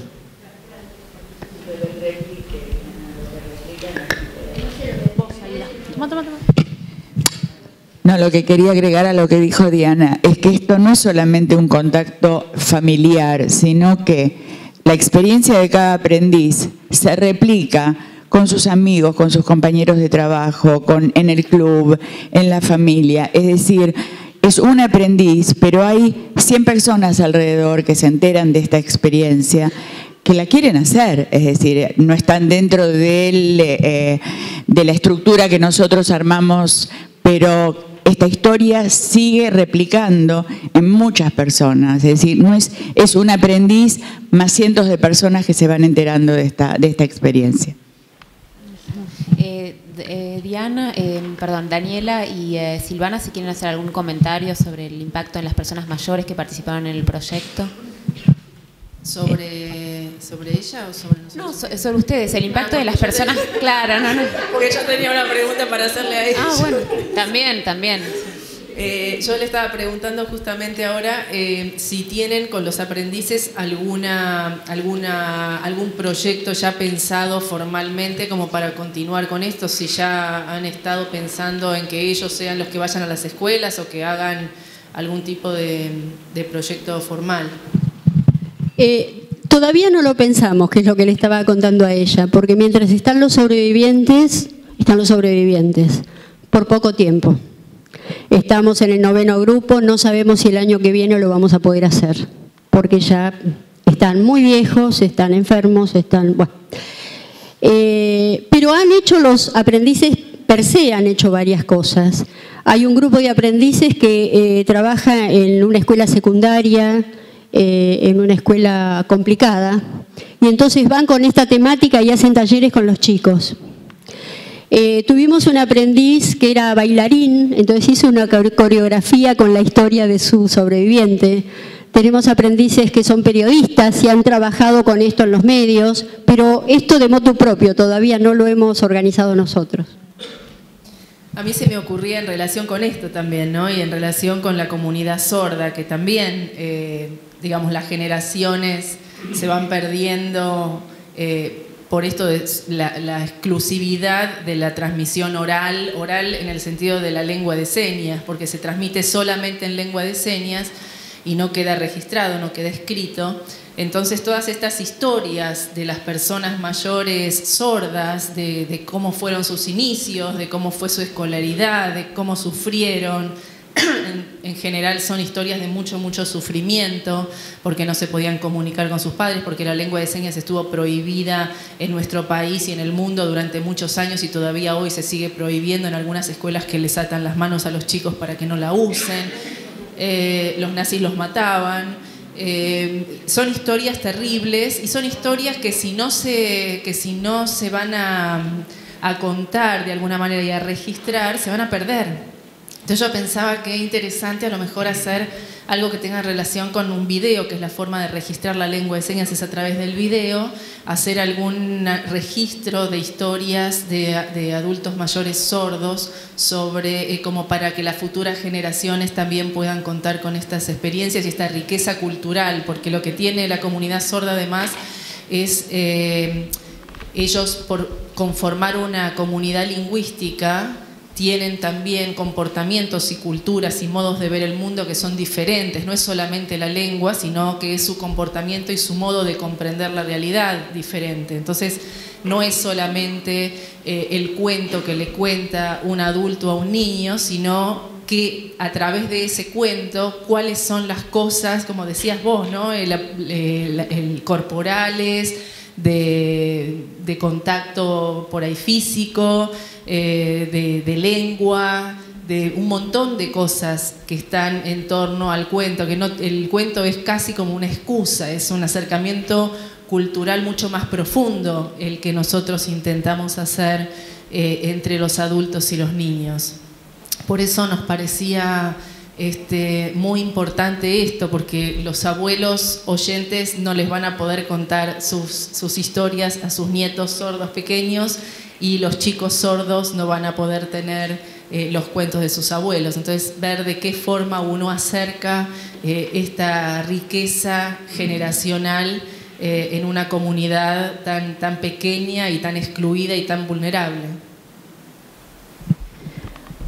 No, lo que quería agregar a lo que dijo Diana es que esto no es solamente un contacto familiar, sino que la experiencia de cada aprendiz se replica con sus amigos, con sus compañeros de trabajo, en el club, en la familia. Es decir, es un aprendiz, pero hay 100 personas alrededor que se enteran de esta experiencia, que la quieren hacer, es decir, no están dentro de la estructura que nosotros armamos, pero esta historia sigue replicando en muchas personas, es decir, es un aprendiz más cientos de personas que se van enterando de esta experiencia. Daniela y Silvana, si quieren hacer algún comentario sobre el impacto en las personas mayores que participaron en el proyecto. ¿Sobre ella o sobre nosotros? No, sobre ustedes, el impacto de las personas. Claro, no. Porque yo tenía una pregunta para hacerle a ella. Ah, bueno, también. Yo le estaba preguntando justamente ahora si tienen con los aprendices algún proyecto ya pensado formalmente como para continuar con esto, si ya han estado pensando en que ellos sean los que vayan a las escuelas o que hagan algún tipo de proyecto formal. Todavía no lo pensamos, que es lo que le estaba contando a ella, porque mientras están los sobrevivientes, por poco tiempo. Estamos en el 9º grupo, no sabemos si el año que viene lo vamos a poder hacer, porque ya están muy viejos, están enfermos, pero han hecho los aprendices per se, han hecho varias cosas. Hay un grupo de aprendices que trabaja en una escuela secundaria, en una escuela complicada, y entonces van con esta temática y hacen talleres con los chicos. Tuvimos un aprendiz que era bailarín, entonces hizo una coreografía con la historia de su sobreviviente. Tenemos aprendices que son periodistas y han trabajado con esto en los medios, pero esto de motu propio todavía no lo hemos organizado nosotros. A mí se me ocurría en relación con esto también, ¿no? Y en relación con la comunidad sorda, que también, digamos, las generaciones se van perdiendo por esto de la exclusividad de la transmisión oral en el sentido de la lengua de señas, porque se transmite solamente en lengua de señas y no queda registrado, no queda escrito. Entonces todas estas historias de las personas mayores sordas, de cómo fueron sus inicios, de cómo fue su escolaridad, de cómo sufrieron, en general son historias de mucho sufrimiento, porque no se podían comunicar con sus padres, porque la lengua de señas estuvo prohibida en nuestro país y en el mundo durante muchos años y todavía hoy se sigue prohibiendo en algunas escuelas que les atan las manos a los chicos para que no la usen. Los nazis los mataban. Son historias terribles y son historias que si no se van a contar de alguna manera y a registrar, se van a perder. Entonces yo pensaba que es interesante a lo mejor hacer algo que tenga relación con un video, que es la forma de registrar la lengua de señas, es a través del video, hacer algún registro de historias de adultos mayores sordos sobre como para que las futuras generaciones también puedan contar con estas experiencias y esta riqueza cultural, porque lo que tiene la comunidad sorda además es ellos por conformar una comunidad lingüística tienen también comportamientos y culturas y modos de ver el mundo que son diferentes. No es solamente la lengua, sino que es su comportamiento y su modo de comprender la realidad diferente. Entonces, no es solamente el cuento que le cuenta un adulto a un niño, sino que a través de ese cuento, cuáles son las cosas, como decías vos, ¿no? Corporales, de contacto por ahí físico, de lengua, de un montón de cosas que están en torno al cuento, que no, el cuento es casi como una excusa, es un acercamiento cultural mucho más profundo el que nosotros intentamos hacer entre los adultos y los niños. Por eso nos parecía muy importante esto, porque los abuelos oyentes no les van a poder contar sus historias a sus nietos sordos pequeños y los chicos sordos no van a poder tener los cuentos de sus abuelos. Entonces, ver de qué forma uno acerca esta riqueza generacional en una comunidad tan pequeña y tan excluida y tan vulnerable.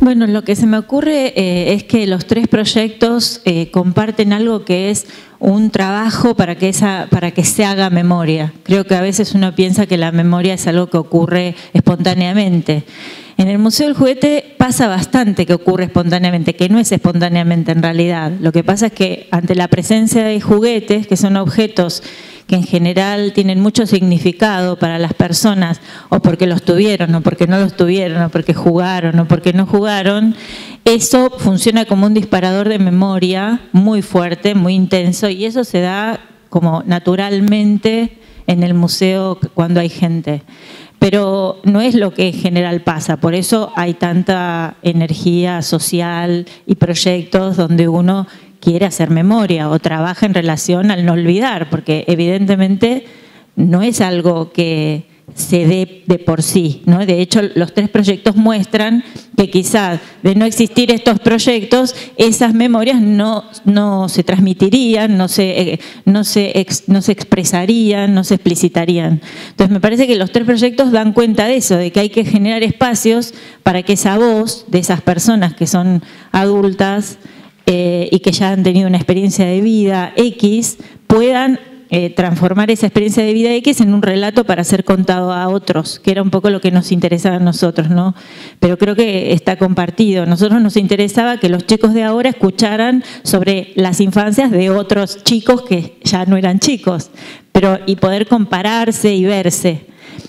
Bueno, lo que se me ocurre es que los 3 proyectos comparten algo que es un trabajo para que se haga memoria. Creo que a veces uno piensa que la memoria es algo que ocurre espontáneamente. En el Museo del Juguete pasa bastante que ocurre espontáneamente, que no es espontáneamente en realidad. Lo que pasa es que ante la presencia de juguetes, que son objetos que en general tienen mucho significado para las personas, o porque los tuvieron, o porque no los tuvieron, o porque jugaron, o porque no jugaron, eso funciona como un disparador de memoria muy fuerte, muy intenso, y eso se da como naturalmente en el museo cuando hay gente. Pero no es lo que en general pasa, por eso hay tanta energía social y proyectos donde uno quiere hacer memoria o trabaja en relación al no olvidar, porque evidentemente no es algo que se dé de por sí, ¿no? De hecho, los 3 proyectos muestran que quizás de no existir estos proyectos, esas memorias no se transmitirían, no se expresarían, no se explicitarían. Entonces, me parece que los 3 proyectos dan cuenta de eso, de que hay que generar espacios para que esa voz de esas personas que son adultas y que ya han tenido una experiencia de vida X, puedan transformar esa experiencia de vida X en un relato para ser contado a otros, que era un poco lo que nos interesaba a nosotros, ¿no? Pero creo que está compartido. A nosotros nos interesaba que los chicos de ahora escucharan sobre las infancias de otros chicos que ya no eran chicos, y poder compararse y verse.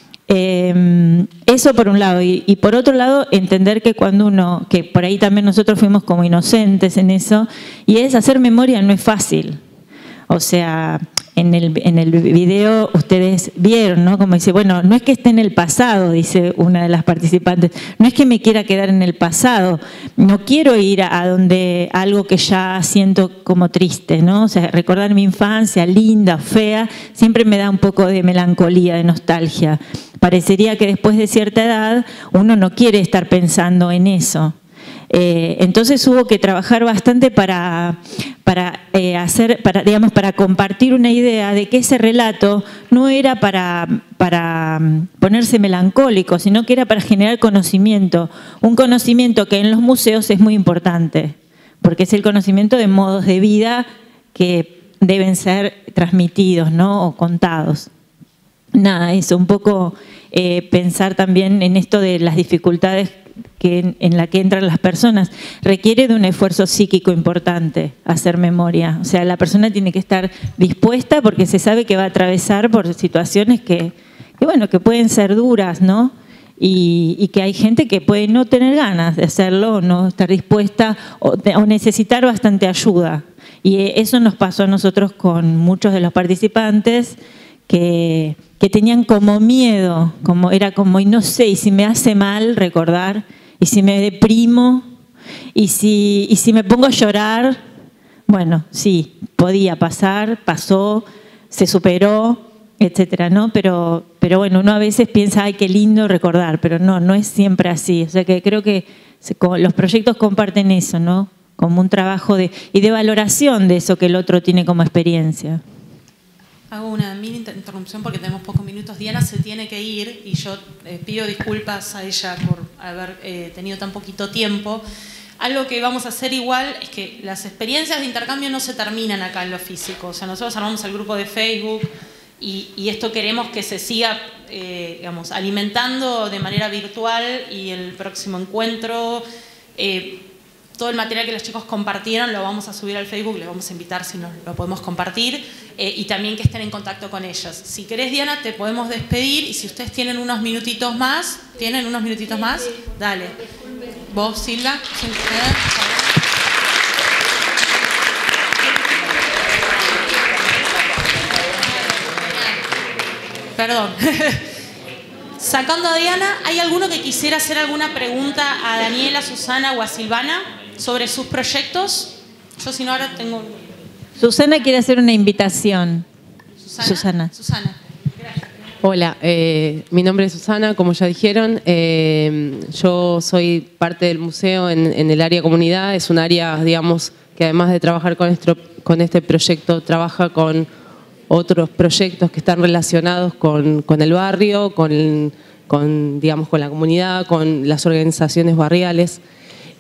Eso por un lado, y por otro lado entender que cuando uno, que por ahí también nosotros fuimos como inocentes en eso, y es hacer memoria no es fácil. O sea, en el video ustedes vieron, ¿no? Como dice, bueno, no es que esté en el pasado, dice una de las participantes, no es que me quiera quedar en el pasado, no quiero ir a donde algo que ya siento como triste, ¿no? O sea, recordar mi infancia, linda, fea, siempre me da un poco de melancolía, de nostalgia. Parecería que después de cierta edad uno no quiere estar pensando en eso. Entonces hubo que trabajar bastante para compartir una idea de que ese relato no era para ponerse melancólico, sino que era para generar conocimiento, un conocimiento que en los museos es muy importante, porque es el conocimiento de modos de vida que deben ser transmitidos, ¿no? O contados. Nada, eso, un poco pensar también en esto de las dificultades en la que entran las personas. Requiere de un esfuerzo psíquico importante hacer memoria. O sea, la persona tiene que estar dispuesta porque se sabe que va a atravesar por situaciones que pueden ser duras, ¿no? Y que hay gente que puede no tener ganas de hacerlo, o no estar dispuesta, o necesitar bastante ayuda. Y eso nos pasó a nosotros con muchos de los participantes que tenían como miedo, y no sé, y si me hace mal recordar, y si me deprimo, y si me pongo a llorar. Bueno, sí, podía pasar, pasó, se superó, etcétera, ¿no? Pero bueno, uno a veces piensa, ay, qué lindo recordar, pero no es siempre así. O sea que creo que los proyectos comparten eso, ¿no? Como un trabajo de valoración de eso que el otro tiene como experiencia. Hago una mini interrupción porque tenemos pocos minutos. Diana se tiene que ir y yo pido disculpas a ella por haber tenido tan poquito tiempo. Algo que vamos a hacer igual es que las experiencias de intercambio no se terminan acá en lo físico. O sea, nosotros armamos el grupo de Facebook y esto queremos que se siga alimentando de manera virtual, y el próximo encuentro, todo el material que los chicos compartieron lo vamos a subir al Facebook, les vamos a invitar si nos lo podemos compartir, y también que estén en contacto con ellas. Si querés, Diana, te podemos despedir, y si ustedes tienen unos minutitos más, ¿tienen unos minutitos más? Dale. ¿Vos, Silva? Perdón. Sacando a Diana, ¿hay alguno que quisiera hacer alguna pregunta a Daniela, Susana o a Silvana sobre sus proyectos? Yo, si no, ahora tengo... Susana quiere hacer una invitación. Susana. Gracias. Hola, mi nombre es Susana, como ya dijeron. Yo soy parte del museo en el área comunidad. Es un área, digamos, que además de trabajar con este proyecto, trabaja con otros proyectos que están relacionados con el barrio, con la comunidad, con las organizaciones barriales.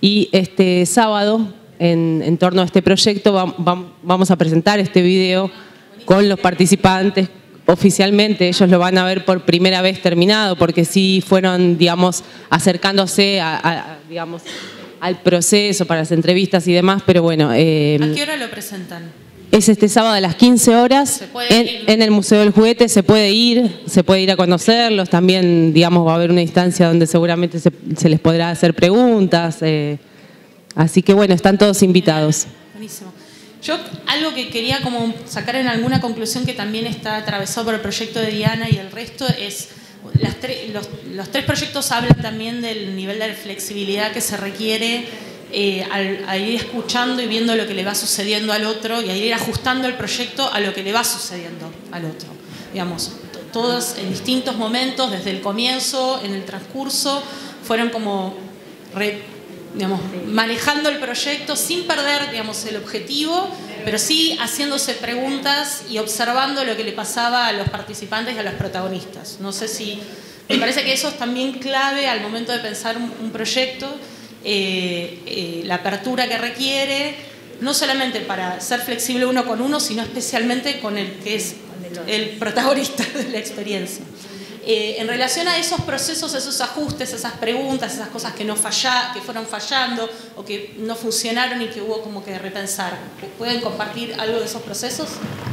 Y este sábado, en torno a este proyecto, vamos a presentar este video con los participantes. Oficialmente ellos lo van a ver por primera vez terminado, porque sí fueron, digamos, acercándose digamos, al proceso para las entrevistas y demás, pero bueno. ¿A qué hora lo presentan? Es este sábado a las 15 horas en el Museo del Juguete. Se puede ir a conocerlos. También, digamos, va a haber una instancia donde seguramente se les podrá hacer preguntas. Así que bueno, están todos invitados. Buenísimo. Yo algo que quería como sacar en alguna conclusión que también está atravesado por el proyecto de Diana y el resto es, los tres proyectos hablan también del nivel de flexibilidad que se requiere al ir escuchando y viendo lo que le va sucediendo al otro y a ir ajustando el proyecto a lo que le va sucediendo al otro. Digamos, todos en distintos momentos, desde el comienzo, en el transcurso, fueron como manejando el proyecto sin perder, digamos, el objetivo, pero sí haciéndose preguntas y observando lo que le pasaba a los participantes y a los protagonistas. No sé si... Me parece que eso es también clave al momento de pensar un proyecto, la apertura que requiere, no solamente para ser flexible uno con uno, sino especialmente con el que es el protagonista de la experiencia. En relación a esos procesos, esos ajustes, esas preguntas, esas cosas que fueron fallando o que no funcionaron y que hubo como que repensar, ¿pueden compartir algo de esos procesos?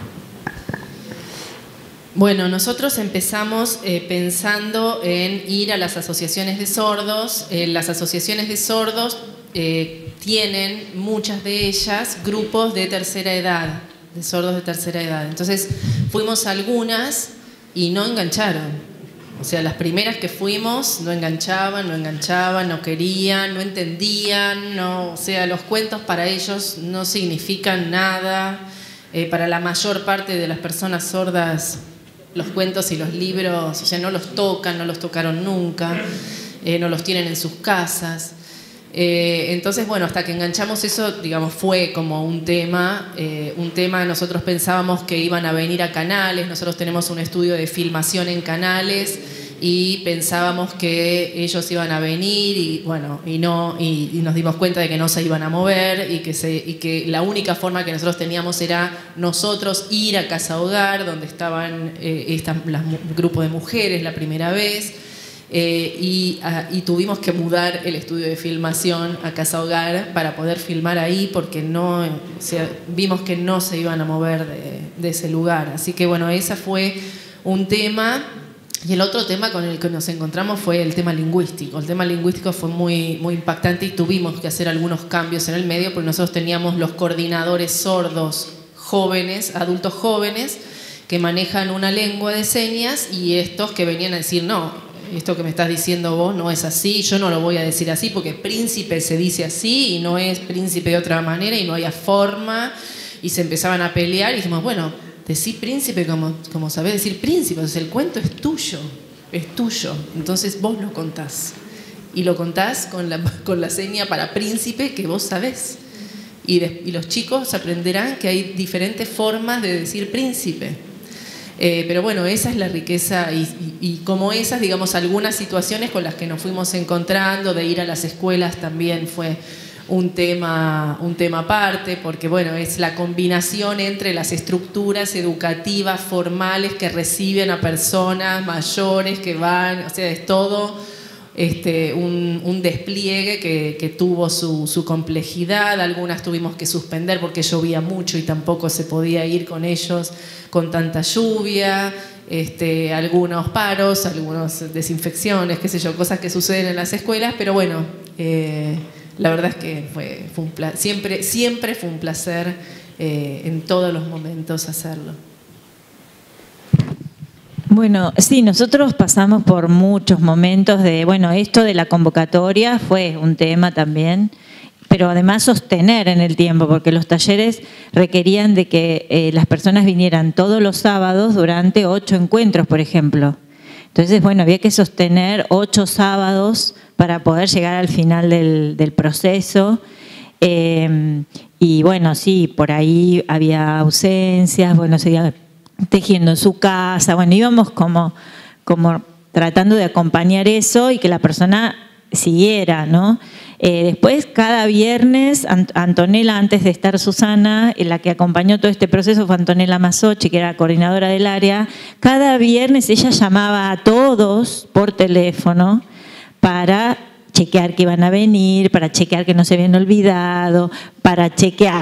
Bueno, nosotros empezamos pensando en ir a las asociaciones de sordos. Las asociaciones de sordos tienen, muchas de ellas, grupos de tercera edad, de sordos de tercera edad. Entonces fuimos a algunas y no engancharon. O sea, las primeras que fuimos no enganchaban, no querían, no entendían, o sea, los cuentos para ellos no significan nada. Para la mayor parte de las personas sordas, los cuentos y los libros, o sea, no los tocan, no los tocaron nunca, no los tienen en sus casas. Entonces, bueno, hasta que enganchamos eso, digamos, fue como un tema. Nosotros pensábamos que iban a venir a Canales, nosotros tenemos un estudio de filmación en Canales y pensábamos que ellos iban a venir y bueno, y nos dimos cuenta de que no se iban a mover y que la única forma que nosotros teníamos era nosotros ir a Casa Hogar, donde estaban el grupo de mujeres la primera vez. Y tuvimos que mudar el estudio de filmación a Casa Hogar para poder filmar ahí porque vimos que no se iban a mover de ese lugar. Así que bueno, ese fue un tema. Y el otro tema con el que nos encontramos fue el tema lingüístico. El tema lingüístico fue muy, muy impactante y tuvimos que hacer algunos cambios en el medio porque nosotros teníamos los coordinadores sordos jóvenes, adultos jóvenes, que manejan una lengua de señas y estos que venían a decir no, esto que me estás diciendo vos no es así, yo no lo voy a decir así porque príncipe se dice así y no es príncipe de otra manera y no hay forma. Y se empezaban a pelear y dijimos, bueno, decí príncipe como sabés decir príncipe, entonces el cuento es tuyo, entonces vos lo contás. Y lo contás con la seña para príncipe que vos sabés. Y los chicos aprenderán que hay diferentes formas de decir príncipe. Pero bueno, esa es la riqueza y como esas, digamos, algunas situaciones con las que nos fuimos encontrando, de ir a las escuelas también fue un tema aparte, porque bueno, es la combinación entre las estructuras educativas formales que reciben a personas mayores que van, o sea, es todo un despliegue que tuvo su complejidad. Algunas tuvimos que suspender porque llovía mucho y tampoco se podía ir con ellos con tanta lluvia, algunos paros, algunas desinfecciones, qué sé yo, cosas que suceden en las escuelas, pero bueno, la verdad es que siempre fue un placer en todos los momentos hacerlo. Bueno, sí, nosotros pasamos por muchos momentos bueno, esto de la convocatoria fue un tema también, pero además sostener en el tiempo, porque los talleres requerían de que las personas vinieran todos los sábados durante 8 encuentros, por ejemplo. Entonces, bueno, había que sostener 8 sábados para poder llegar al final del proceso. Y bueno, sí, por ahí había ausencias, bueno, seguía tejiendo en su casa, bueno, íbamos como tratando de acompañar eso y que la persona siguiera, ¿no? Después, cada viernes, Antonella, antes de estar Susana, la que acompañó todo este proceso fue Antonella Masochi, que era coordinadora del área. Cada viernes ella llamaba a todos por teléfono para chequear que iban a venir, para chequear que no se habían olvidado, para chequear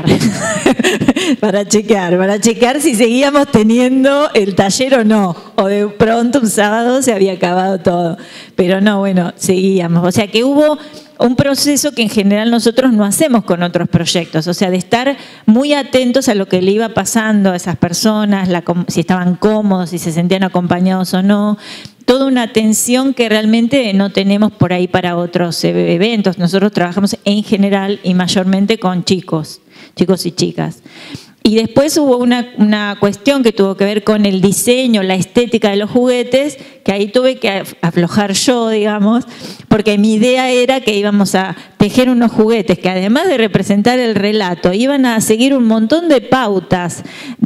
si seguíamos teniendo el taller o no, o de pronto un sábado se había acabado todo. Pero no, bueno, seguíamos. O sea que hubo un proceso que en general nosotros no hacemos con otros proyectos, o sea, de estar muy atentos a lo que le iba pasando a esas personas, si estaban cómodos, si se sentían acompañados o no. Toda una atención que realmente no tenemos por ahí para otros eventos. Nosotros trabajamos en general y mayormente con chicos y chicas. Y después hubo una cuestión que tuvo que ver con el diseño, la estética de los juguetes, que ahí tuve que aflojar yo, digamos, porque mi idea era que íbamos a tejer unos juguetes que además de representar el relato, iban a seguir un montón de pautas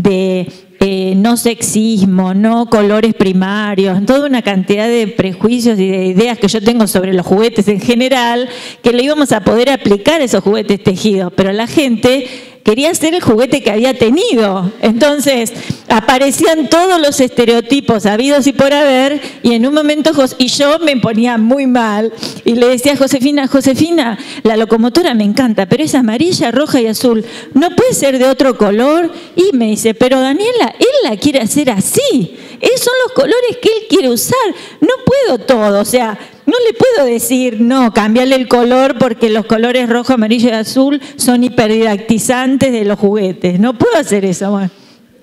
de no sexismo, no colores primarios, toda una cantidad de prejuicios y de ideas que yo tengo sobre los juguetes en general, que le íbamos a poder aplicar a esos juguetes tejidos, pero la gente quería hacer el juguete que había tenido. Entonces aparecían todos los estereotipos habidos y por haber, y en un momento y yo me ponía muy mal y le decía a Josefina, la locomotora me encanta, pero es amarilla, roja y azul, ¿no puede ser de otro color? Y me dice, pero Daniela, él la quiere hacer así, esos son los colores que él quiere usar, no puedo todo, o sea, no le puedo decir, no, cámbiale el color porque los colores rojo, amarillo y azul son hiperdidactizantes de los juguetes. No puedo hacer eso. Bueno,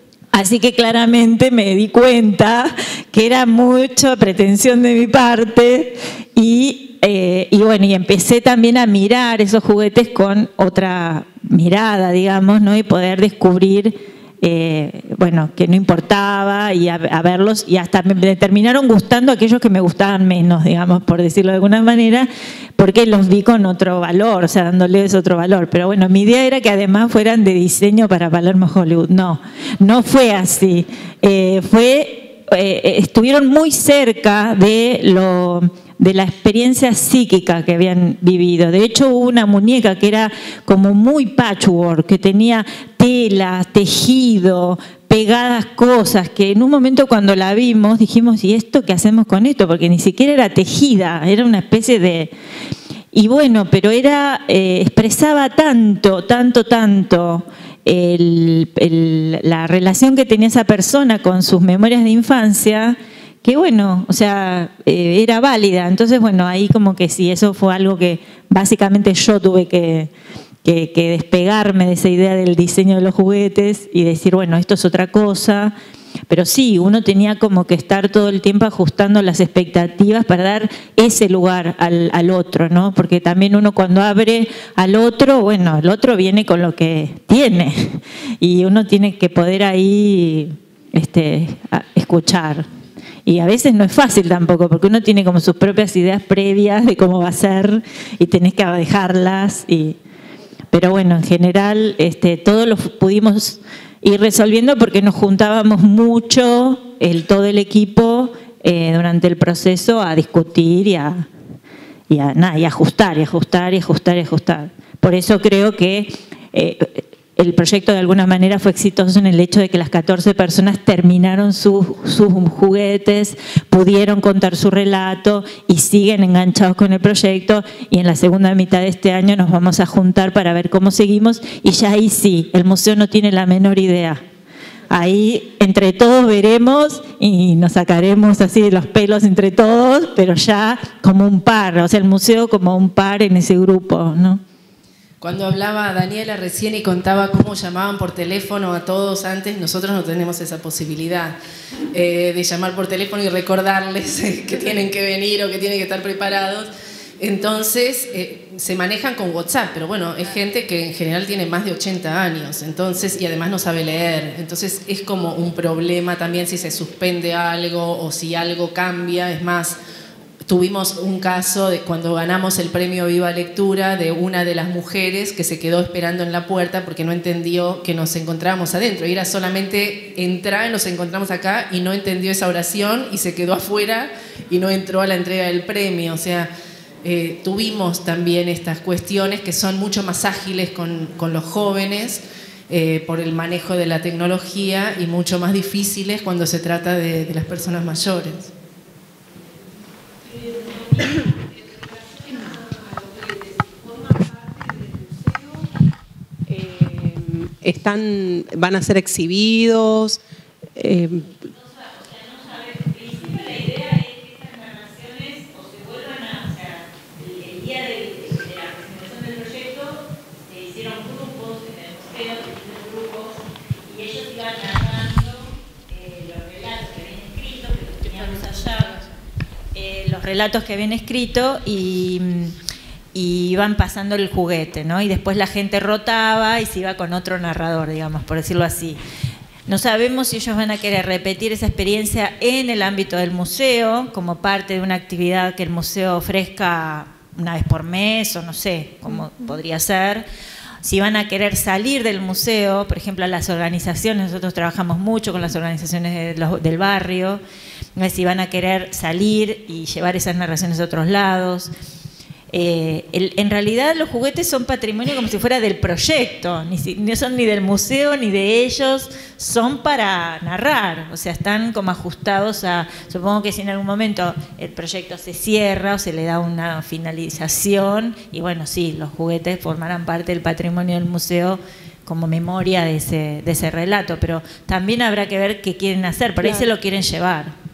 así que claramente me di cuenta que era mucha pretensión de mi parte y bueno, y empecé también a mirar esos juguetes con otra mirada, digamos, ¿no? Y poder descubrir bueno, que no importaba y a verlos, y hasta me terminaron gustando aquellos que me gustaban menos, digamos, por decirlo de alguna manera, porque los vi con otro valor, o sea, dándoles otro valor. Pero bueno, mi idea era que además fueran de diseño para Palermo Hollywood. No fue así. Estuvieron muy cerca de la experiencia psíquica que habían vivido. De hecho, hubo una muñeca que era como muy patchwork, que tenía telas, tejido, pegadas cosas, que en un momento cuando la vimos dijimos, ¿y esto qué hacemos con esto? Porque ni siquiera era tejida, era una especie de... Y bueno, pero expresaba tanto la relación que tenía esa persona con sus memorias de infancia, que bueno, o sea, era válida. Entonces, bueno, ahí como que sí, eso fue algo que básicamente yo tuve que despegarme de esa idea del diseño de los juguetes y decir, bueno, esto es otra cosa. Pero sí, uno tenía como que estar todo el tiempo ajustando las expectativas para dar ese lugar al otro, ¿no? Porque también uno cuando abre al otro, bueno, el otro viene con lo que tiene y uno tiene que poder ahí escuchar. Y a veces no es fácil tampoco, porque uno tiene como sus propias ideas previas de cómo va a ser y tenés que dejarlas. Pero bueno, en general todos lo pudimos ir resolviendo porque nos juntábamos mucho, todo el equipo, durante el proceso a discutir y a ajustar. Por eso creo que el proyecto de alguna manera fue exitoso en el hecho de que las 14 personas terminaron sus juguetes, pudieron contar su relato y siguen enganchados con el proyecto, y en la segunda mitad de este año nos vamos a juntar para ver cómo seguimos, y ya ahí sí, el museo no tiene la menor idea. Ahí entre todos veremos y nos sacaremos así de los pelos entre todos, pero ya como un par, o sea, el museo como un par en ese grupo, ¿no? Cuando hablaba Daniela recién y contaba cómo llamaban por teléfono a todos antes, nosotros no tenemos esa posibilidad de llamar por teléfono y recordarles que tienen que venir o que tienen que estar preparados. Entonces se manejan con WhatsApp, pero bueno, es gente que en general tiene más de 80 años, entonces, y además no sabe leer. Entonces es como un problema también si se suspende algo o si algo cambia. Es más, tuvimos un caso de cuando ganamos el premio Viva Lectura de una de las mujeres que se quedó esperando en la puerta porque no entendió que nos encontrábamos adentro. Y era solamente entrar, nos encontramos acá, y no entendió esa oración y se quedó afuera y no entró a la entrega del premio. O sea, tuvimos también estas cuestiones que son mucho más ágiles con los jóvenes por el manejo de la tecnología y mucho más difíciles cuando se trata de las personas mayores. Van a ser exhibidos. Los relatos que habían escrito y iban pasando el juguete, ¿no? Y después la gente rotaba y se iba con otro narrador, digamos, por decirlo así. No sabemos si ellos van a querer repetir esa experiencia en el ámbito del museo, como parte de una actividad que el museo ofrezca una vez por mes, o no sé cómo podría ser. Si van a querer salir del museo, por ejemplo, las organizaciones, nosotros trabajamos mucho con las organizaciones del barrio, si van a querer salir y llevar esas narraciones a otros lados. En realidad los juguetes son patrimonio como si fuera del proyecto, no son ni del museo ni de ellos, son para narrar, o sea, están como ajustados a, supongo que si en algún momento el proyecto se cierra o se le da una finalización, y bueno, sí, los juguetes formarán parte del patrimonio del museo como memoria de ese relato, pero también habrá que ver qué quieren hacer, por ahí se lo quieren llevar.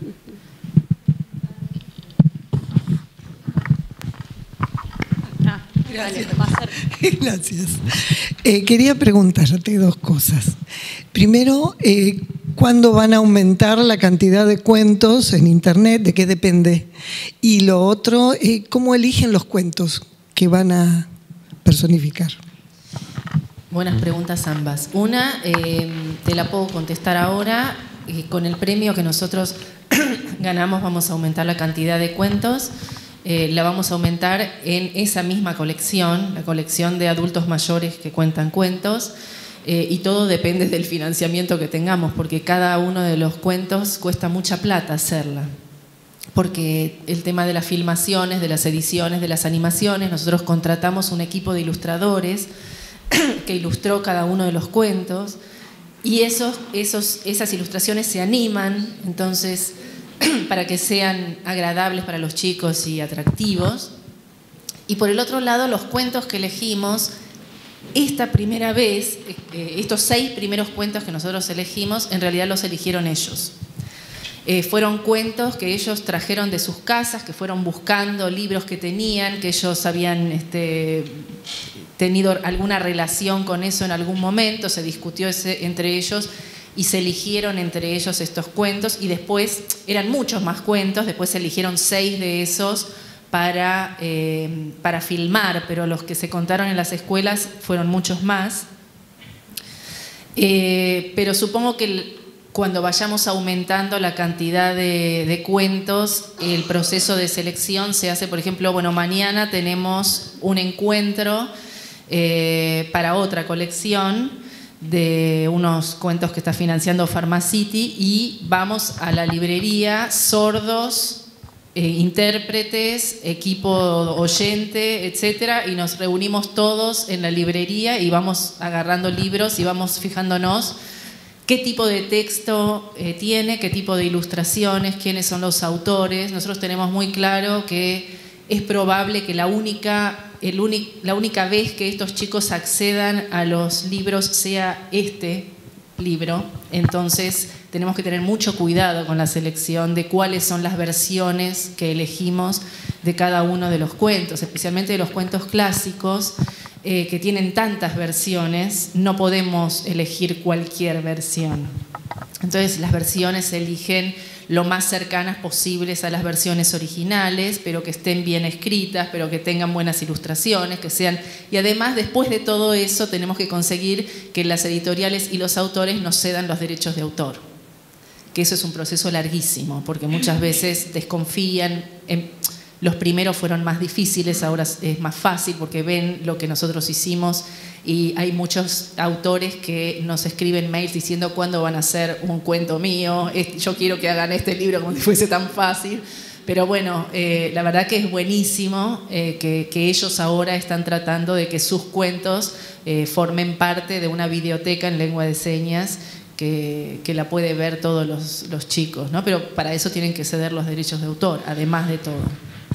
Gracias. Quería preguntarte dos cosas. Primero, ¿cuándo van a aumentar la cantidad de cuentos en Internet? ¿De qué depende? Y lo otro, ¿cómo eligen los cuentos que van a personificar? Buenas preguntas ambas. Una, te la puedo contestar ahora. Con el premio que nosotros ganamos vamos a aumentar la cantidad de cuentos. La vamos a aumentar en esa misma colección, la colección de adultos mayores que cuentan cuentos, y todo depende del financiamiento que tengamos, porque cada uno de los cuentos cuesta mucha plata hacerla, porque el tema de las filmaciones, de las ediciones, de las animaciones, nosotros contratamos un equipo de ilustradores que ilustró cada uno de los cuentos, y esas ilustraciones se animan, entonces, para que sean agradables para los chicos y atractivos. Y por el otro lado, los cuentos que elegimos, esta primera vez, estos 6 primeros cuentos que nosotros elegimos, en realidad los eligieron ellos. Fueron cuentos que ellos trajeron de sus casas, que fueron buscando libros que tenían, que ellos habían tenido alguna relación con eso en algún momento, se discutió entre ellos y se eligieron entre ellos estos cuentos, y después eran muchos más cuentos, después se eligieron 6 de esos para filmar, pero los que se contaron en las escuelas fueron muchos más. Pero supongo que cuando vayamos aumentando la cantidad de cuentos, el proceso de selección se hace, por ejemplo, bueno, mañana tenemos un encuentro para otra colección de unos cuentos que está financiando Pharmacity, y vamos a la librería, sordos, intérpretes, equipo oyente, etcétera, y nos reunimos todos en la librería y vamos agarrando libros y vamos fijándonos qué tipo de texto tiene, qué tipo de ilustraciones, quiénes son los autores. Nosotros tenemos muy claro que es probable que la única vez que estos chicos accedan a los libros sea este libro. Entonces tenemos que tener mucho cuidado con la selección de cuáles son las versiones que elegimos de cada uno de los cuentos, especialmente de los cuentos clásicos, que tienen tantas versiones. No podemos elegir cualquier versión. Entonces las versiones se eligen lo más cercanas posibles a las versiones originales, pero que estén bien escritas, pero que tengan buenas ilustraciones, que sean... Y además, después de todo eso, tenemos que conseguir que las editoriales y los autores nos cedan los derechos de autor, que eso es un proceso larguísimo, porque muchas veces desconfían. Los primeros fueron más difíciles, ahora es más fácil porque ven lo que nosotros hicimos, y hay muchos autores que nos escriben mails diciendo cuándo van a hacer un cuento mío, yo quiero que hagan este libro, como si fuese tan fácil, Pero bueno, la verdad que es buenísimo que ellos ahora están tratando de que sus cuentos formen parte de una videoteca en lengua de señas que la puede ver todos los chicos, ¿no? Pero para eso tienen que ceder los derechos de autor, además de todo.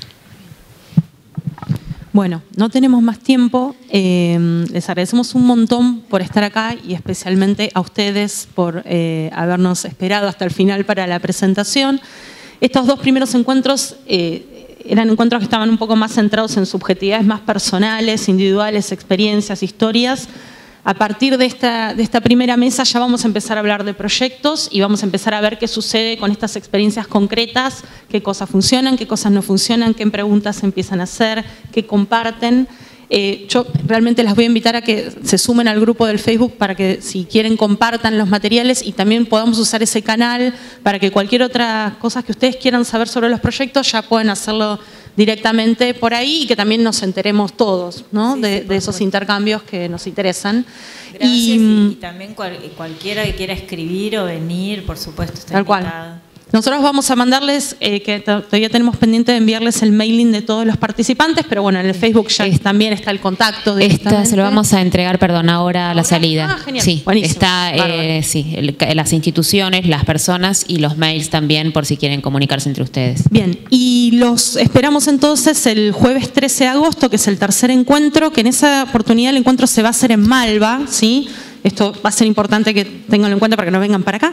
Bueno, no tenemos más tiempo. Les agradecemos un montón por estar acá y especialmente a ustedes por habernos esperado hasta el final para la presentación. Estos dos primeros encuentros eran encuentros que estaban un poco más centrados en subjetividades más personales, individuales, experiencias, historias. A partir de esta primera mesa ya vamos a empezar a hablar de proyectos y vamos a empezar a ver qué sucede con estas experiencias concretas, qué cosas funcionan, qué cosas no funcionan, qué preguntas se empiezan a hacer, qué comparten. Yo realmente las voy a invitar a que se sumen al grupo del Facebook para que, si quieren, compartan los materiales y también podamos usar ese canal para que cualquier otra cosa que ustedes quieran saber sobre los proyectos ya pueden hacerlo directamente por ahí y que también nos enteremos todos, ¿no? de esos intercambios que nos interesan. Gracias, y también cualquiera que quiera escribir o venir, por supuesto, está invitado. Nosotros vamos a mandarles, que todavía tenemos pendiente de enviarles el mailing de todos los participantes, pero bueno, en el Facebook ya también está el contacto. Se lo vamos a entregar, perdón, ahora a la salida. Genial. Sí, buenísimo. Está las instituciones, las personas y los mails también, por si quieren comunicarse entre ustedes. Bien, y los esperamos entonces el jueves 13 de agosto, que es el tercer encuentro, que en esa oportunidad el encuentro se va a hacer en Malva, ¿sí? Esto va a ser importante que tenganlo en cuenta para que no vengan para acá.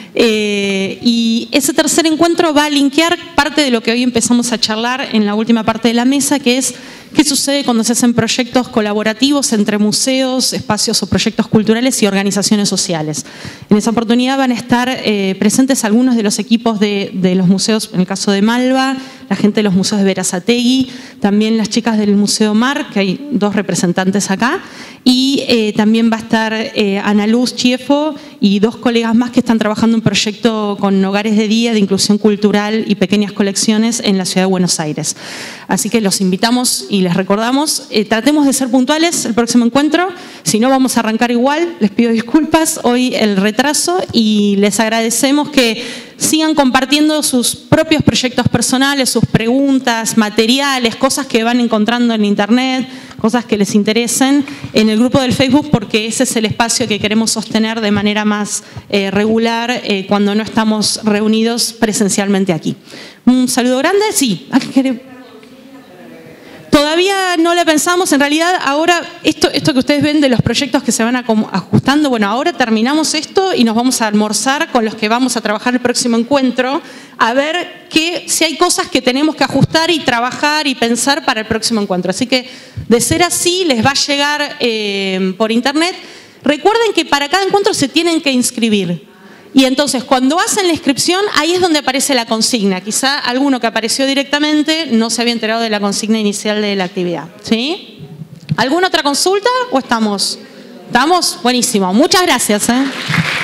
Y ese tercer encuentro va a linkear parte de lo que hoy empezamos a charlar en la última parte de la mesa, que es qué sucede cuando se hacen proyectos colaborativos entre museos, espacios o proyectos culturales y organizaciones sociales. En esa oportunidad van a estar presentes algunos de los equipos de los museos, en el caso de Malva, la gente de los museos de Berazategui, también las chicas del Museo Mar, que hay 2 representantes acá, y también va a estar Ana Luz Chiefo y 2 colegas más que están trabajando en un proyecto con hogares de día de inclusión cultural y pequeñas colecciones en la ciudad de Buenos Aires. Así que los invitamos y les recordamos, tratemos de ser puntuales el próximo encuentro, si no vamos a arrancar igual, les pido disculpas hoy el retraso y les agradecemos que sigan compartiendo sus propios proyectos personales, sus preguntas, materiales, cosas que van encontrando en internet, cosas que les interesen en el grupo del Facebook, porque ese es el espacio que queremos sostener de manera más regular cuando no estamos reunidos presencialmente aquí. Un saludo grande, sí. Todavía no la pensamos, en realidad ahora esto que ustedes ven de los proyectos que se van ajustando, bueno, ahora terminamos esto y nos vamos a almorzar con los que vamos a trabajar el próximo encuentro, a ver si hay cosas que tenemos que ajustar y trabajar y pensar para el próximo encuentro. Así que, de ser así, les va a llegar por internet. Recuerden que para cada encuentro se tienen que inscribir. Y entonces, cuando hacen la inscripción, ahí es donde aparece la consigna. Quizá alguno que apareció directamente no se había enterado de la consigna inicial de la actividad. ¿Sí? ¿Alguna otra consulta o estamos? ¿Estamos? Buenísimo. Muchas gracias.